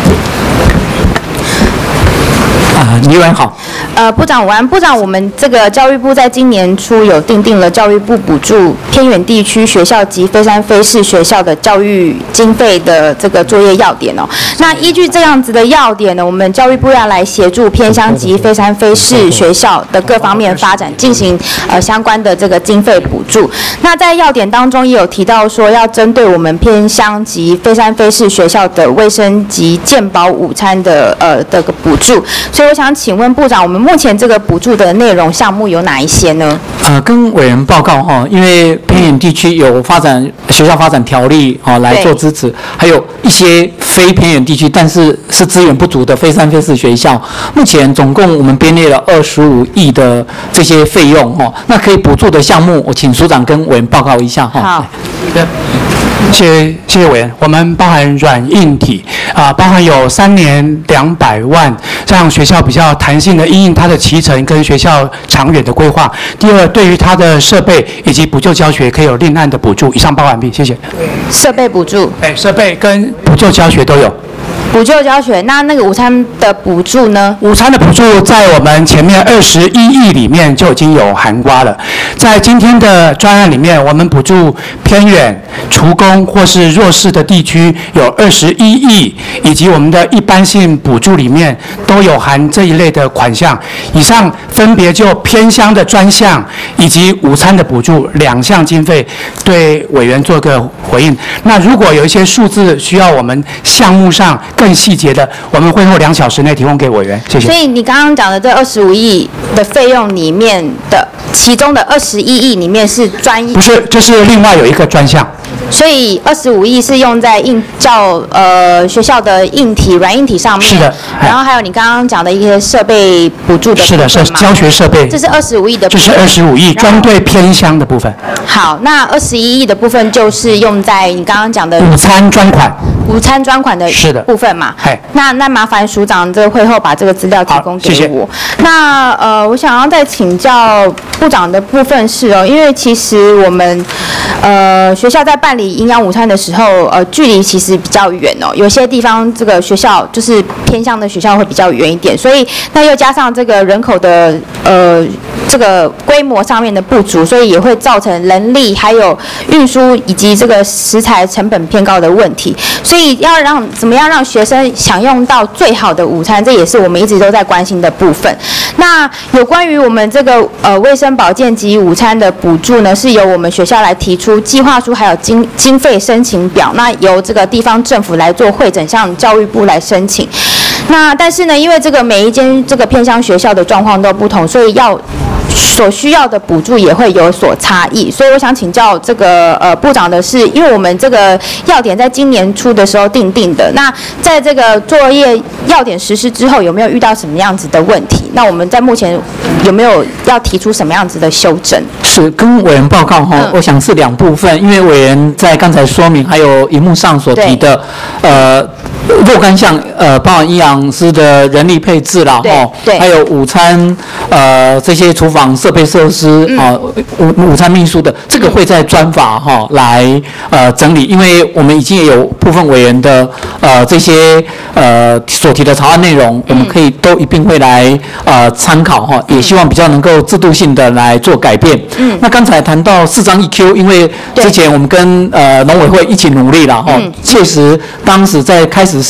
李委员好。 部长午安，部长，我们这个教育部在今年初有订定了教育部补助偏远地区学校及非山非市学校的教育经费的这个作业要点哦。那依据这样子的要点呢，我们教育部要来协助偏乡及非山非市学校的各方面发展，进行相关的这个经费补助。那在要点当中也有提到说，要针对我们偏乡及非山非市学校的卫生及健保午餐的这个补助。所以我想请问部长，我们目前这个补助的内容项目有哪一些呢？ 跟委员报告哈，因为偏远地区有学校发展条例来做支持，还有一些非偏远地区但是资源不足的非山非市学校，目前总共我们编列了25亿的这些费用哈，那可以补助的项目，我请署长跟委员报告一下哈。 好。 谢谢委员，我们包含软硬体包含有3年200万，让学校比较弹性的因应它的期程跟学校长远的规划。第二，对于它的设备以及补救教学可以有另案的补助。以上报告完毕，谢谢。 设备补助？ 设备跟补救教学都有。 补救教学，那个午餐的补助呢？ 午餐的补助在我们前面21亿里面就已经有含括了。在今天的专案里面，我们补助偏远、厨工或是弱势的地区有21亿，以及我们的一般性补助里面都有含这一类的款项。以上分别就偏乡的专项以及午餐的补助2项经费，对委员做个回应。那如果有一些数字需要我们项目上更细节的，我们会后2小时内提供给委员。谢谢。 所以你刚刚讲的这25亿的费用里面的，其中的21亿里面是专业？ 不是，这是另外有一个专项。 所以25亿是用在学校的硬体、软硬体上面。 是的。 然后还有你刚刚讲的一些设备补助的部分嘛。 是的，是教学设备。 这是25亿的部分。 这是25亿专对偏乡的部分。 好，那21亿的部分就是用在你刚刚讲的午餐专款。 午餐专款的部分嘛。那麻烦署长这个会后把这个资料提供给我。谢谢。那我想要再请教部长的部分是因为其实我们学校在办理营养午餐的时候，距离其实比较远有些地方这个学校就是偏向的学校会比较远一点，所以那又加上这个人口的这个规模上面的不足，所以也会造成人力还有运输以及这个食材成本偏高的问题。所以怎么样让学生享用到最好的午餐，这也是我们一直都在关心的部分。那有关于我们这个卫生保健及午餐的补助呢，是由我们学校来提出计划书，还有经费申请表，那由这个地方政府来做汇整，向教育部来申请。那但是呢，因为这个每一间这个偏乡学校的状况都不同，所以所需要的补助也会有所差异，所以我想请教这个部长的是，因为我们这个要点在今年初的时候定的，那在这个作业要点实施之后，有没有遇到什么样子的问题？那我们在目前有没有要提出什么样子的修正？ 是跟委员报告哈，我想是2部分，因为委员在刚才说明，还有荧幕上所提的若干项包含营养师的人力配置啦，还有午餐这些厨房设备设施午餐秘书的，这个会在专法来整理，因为我们已经也有部分委员的这些所提的草案内容，我们可以都一并会来参考也希望比较能够制度性的来做改变。那刚才谈到4张1Q， 因为之前我们跟农委会一起努力了确实当时在开始试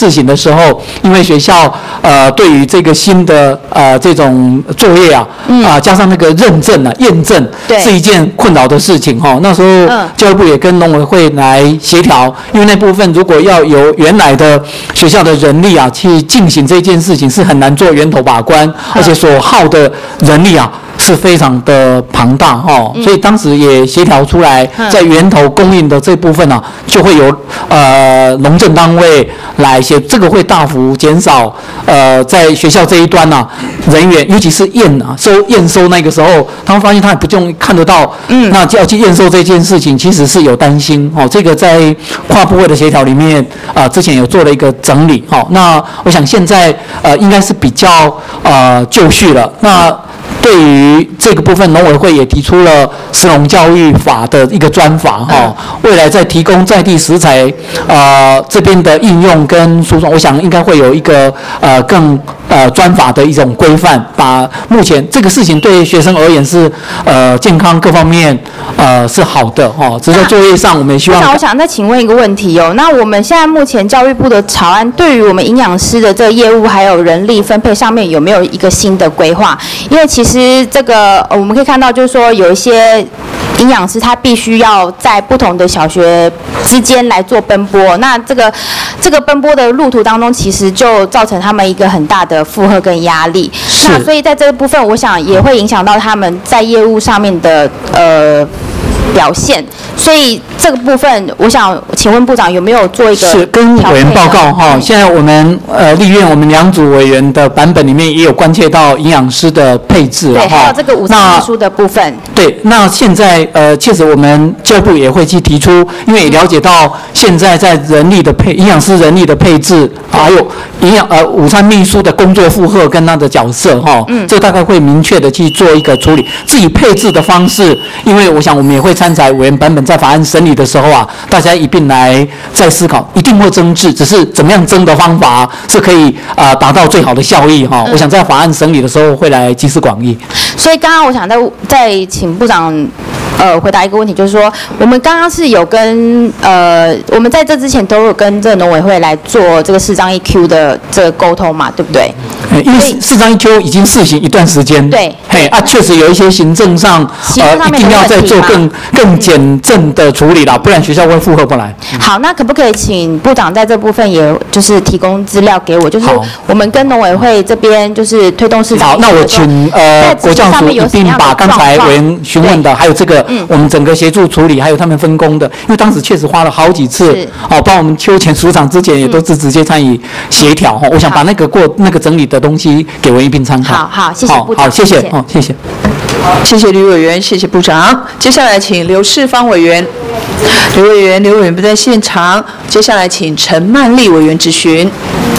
事情的时候，因为学校对于这个新的这种作业加上那个认证验证是一件困扰的事情哈。那时候教育部也跟农委会来协调，因为那部分如果要由原来的学校的人力去进行这件事情，是很难做源头把关，而且所耗的人力是非常的庞大哈，所以当时也协调出来，在源头供应的这部分就会由农政单位来协，这个会大幅减少在学校这一端人员，尤其是验收那个时候，他们发现他也不用看得到，那就要去验收这件事情，其实是有担心哦。这个在跨部会的协调里面之前有做了一个整理那我想现在应该是比较就绪了。那对于这个部分，农委会也提出了食农教育法的一个专法未来在提供在地食材这边的应用跟输送，我想应该会有一个更专法的一种规范，把目前这个事情对学生而言是健康各方面是好的只是在作业上我们也希望。 那我想再请问一个问题那我们现在目前教育部的草案对于我们营养师的这个业务还有人力分配上面有没有一个新的规划？因为其实这个我们可以看到，就是说有一些营养师他必须要在不同的小学之间来做奔波，那这个奔波的路途当中，其实就造成他们一个很大的负荷跟压力。那所以在这个部分，我想也会影响到他们在业务上面的表现。所以这个部分，我想请问部长有没有做一个是跟委员报告现在我们立院我们2组委员的版本里面也有关切到营养师的配置对，还有这个午餐书的部分。 对，那现在确实我们教育部也会去提出，因为也了解到现在在营养师人力的配置，还有午餐秘书的工作负荷跟他的角色这大概会明确的去做一个处理。至于配置的方式，因为我想我们也会参采委员版本，在法案审理的时候大家一并来再思考，一定会增制，只是怎么样增的方法是可以达到最好的效益我想在法案审理的时候会来集思广益。 所以刚刚我想再请部长回答一个问题，就是说我们刚刚是有跟我们在这之前都有跟这个农委会来做这个4章1Q 的这个沟通嘛，对不对？ 因为4章1Q 已经试行一段时间， 对， 确实有一些行政上一定要再做更简政的处理啦，不然学校会负荷不来。 好，那可不可以请部长在这部分也就是提供资料给我，就是我们跟农委会这边就是推动4章1Q。好， 那我请国教署一并把刚才委员询问的，还有这个我们整个协助处理，还有他们分工的，因为当时确实花了好几次包我们秋前署长之前也都是直接参与协调我想把那个整理的东西给委员一并参考。 好，谢谢部长。 好，谢谢谢谢。 谢谢吕委员，谢谢部长。接下来请刘世芳委员。刘委员不在现场，接下来请陈曼丽委员质询。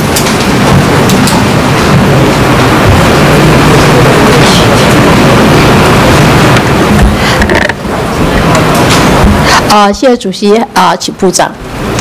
谢谢主席请部长。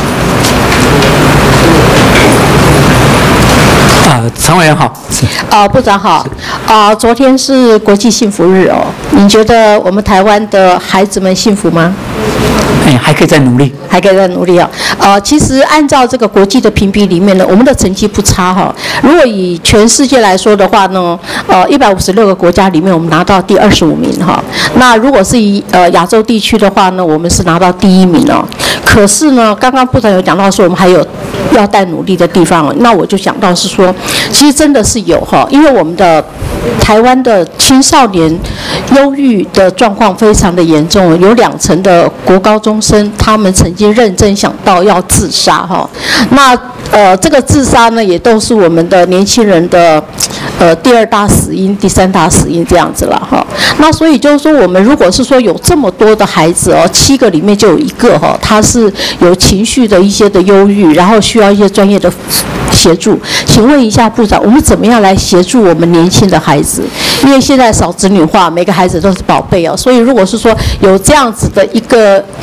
常委员好。 部长好。昨天是国际幸福日您觉得我们台湾的孩子们幸福吗？ 还可以再努力， 还可以再努力其实按照这个国际的评比里面呢，我们的成绩不差如果以全世界来说的话呢，156个国家里面我们拿到第25名那如果是以亚洲地区的话呢，我们是拿到第1名可是呢，刚刚部长有讲到说我们还有要待努力的地方那我就想到是说，其实真的是有因为我们的台湾的青少年忧郁的状况非常的严重，有2成的国高中生他们曾经认真想到要自杀那这个自杀呢，也都是我们的年轻人的第2大死因、第3大死因这样子了那所以就是说，我们如果是说有这么多的孩子7个里面就有1个他是有情绪的一些的忧郁，然后需要一些专业的协助。请问一下部长，我们怎么样来协助我们年轻的孩子？因为现在少子女化，每个孩子都是宝贝所以如果是说有这样子的一个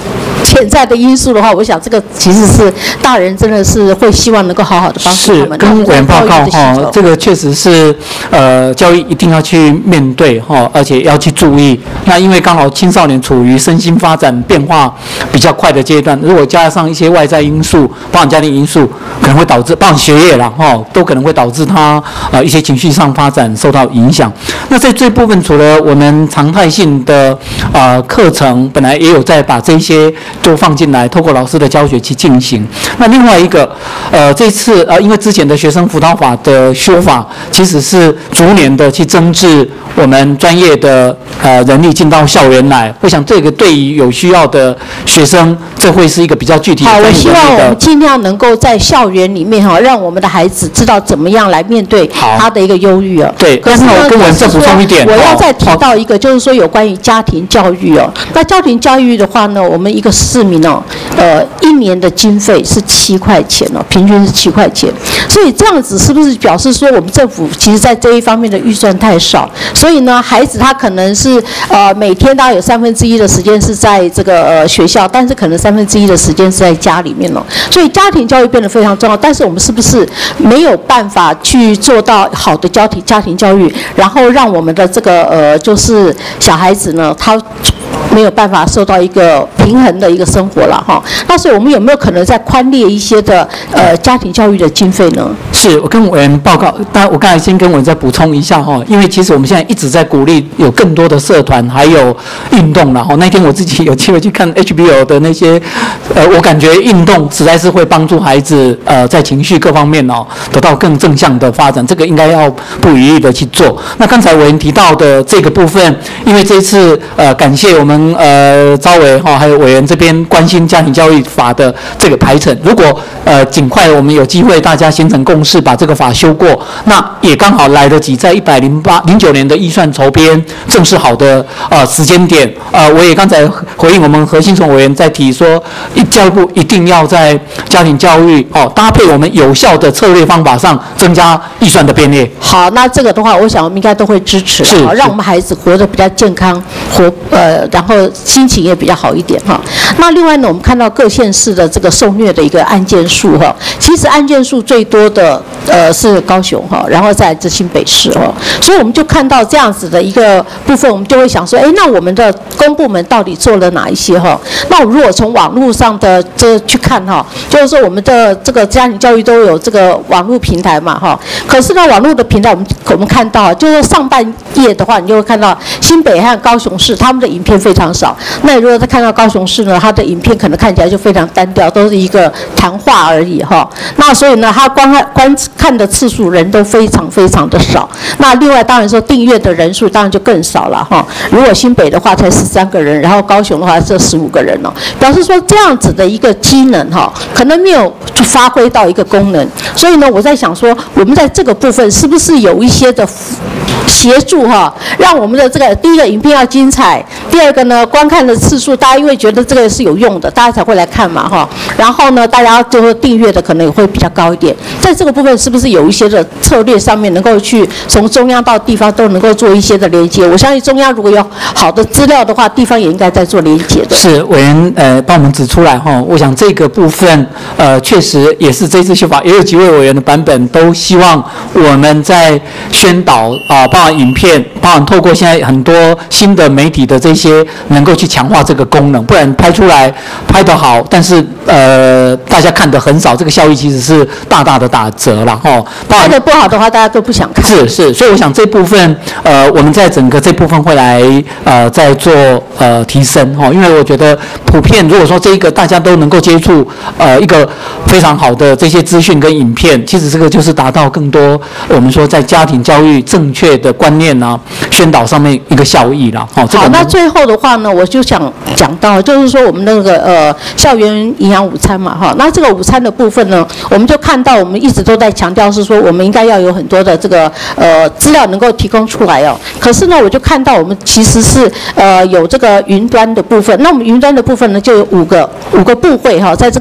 潜在的因素的话，我想这个其实是大人真的是会希望能够好好的帮助他们。 跟委员报告这个确实是教育一定要去面对而且要去注意。那因为刚好青少年处于身心发展变化比较快的阶段，如果加上一些外在因素，包含家庭因素，可能会导致包含学业啦都可能会导致他一些情绪上发展受到影响。那在这部分，除了我们常态性的课程，本来也有在把这些都放进来，透过老师的教学去进行。那另外一个这次因为之前的学生辅导法的修法，其实是逐年的去增置我们专业的人力进到校园来。我想这个对于有需要的学生，这会是一个比较具体的。 好，我希望我们尽量能够在校园里面让我们的孩子知道怎么样来面对他的一个忧郁对，但是我跟我再补充一点， 我要再提到一个，就是说有关于家庭教育那家庭教育的话呢，我们一个市民一年的经费是7块钱平均是7块钱，所以这样子是不是表示说我们政府其实在这一方面的预算太少？所以呢，孩子他可能是每天大概有1/3的时间是在这个学校，但是可能1/3的时间是在家里面所以家庭教育变得非常重要。但是我们是不是没有办法去做到好的家庭教育，然后让我们的这个就是小孩子呢，他没有办法受到一个平衡的一个生活了那所以我们有没有可能再宽列一些的家庭教育的经费呢？ 是我跟委员报告，但我刚才先跟委员再补充一下因为其实我们现在一直在鼓励有更多的社团还有运动了那天我自己有机会去看 HBO 的那些我感觉运动实在是会帮助孩子在情绪各方面得到更正向的发展，这个应该要不遗余力的去做。那刚才委员提到的这个部分，因为这次感谢我们招委还有委员这边关心家庭教育法的这个排程，如果尽快我们有机会大家形成共识把这个法修过，那也刚好来得及在109年的预算筹编正是好的时间点。我也刚才回应我们何信崇委员在提说，教育部一定要在家庭教育搭配我们有效的策略方法上增加预算的编列。 好，那这个的话，我想我们应该都会支持让我们孩子活得比较健康，然后心情也比较好一点那另外呢，我们看到各县市的这个受虐的一个案件数其实案件数最多的是高雄然后再来是新北市所以我们就看到这样子的一个部分，我们就会想说，那我们的公部门到底做了哪一些那我们如果从网络上的这去看就是说我们的这个家庭教育都有这个网络平台嘛可是呢，网络的平台我们看到就是上半页的话，你就会看到新北和高雄市他们的影片非常少。那你如果再看到高雄市呢，它的影片可能看起来就非常单调，都是一个谈话而已那所以呢，它观看的次数人都非常非常的少。那另外当然说订阅的人数当然就更少了如果新北的话才13个人，然后高雄的话这15个人表示说这样子的一个机能可能没有发挥到一个功能。所以呢，我在想说，我们在这个部分是不是有一些的协助让我们的这个第一个影片要精彩，第二个呢观看的次数，大家因为觉得这个是有用的，大家才会来看嘛然后呢，大家就会订阅的可能也会比较高一点。在这个部分是不是有一些的策略上面能够去从中央到地方都能够做一些的连接？我相信中央如果有好的资料的话，地方也应该在做连接的。 是委员帮我们指出来我想这个部分确实也是这次修法也有几位委员的版本都希望我们在宣导包含影片，包含透过现在很多新的媒体的这些能够去强化这个功能，不然拍出来拍得好，但是大家看得很少，这个效益其实是大大的打折了拍得不好的话，大家都不想看。 是，所以我想这部分我们在整个这部分会来再做提升因为我觉得普遍如果说这一个大家都能够接触一个非常好的这些资讯跟影片，其实这个就是达到更多我们说在家庭教育正确的观念宣导上面一个效益了好，那最后的话呢，我就想讲到就是说我们那个校园营养午餐嘛那这个午餐的部分呢，我们就看到我们一直都在强调是说我们应该要有很多的这个资料能够提供出来可是呢，我就看到我们其实是有这个云端的部分。那我们云端的部分呢，就有五个部会在这个上面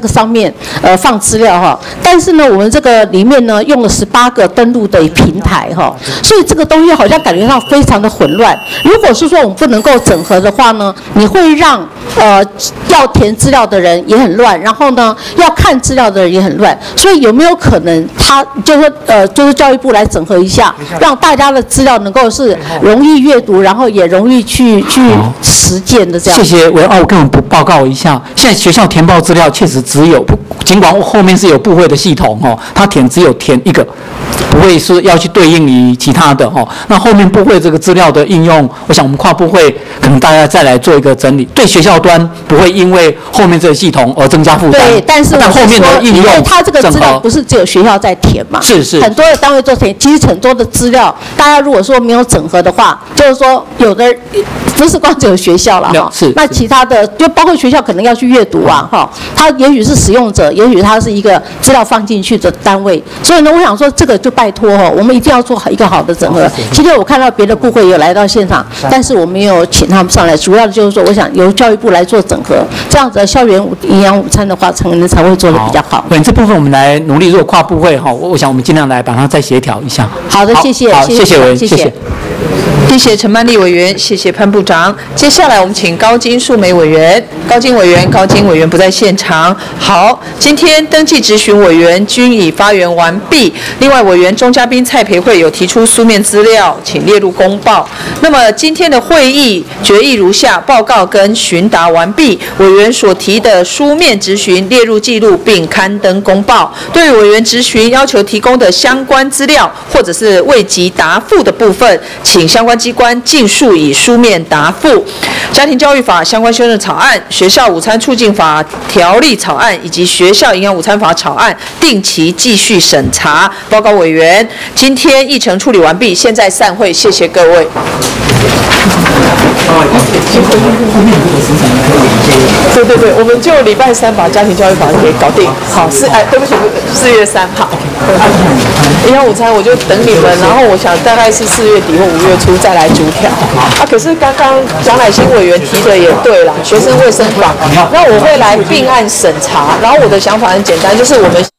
面放资料哈，但是呢，我们这个里面呢用了18个登录的平台哈，所以这个东西好像感觉上非常的混乱。如果是说我们不能够整合的话呢，你会让要填资料的人也很乱，然后呢要看资料的人也很乱，所以有没有可能他就是教育部来整合一下，让大家的资料能够是容易阅读，然后也容易去实践的这样。 谢谢我跟我们报告一下，现在学校填报资料确实只有，尽管后面是有部会的系统哦，它只有填一个，不会是要去对应于其他的哦。那后面部会这个资料的应用，我想我们跨部会可能大家再来做一个整理，对学校端不会因为后面这个系统而增加负担。 对，但是后面的应用， 因为它这个资料不是只有学校在填嘛， 是很多的单位做填，其实很多的资料，大家如果说没有整合的话，就是说有的不是光只有学校了哈，那其他的就包括学校可能要去阅读啊哈，它也许是使用者，也许它是一个资料放进去的单位，所以呢，我想说这个就拜托哈，我们一定要做好一个好的整合。今天我看到别的部会有来到现场，但是我没有请他们上来，主要的就是说，我想由教育部来做整合，这样子的校园营养午餐的话，可能才会做得比较好。 对，这部分我们来努力，如果跨部会哈，我想我们尽量来把它再协调一下。 好的，谢谢， 好，谢谢委员，谢谢。 谢谢陈曼丽委员，谢谢潘部长。接下来我们请高金素梅委员。高金委员不在现场。好，今天登记质询委员均已发言完毕。另外，委员钟嘉宾、蔡培慧有提出书面资料，请列入公报。那么今天的会议决议如下：报告跟询答完毕，委员所提的书面质询列入记录并刊登公报。对委员质询要求提供的相关资料或者是未及答复的部分，请相关机关尽速以书面答复。家庭教育法相关修正草案、学校午餐促进法条例草案以及学校营养午餐法草案定期继续审查。报告委员，今天议程处理完毕，现在散会，谢谢各位。对，我们就礼拜3把家庭教育法给搞定。好，对不起，4月3号。营养午餐我就等你们，然后我想大概是4月底或5月初再来逐条。可是刚刚蒋乃馨委员提的也对啦，学生卫生法，那我会来并案审查。然后我的想法很简单，就是我们。